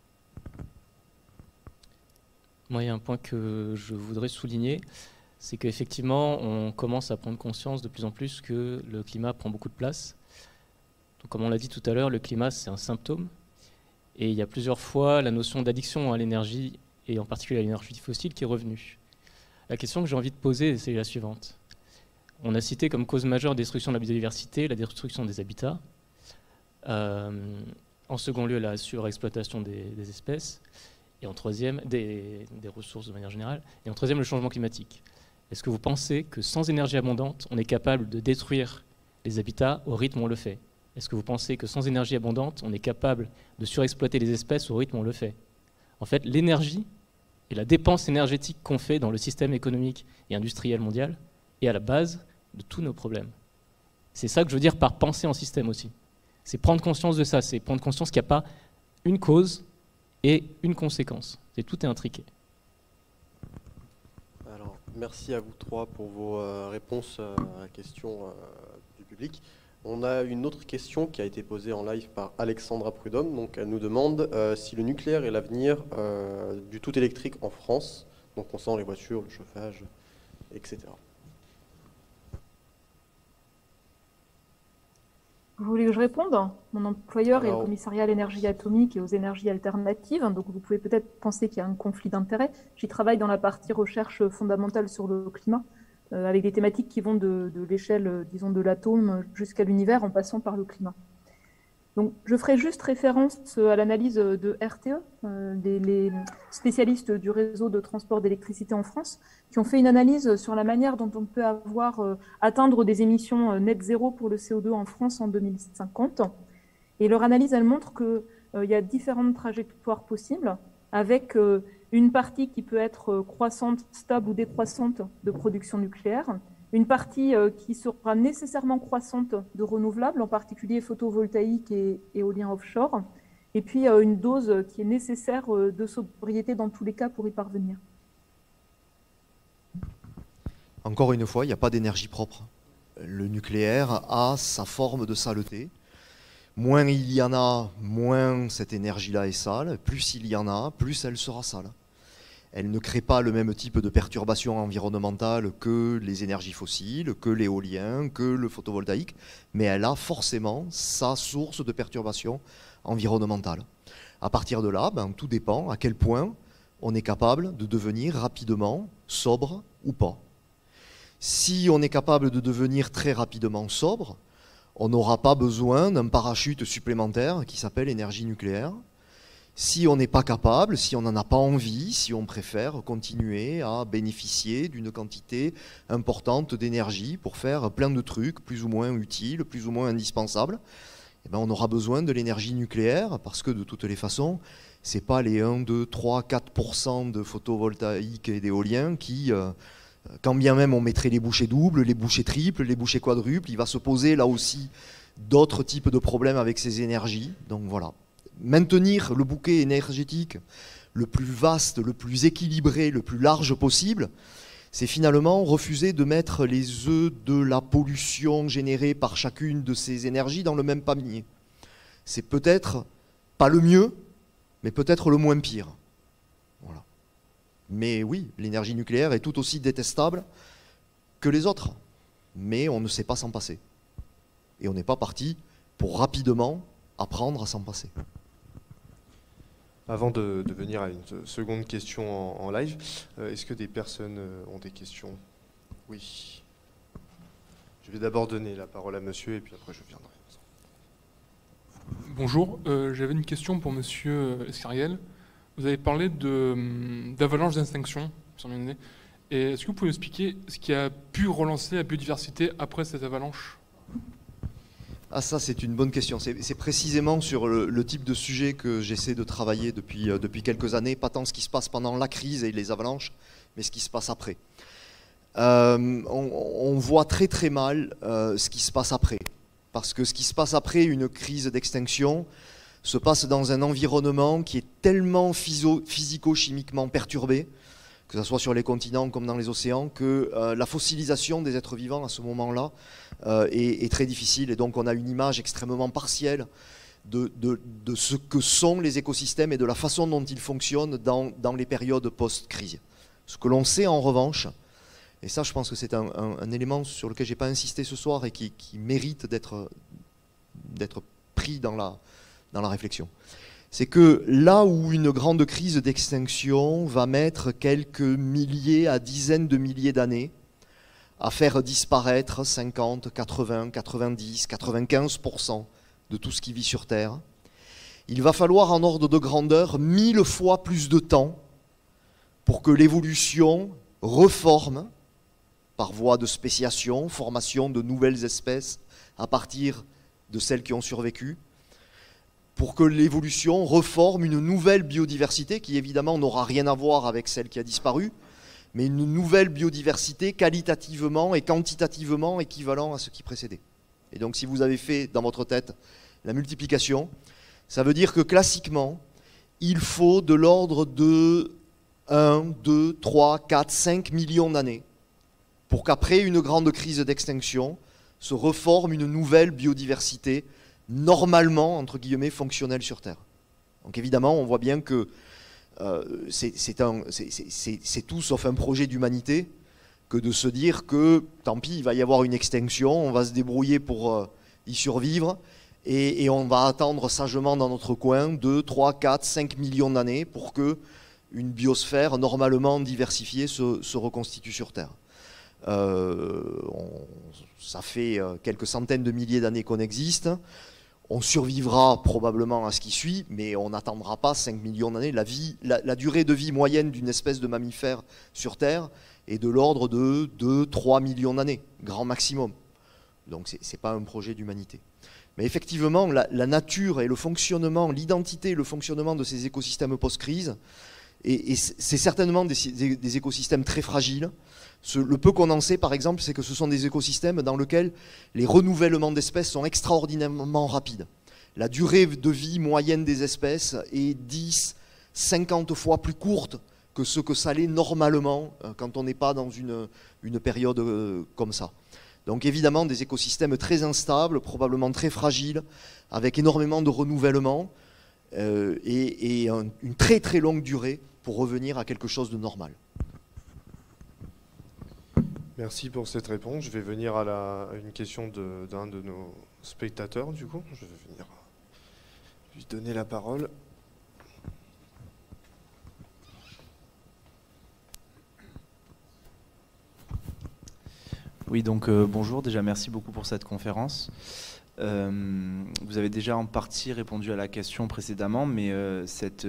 Moi, il y a un point que je voudrais souligner, c'est qu'effectivement, on commence à prendre conscience de plus en plus que le climat prend beaucoup de place. Donc, comme on l'a dit tout à l'heure, le climat, c'est un symptôme. Et il y a plusieurs fois la notion d'addiction à l'énergie, et en particulier à l'énergie fossile, qui est revenue. La question que j'ai envie de poser, c'est la suivante. On a cité comme cause majeure de destruction de la biodiversité la destruction des habitats. En second lieu, la surexploitation des espèces. Et en troisième, des ressources de manière générale. Et en troisième, le changement climatique. Est-ce que vous pensez que sans énergie abondante, on est capable de détruire les habitats au rythme où on le fait? Est-ce que vous pensez que sans énergie abondante, on est capable de surexploiter les espèces au rythme où on le fait? En fait, l'énergie et la dépense énergétique qu'on fait dans le système économique et industriel mondial est à la base de tous nos problèmes. C'est ça que je veux dire par penser en système aussi. C'est prendre conscience de ça, c'est prendre conscience qu'il n'y a pas une cause et une conséquence. Tout est intriqué. Alors, merci à vous trois pour vos réponses à la question du public. On a une autre question qui a été posée en live par Alexandra Prudhomme. Donc, elle nous demande si le nucléaire est l'avenir du tout électrique en France, donc concernant les voitures, le chauffage, etc. Vous voulez que je réponde? Mon employeur est le commissariat à l'énergie atomique et aux énergies alternatives, donc vous pouvez peut-être penser qu'il y a un conflit d'intérêts. J'y travaille dans la partie recherche fondamentale sur le climat, avec des thématiques qui vont de l'échelle, disons, de l'atome jusqu'à l'univers en passant par le climat. Donc, je ferai juste référence à l'analyse de RTE, les spécialistes du réseau de transport d'électricité en France, qui ont fait une analyse sur la manière dont on peut atteindre des émissions net zéro pour le CO2 en France en 2050. Et leur analyse, elle montre qu'il y a différentes trajectoires possibles, avec une partie qui peut être croissante, stable ou décroissante de production nucléaire, une partie qui sera nécessairement croissante de renouvelables, en particulier photovoltaïque et éolien offshore, et puis une dose qui est nécessaire de sobriété dans tous les cas pour y parvenir. Encore une fois, il n'y a pas d'énergie propre. Le nucléaire a sa forme de saleté. Moins il y en a, moins cette énergie-là est sale. Plus il y en a, plus elle sera sale. Elle ne crée pas le même type de perturbations environnementales que les énergies fossiles, que l'éolien, que le photovoltaïque, mais elle a forcément sa source de perturbation environnementale. À partir de là, tout dépend à quel point on est capable de devenir rapidement sobre ou pas. Si on est capable de devenir très rapidement sobre, on n'aura pas besoin d'un parachute supplémentaire qui s'appelle énergie nucléaire. Si on n'est pas capable, si on n'en a pas envie, si on préfère continuer à bénéficier d'une quantité importante d'énergie pour faire plein de trucs plus ou moins utiles, plus ou moins indispensables, on aura besoin de l'énergie nucléaire parce que de toutes les façons, ce n'est pas les 1, 2, 3, 4% de photovoltaïque et d'éolien qui, quand bien même on mettrait les bouchées doubles, les bouchées triples, les bouchées quadruples, il va se poser là aussi d'autres types de problèmes avec ces énergies. Donc voilà. Maintenir le bouquet énergétique le plus vaste, le plus équilibré, le plus large possible, c'est finalement refuser de mettre les œufs de la pollution générée par chacune de ces énergies dans le même panier. C'est peut-être pas le mieux, mais peut-être le moins pire. Voilà. Mais oui, l'énergie nucléaire est tout aussi détestable que les autres, mais on ne sait pas s'en passer. Et on n'est pas parti pour rapidement apprendre à s'en passer. Avant de venir à une seconde question en live, est-ce que des personnes ont des questions? Oui. Je vais d'abord donner la parole à monsieur et puis après je viendrai. Bonjour, j'avais une question pour monsieur Escarguel. Vous avez parlé d'avalanche d'extinction. Et est-ce que vous pouvez expliquer ce qui a pu relancer la biodiversité après cette avalanche? Ah, ça c'est une bonne question. C'est précisément sur le type de sujet que j'essaie de travailler depuis quelques années, pas tant ce qui se passe pendant la crise et les avalanches, mais ce qui se passe après. On voit très très mal ce qui se passe après, parce que ce qui se passe après une crise d'extinction se passe dans un environnement qui est tellement physico-chimiquement perturbé, que ce soit sur les continents comme dans les océans, que la fossilisation des êtres vivants à ce moment-là est très difficile. Et donc on a une image extrêmement partielle de ce que sont les écosystèmes et de la façon dont ils fonctionnent dans les périodes post-crise. Ce que l'on sait en revanche, et ça je pense que c'est un élément sur lequel je n'ai pas insisté ce soir et qui mérite d'être pris dans la réflexion, c'est que là où une grande crise d'extinction va mettre quelques milliers à dizaines de milliers d'années à faire disparaître 50, 80, 90, 95% de tout ce qui vit sur Terre, il va falloir en ordre de grandeur 1000 fois plus de temps pour que l'évolution reforme, par voie de spéciation, formation de nouvelles espèces à partir de celles qui ont survécu, pour que l'évolution reforme une nouvelle biodiversité qui évidemment n'aura rien à voir avec celle qui a disparu, mais une nouvelle biodiversité qualitativement et quantitativement équivalent à ce qui précédait. Et donc si vous avez fait dans votre tête la multiplication, ça veut dire que classiquement, il faut de l'ordre de 1, 2, 3, 4, 5 millions d'années pour qu'après une grande crise d'extinction se reforme une nouvelle biodiversité normalement, entre guillemets, fonctionnelle sur Terre. Donc évidemment, on voit bien que c'est tout sauf un projet d'humanité que de se dire que, tant pis, il va y avoir une extinction, on va se débrouiller pour y survivre, et on va attendre sagement dans notre coin 2, 3, 4, 5 millions d'années pour que une biosphère normalement diversifiée se reconstitue sur Terre. Ça fait quelques centaines de milliers d'années qu'on existe. On survivra probablement à ce qui suit, mais on n'attendra pas 5 millions d'années. La durée de vie moyenne d'une espèce de mammifère sur Terre est de l'ordre de 2-3 millions d'années, grand maximum. Donc ce n'est pas un projet d'humanité. Mais effectivement, la nature et le fonctionnement, l'identité et le fonctionnement de ces écosystèmes post-crise, et c'est certainement des écosystèmes très fragiles. Le peu qu'on en sait, par exemple, c'est que ce sont des écosystèmes dans lesquels les renouvellements d'espèces sont extraordinairement rapides. La durée de vie moyenne des espèces est 10, 50 fois plus courte que ce que ça l'est normalement quand on n'est pas dans une période comme ça. Donc évidemment, des écosystèmes très instables, probablement très fragiles, avec énormément de renouvellement et une très très longue durée pour revenir à quelque chose de normal. Merci pour cette réponse. Je vais venir à une question d'un de nos spectateurs, du coup. Je vais venir lui donner la parole. Oui, donc bonjour. Déjà, merci beaucoup pour cette conférence. Vous avez déjà en partie répondu à la question précédemment, mais cette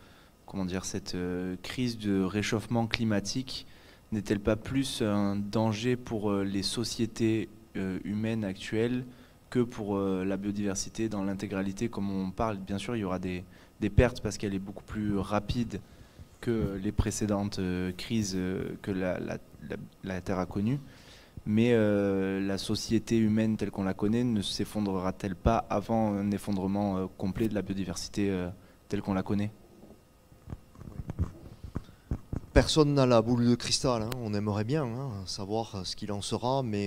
crise de réchauffement climatique n'est-elle pas plus un danger pour les sociétés humaines actuelles que pour la biodiversité dans l'intégralité? Comme on parle, bien sûr, il y aura des pertes parce qu'elle est beaucoup plus rapide que les précédentes crises que la Terre a connues. Mais la société humaine telle qu'on la connaît ne s'effondrera-t-elle pas avant un effondrement complet de la biodiversité telle qu'on la connaît? Personne n'a la boule de cristal, hein. On aimerait bien savoir ce qu'il en sera, mais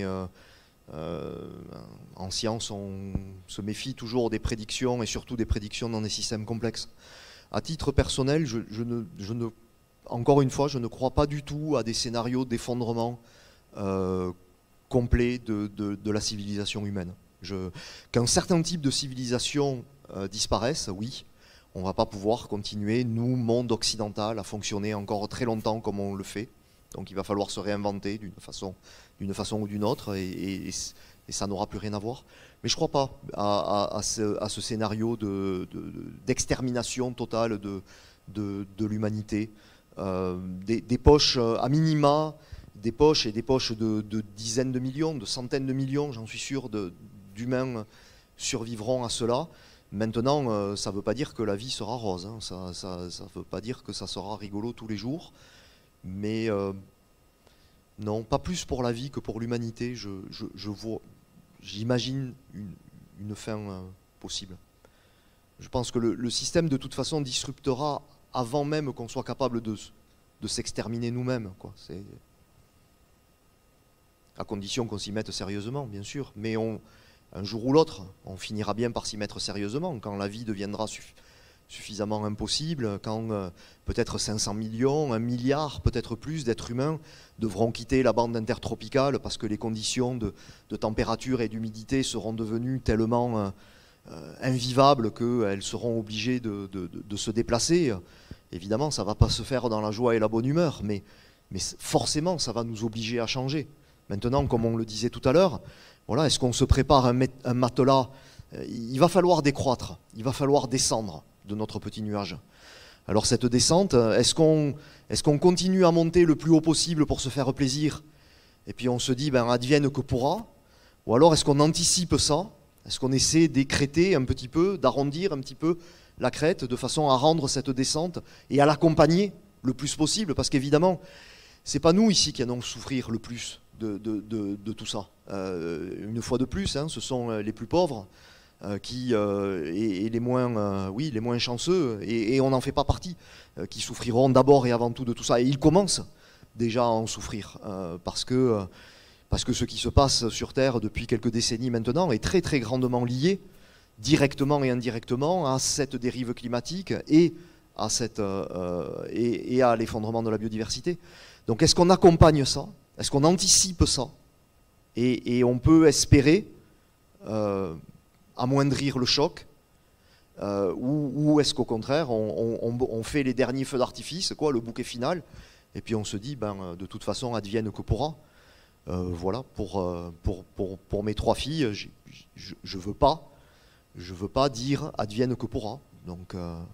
en science, on se méfie toujours des prédictions, et surtout des prédictions dans des systèmes complexes. À titre personnel, encore une fois, je ne crois pas du tout à des scénarios d'effondrement complet de la civilisation humaine. Qu'un certain type de civilisation disparaisse, oui. On ne va pas pouvoir continuer, nous, monde occidental, à fonctionner encore très longtemps comme on le fait. Donc il va falloir se réinventer d'une façon ou d'une autre, et ça n'aura plus rien à voir. Mais je ne crois pas à ce scénario d'extermination totale de l'humanité. Des poches, à minima, des poches et des poches de dizaines de millions, de centaines de millions, j'en suis sûr, d'humains survivront à cela. Maintenant, ça ne veut pas dire que la vie sera rose, hein. Ça ne veut pas dire que ça sera rigolo tous les jours, mais non, pas plus pour la vie que pour l'humanité. J'imagine une fin possible. Je pense que le système, de toute façon, disruptera avant même qu'on soit capable de s'exterminer nous-mêmes, quoi. C'est à condition qu'on s'y mette sérieusement, bien sûr, mais un jour ou l'autre, on finira bien par s'y mettre sérieusement, quand la vie deviendra suffisamment impossible, quand peut-être 500 millions, 1 milliard, peut-être plus d'êtres humains devront quitter la bande intertropicale parce que les conditions de température et d'humidité seront devenues tellement invivables qu'elles seront obligées de se déplacer. Évidemment, ça ne va pas se faire dans la joie et la bonne humeur, mais forcément, ça va nous obliger à changer. Maintenant, comme on le disait tout à l'heure, voilà, est-ce qu'on se prépare un matelas? Il va falloir décroître, il va falloir descendre de notre petit nuage. Alors cette descente, est-ce qu'on continue à monter le plus haut possible pour se faire plaisir, et puis on se dit, ben, advienne que pourra? Ou alors est-ce qu'on anticipe ça, Est-ce qu'on essaie d'écrêter un petit peu, d'arrondir un petit peu la crête de façon à rendre cette descente et à l'accompagner le plus possible? Parce qu'évidemment, c'est pas nous ici qui allons souffrir le plus de tout ça. Une fois de plus, hein, ce sont les plus pauvres et les moins, les moins chanceux, et on n'en fait pas partie, qui souffriront d'abord et avant tout de tout ça. Et ils commencent déjà à en souffrir, parce que ce qui se passe sur Terre depuis quelques décennies maintenant est très très grandement lié, directement et indirectement, à cette dérive climatique et à l'effondrement de la biodiversité. Donc est-ce qu'on accompagne ça? Est-ce qu'on anticipe ça? Et on peut espérer amoindrir le choc, ou est-ce qu'au contraire on fait les derniers feux d'artifice, le bouquet final, et puis on se dit de toute façon advienne que pourra. Voilà, pour mes 3 filles, je veux pas dire advienne que pourra. Donc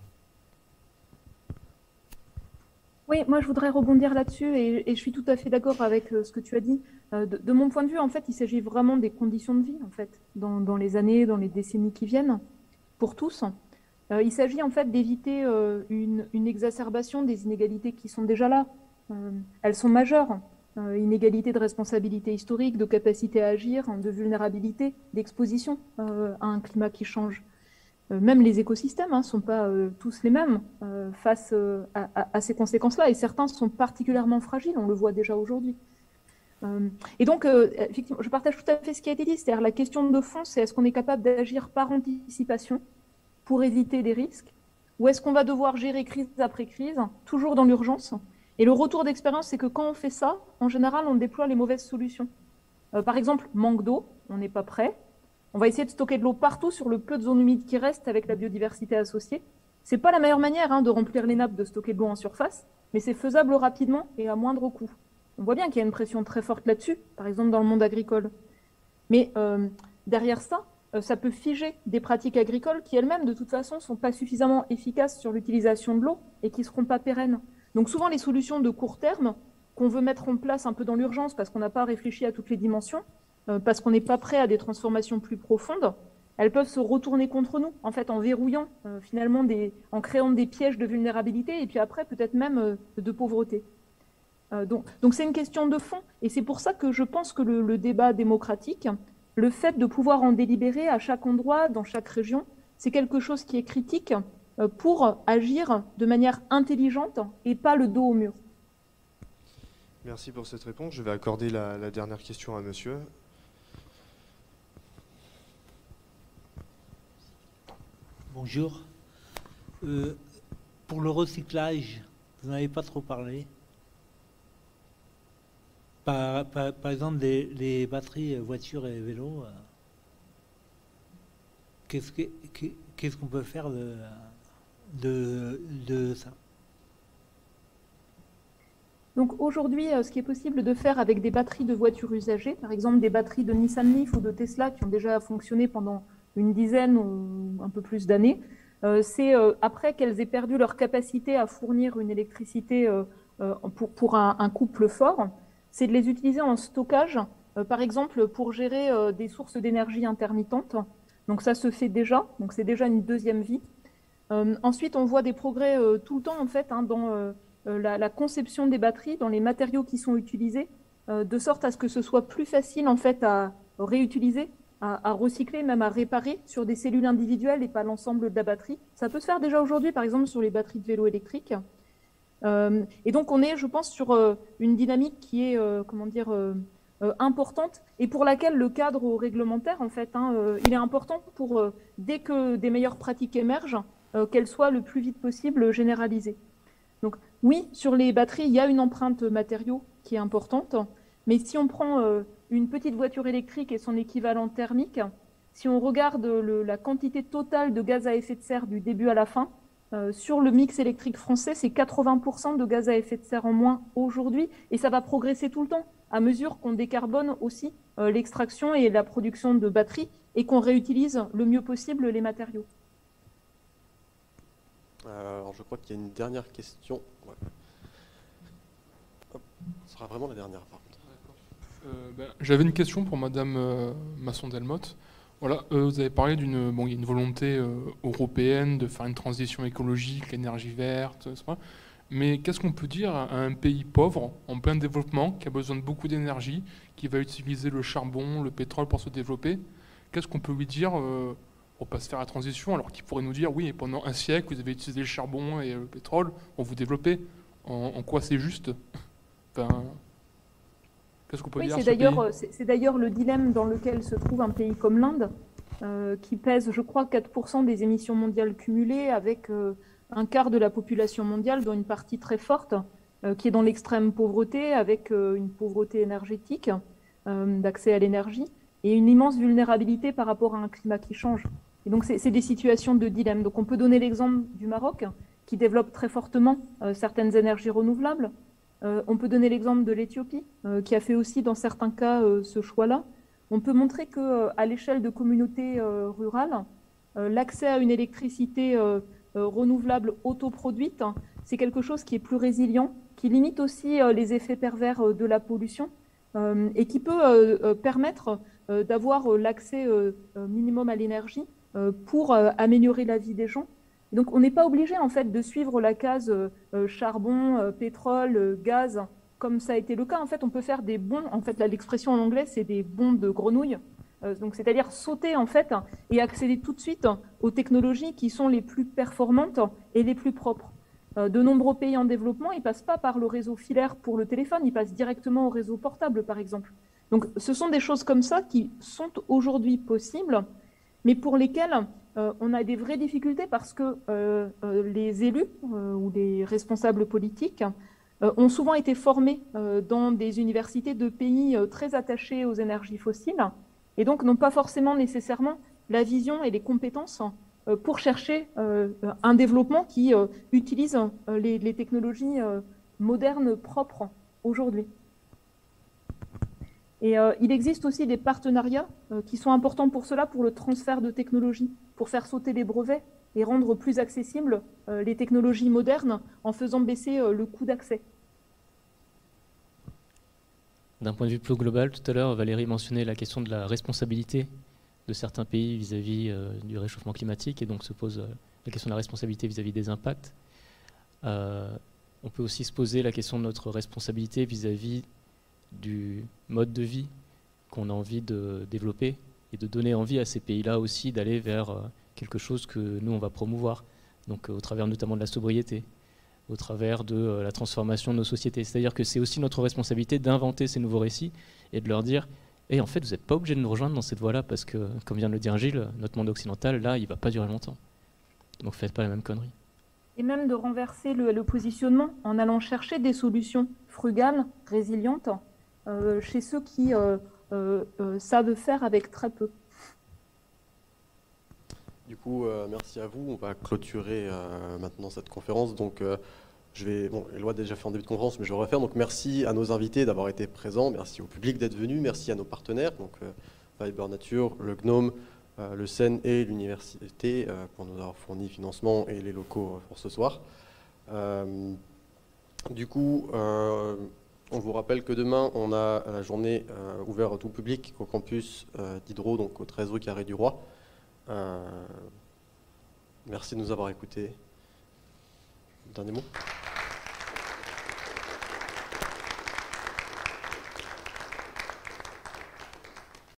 oui, moi je voudrais rebondir là-dessus, et je suis tout à fait d'accord avec ce que tu as dit. De mon point de vue, en fait, il s'agit vraiment des conditions de vie, en fait, dans les années, dans les décennies qui viennent, pour tous. Il s'agit en fait d'éviter une exacerbation des inégalités qui sont déjà là. Elles sont majeures. Inégalité de responsabilité historique, de capacité à agir, de vulnérabilité, d'exposition à un climat qui change. Même les écosystèmes ne sont pas tous les mêmes face à ces conséquences-là, et certains sont particulièrement fragiles, on le voit déjà aujourd'hui. Et donc, effectivement, je partage tout à fait ce qui a été dit, c'est-à-dire la question de fond, c'est est-ce qu'on est capable d'agir par anticipation pour éviter des risques, ou est-ce qu'on va devoir gérer crise après crise, toujours dans l'urgence? Et le retour d'expérience, c'est que quand on fait ça, en général, on déploie les mauvaises solutions. Par exemple, manque d'eau, on n'est pas prêt. On va essayer de stocker de l'eau partout sur le peu de zones humides qui restent avec la biodiversité associée. Ce n'est pas la meilleure manière de remplir les nappes, de stocker de l'eau en surface, mais c'est faisable rapidement et à moindre coût. On voit bien qu'il y a une pression très forte là-dessus, par exemple dans le monde agricole. Mais derrière ça, ça peut figer des pratiques agricoles qui elles-mêmes, de toute façon, ne sont pas suffisamment efficaces sur l'utilisation de l'eau et qui ne seront pas pérennes. Donc souvent, les solutions de court terme qu'on veut mettre en place un peu dans l'urgence parce qu'on n'a pas réfléchi à toutes les dimensions, parce qu'on n'est pas prêt à des transformations plus profondes, elles peuvent se retourner contre nous, en fait, en verrouillant, finalement, en créant des pièges de vulnérabilité et puis après, peut-être même de pauvreté. Donc c'est une question de fond, et c'est pour ça que je pense que le débat démocratique, le fait de pouvoir en délibérer à chaque endroit, dans chaque région, c'est quelque chose qui est critique pour agir de manière intelligente et pas le dos au mur. Merci pour cette réponse. Je vais accorder la dernière question à monsieur. Bonjour. Pour le recyclage, vous n'en avez pas trop parlé. Par exemple, les batteries voitures et vélos, qu'est-ce qu'on peut faire de ça? Donc aujourd'hui, ce qui est possible de faire avec des batteries de voitures usagées, par exemple des batteries de Nissan Leaf ou de Tesla qui ont déjà fonctionné pendant une dizaine ou un peu plus d'années, c'est après qu'elles aient perdu leur capacité à fournir une électricité pour un couple fort, c'est de les utiliser en stockage, par exemple pour gérer des sources d'énergie intermittentes. Donc ça se fait déjà, donc c'est déjà une deuxième vie. Ensuite, on voit des progrès tout le temps en fait dans la conception des batteries, dans les matériaux qui sont utilisés, de sorte à ce que ce soit plus facile en fait à réutiliser, à recycler, même à réparer sur des cellules individuelles et pas l'ensemble de la batterie. Ça peut se faire déjà aujourd'hui, par exemple sur les batteries de vélo électriques. Et donc on est, je pense, sur une dynamique qui est, importante et pour laquelle le cadre réglementaire, en fait, il est important pour, dès que des meilleures pratiques émergent, qu'elles soient le plus vite possible généralisées. Donc oui, sur les batteries, il y a une empreinte matériaux qui est importante, mais si on prend une petite voiture électrique et son équivalent thermique, si on regarde la quantité totale de gaz à effet de serre du début à la fin, sur le mix électrique français, c'est 80% de gaz à effet de serre en moins aujourd'hui, et ça va progresser tout le temps, à mesure qu'on décarbone aussi l'extraction et la production de batteries, et qu'on réutilise le mieux possible les matériaux. Alors je crois qu'il y a une dernière question. Ouais. Hop, ce sera vraiment la dernière par contre. J'avais une question pour Madame Masson-Delmotte. Voilà, vous avez parlé d'une il y a une volonté européenne de faire une transition écologique, l'énergie verte, etc. Mais qu'est-ce qu'on peut dire à un pays pauvre, en plein développement, qui a besoin de beaucoup d'énergie, qui va utiliser le charbon, le pétrole pour se développer? Qu'est-ce qu'on peut lui dire pour pas se faire la transition, alors qu'il pourrait nous dire, oui, pendant un siècle, vous avez utilisé le charbon et le pétrole pour vous développer. En quoi c'est juste? Enfin, qu'est-ce qu'on peut dire à ce pays? C'est d'ailleurs le dilemme dans lequel se trouve un pays comme l'Inde, qui pèse, je crois, 4% des émissions mondiales cumulées, avec un quart de la population mondiale, dont une partie très forte, qui est dans l'extrême pauvreté, avec une pauvreté énergétique, d'accès à l'énergie, et une immense vulnérabilité par rapport à un climat qui change. Et donc, c'est des situations de dilemme. Donc, on peut donner l'exemple du Maroc, qui développe très fortement certaines énergies renouvelables. On peut donner l'exemple de l'Éthiopie, qui a fait aussi, dans certains cas, ce choix-là. On peut montrer qu'à l'échelle de communautés rurales, l'accès à une électricité renouvelable autoproduite, c'est quelque chose qui est plus résilient, qui limite aussi les effets pervers de la pollution et qui peut permettre d'avoir l'accès minimum à l'énergie pour améliorer la vie des gens. Donc on n'est pas obligé en fait de suivre la case charbon, pétrole, gaz, comme ça a été le cas. En fait, on peut faire des bonds. En fait, l'expression en anglais, c'est des bonds de grenouille. Donc, c'est-à-dire sauter en fait et accéder tout de suite aux technologies qui sont les plus performantes et les plus propres. De nombreux pays en développement, ils ne passent pas par le réseau filaire pour le téléphone, ils passent directement au réseau portable, par exemple. Donc, ce sont des choses comme ça qui sont aujourd'hui possibles, mais pour lesquelles on a des vraies difficultés parce que les élus ou les responsables politiques ont souvent été formés dans des universités de pays très attachés aux énergies fossiles et donc n'ont pas forcément nécessairement la vision et les compétences pour chercher un développement qui utilise les technologies modernes propres aujourd'hui. Et il existe aussi des partenariats qui sont importants pour cela, pour le transfert de technologies, pour faire sauter les brevets et rendre plus accessibles les technologies modernes en faisant baisser le coût d'accès. D'un point de vue plus global, tout à l'heure, Valérie mentionnait la question de la responsabilité de certains pays vis-à-vis du réchauffement climatique, et donc se pose la question de la responsabilité vis-à-vis des impacts. On peut aussi se poser la question de notre responsabilité vis-à-vis du mode de vie qu'on a envie de développer et de donner envie à ces pays-là aussi d'aller vers quelque chose que nous, on va promouvoir, donc au travers notamment de la sobriété, au travers de la transformation de nos sociétés. C'est-à-dire que c'est aussi notre responsabilité d'inventer ces nouveaux récits et de leur dire « en fait, vous n'êtes pas obligé de nous rejoindre dans cette voie-là parce que, comme vient de le dire Gilles, notre monde occidental, là, il ne va pas durer longtemps. Donc faites pas la même connerie. » Et même de renverser le positionnement en allant chercher des solutions frugales, résilientes, chez ceux qui savent faire avec très peu. Du coup, merci à vous. On va clôturer maintenant cette conférence. Donc, Eloi a déjà fait en début de conférence, mais je vais refaire. Donc, merci à nos invités d'avoir été présents. Merci au public d'être venu. Merci à nos partenaires, donc Fiber Nature, le GNOME, le CEN et l'université pour nous avoir fourni financement et les locaux pour ce soir. Du coup, on vous rappelle que demain, on a la journée ouverte au tout public au campus d'Hydro, donc au 13 rue Carré du Roi. Merci de nous avoir écoutés. Dernier mot ?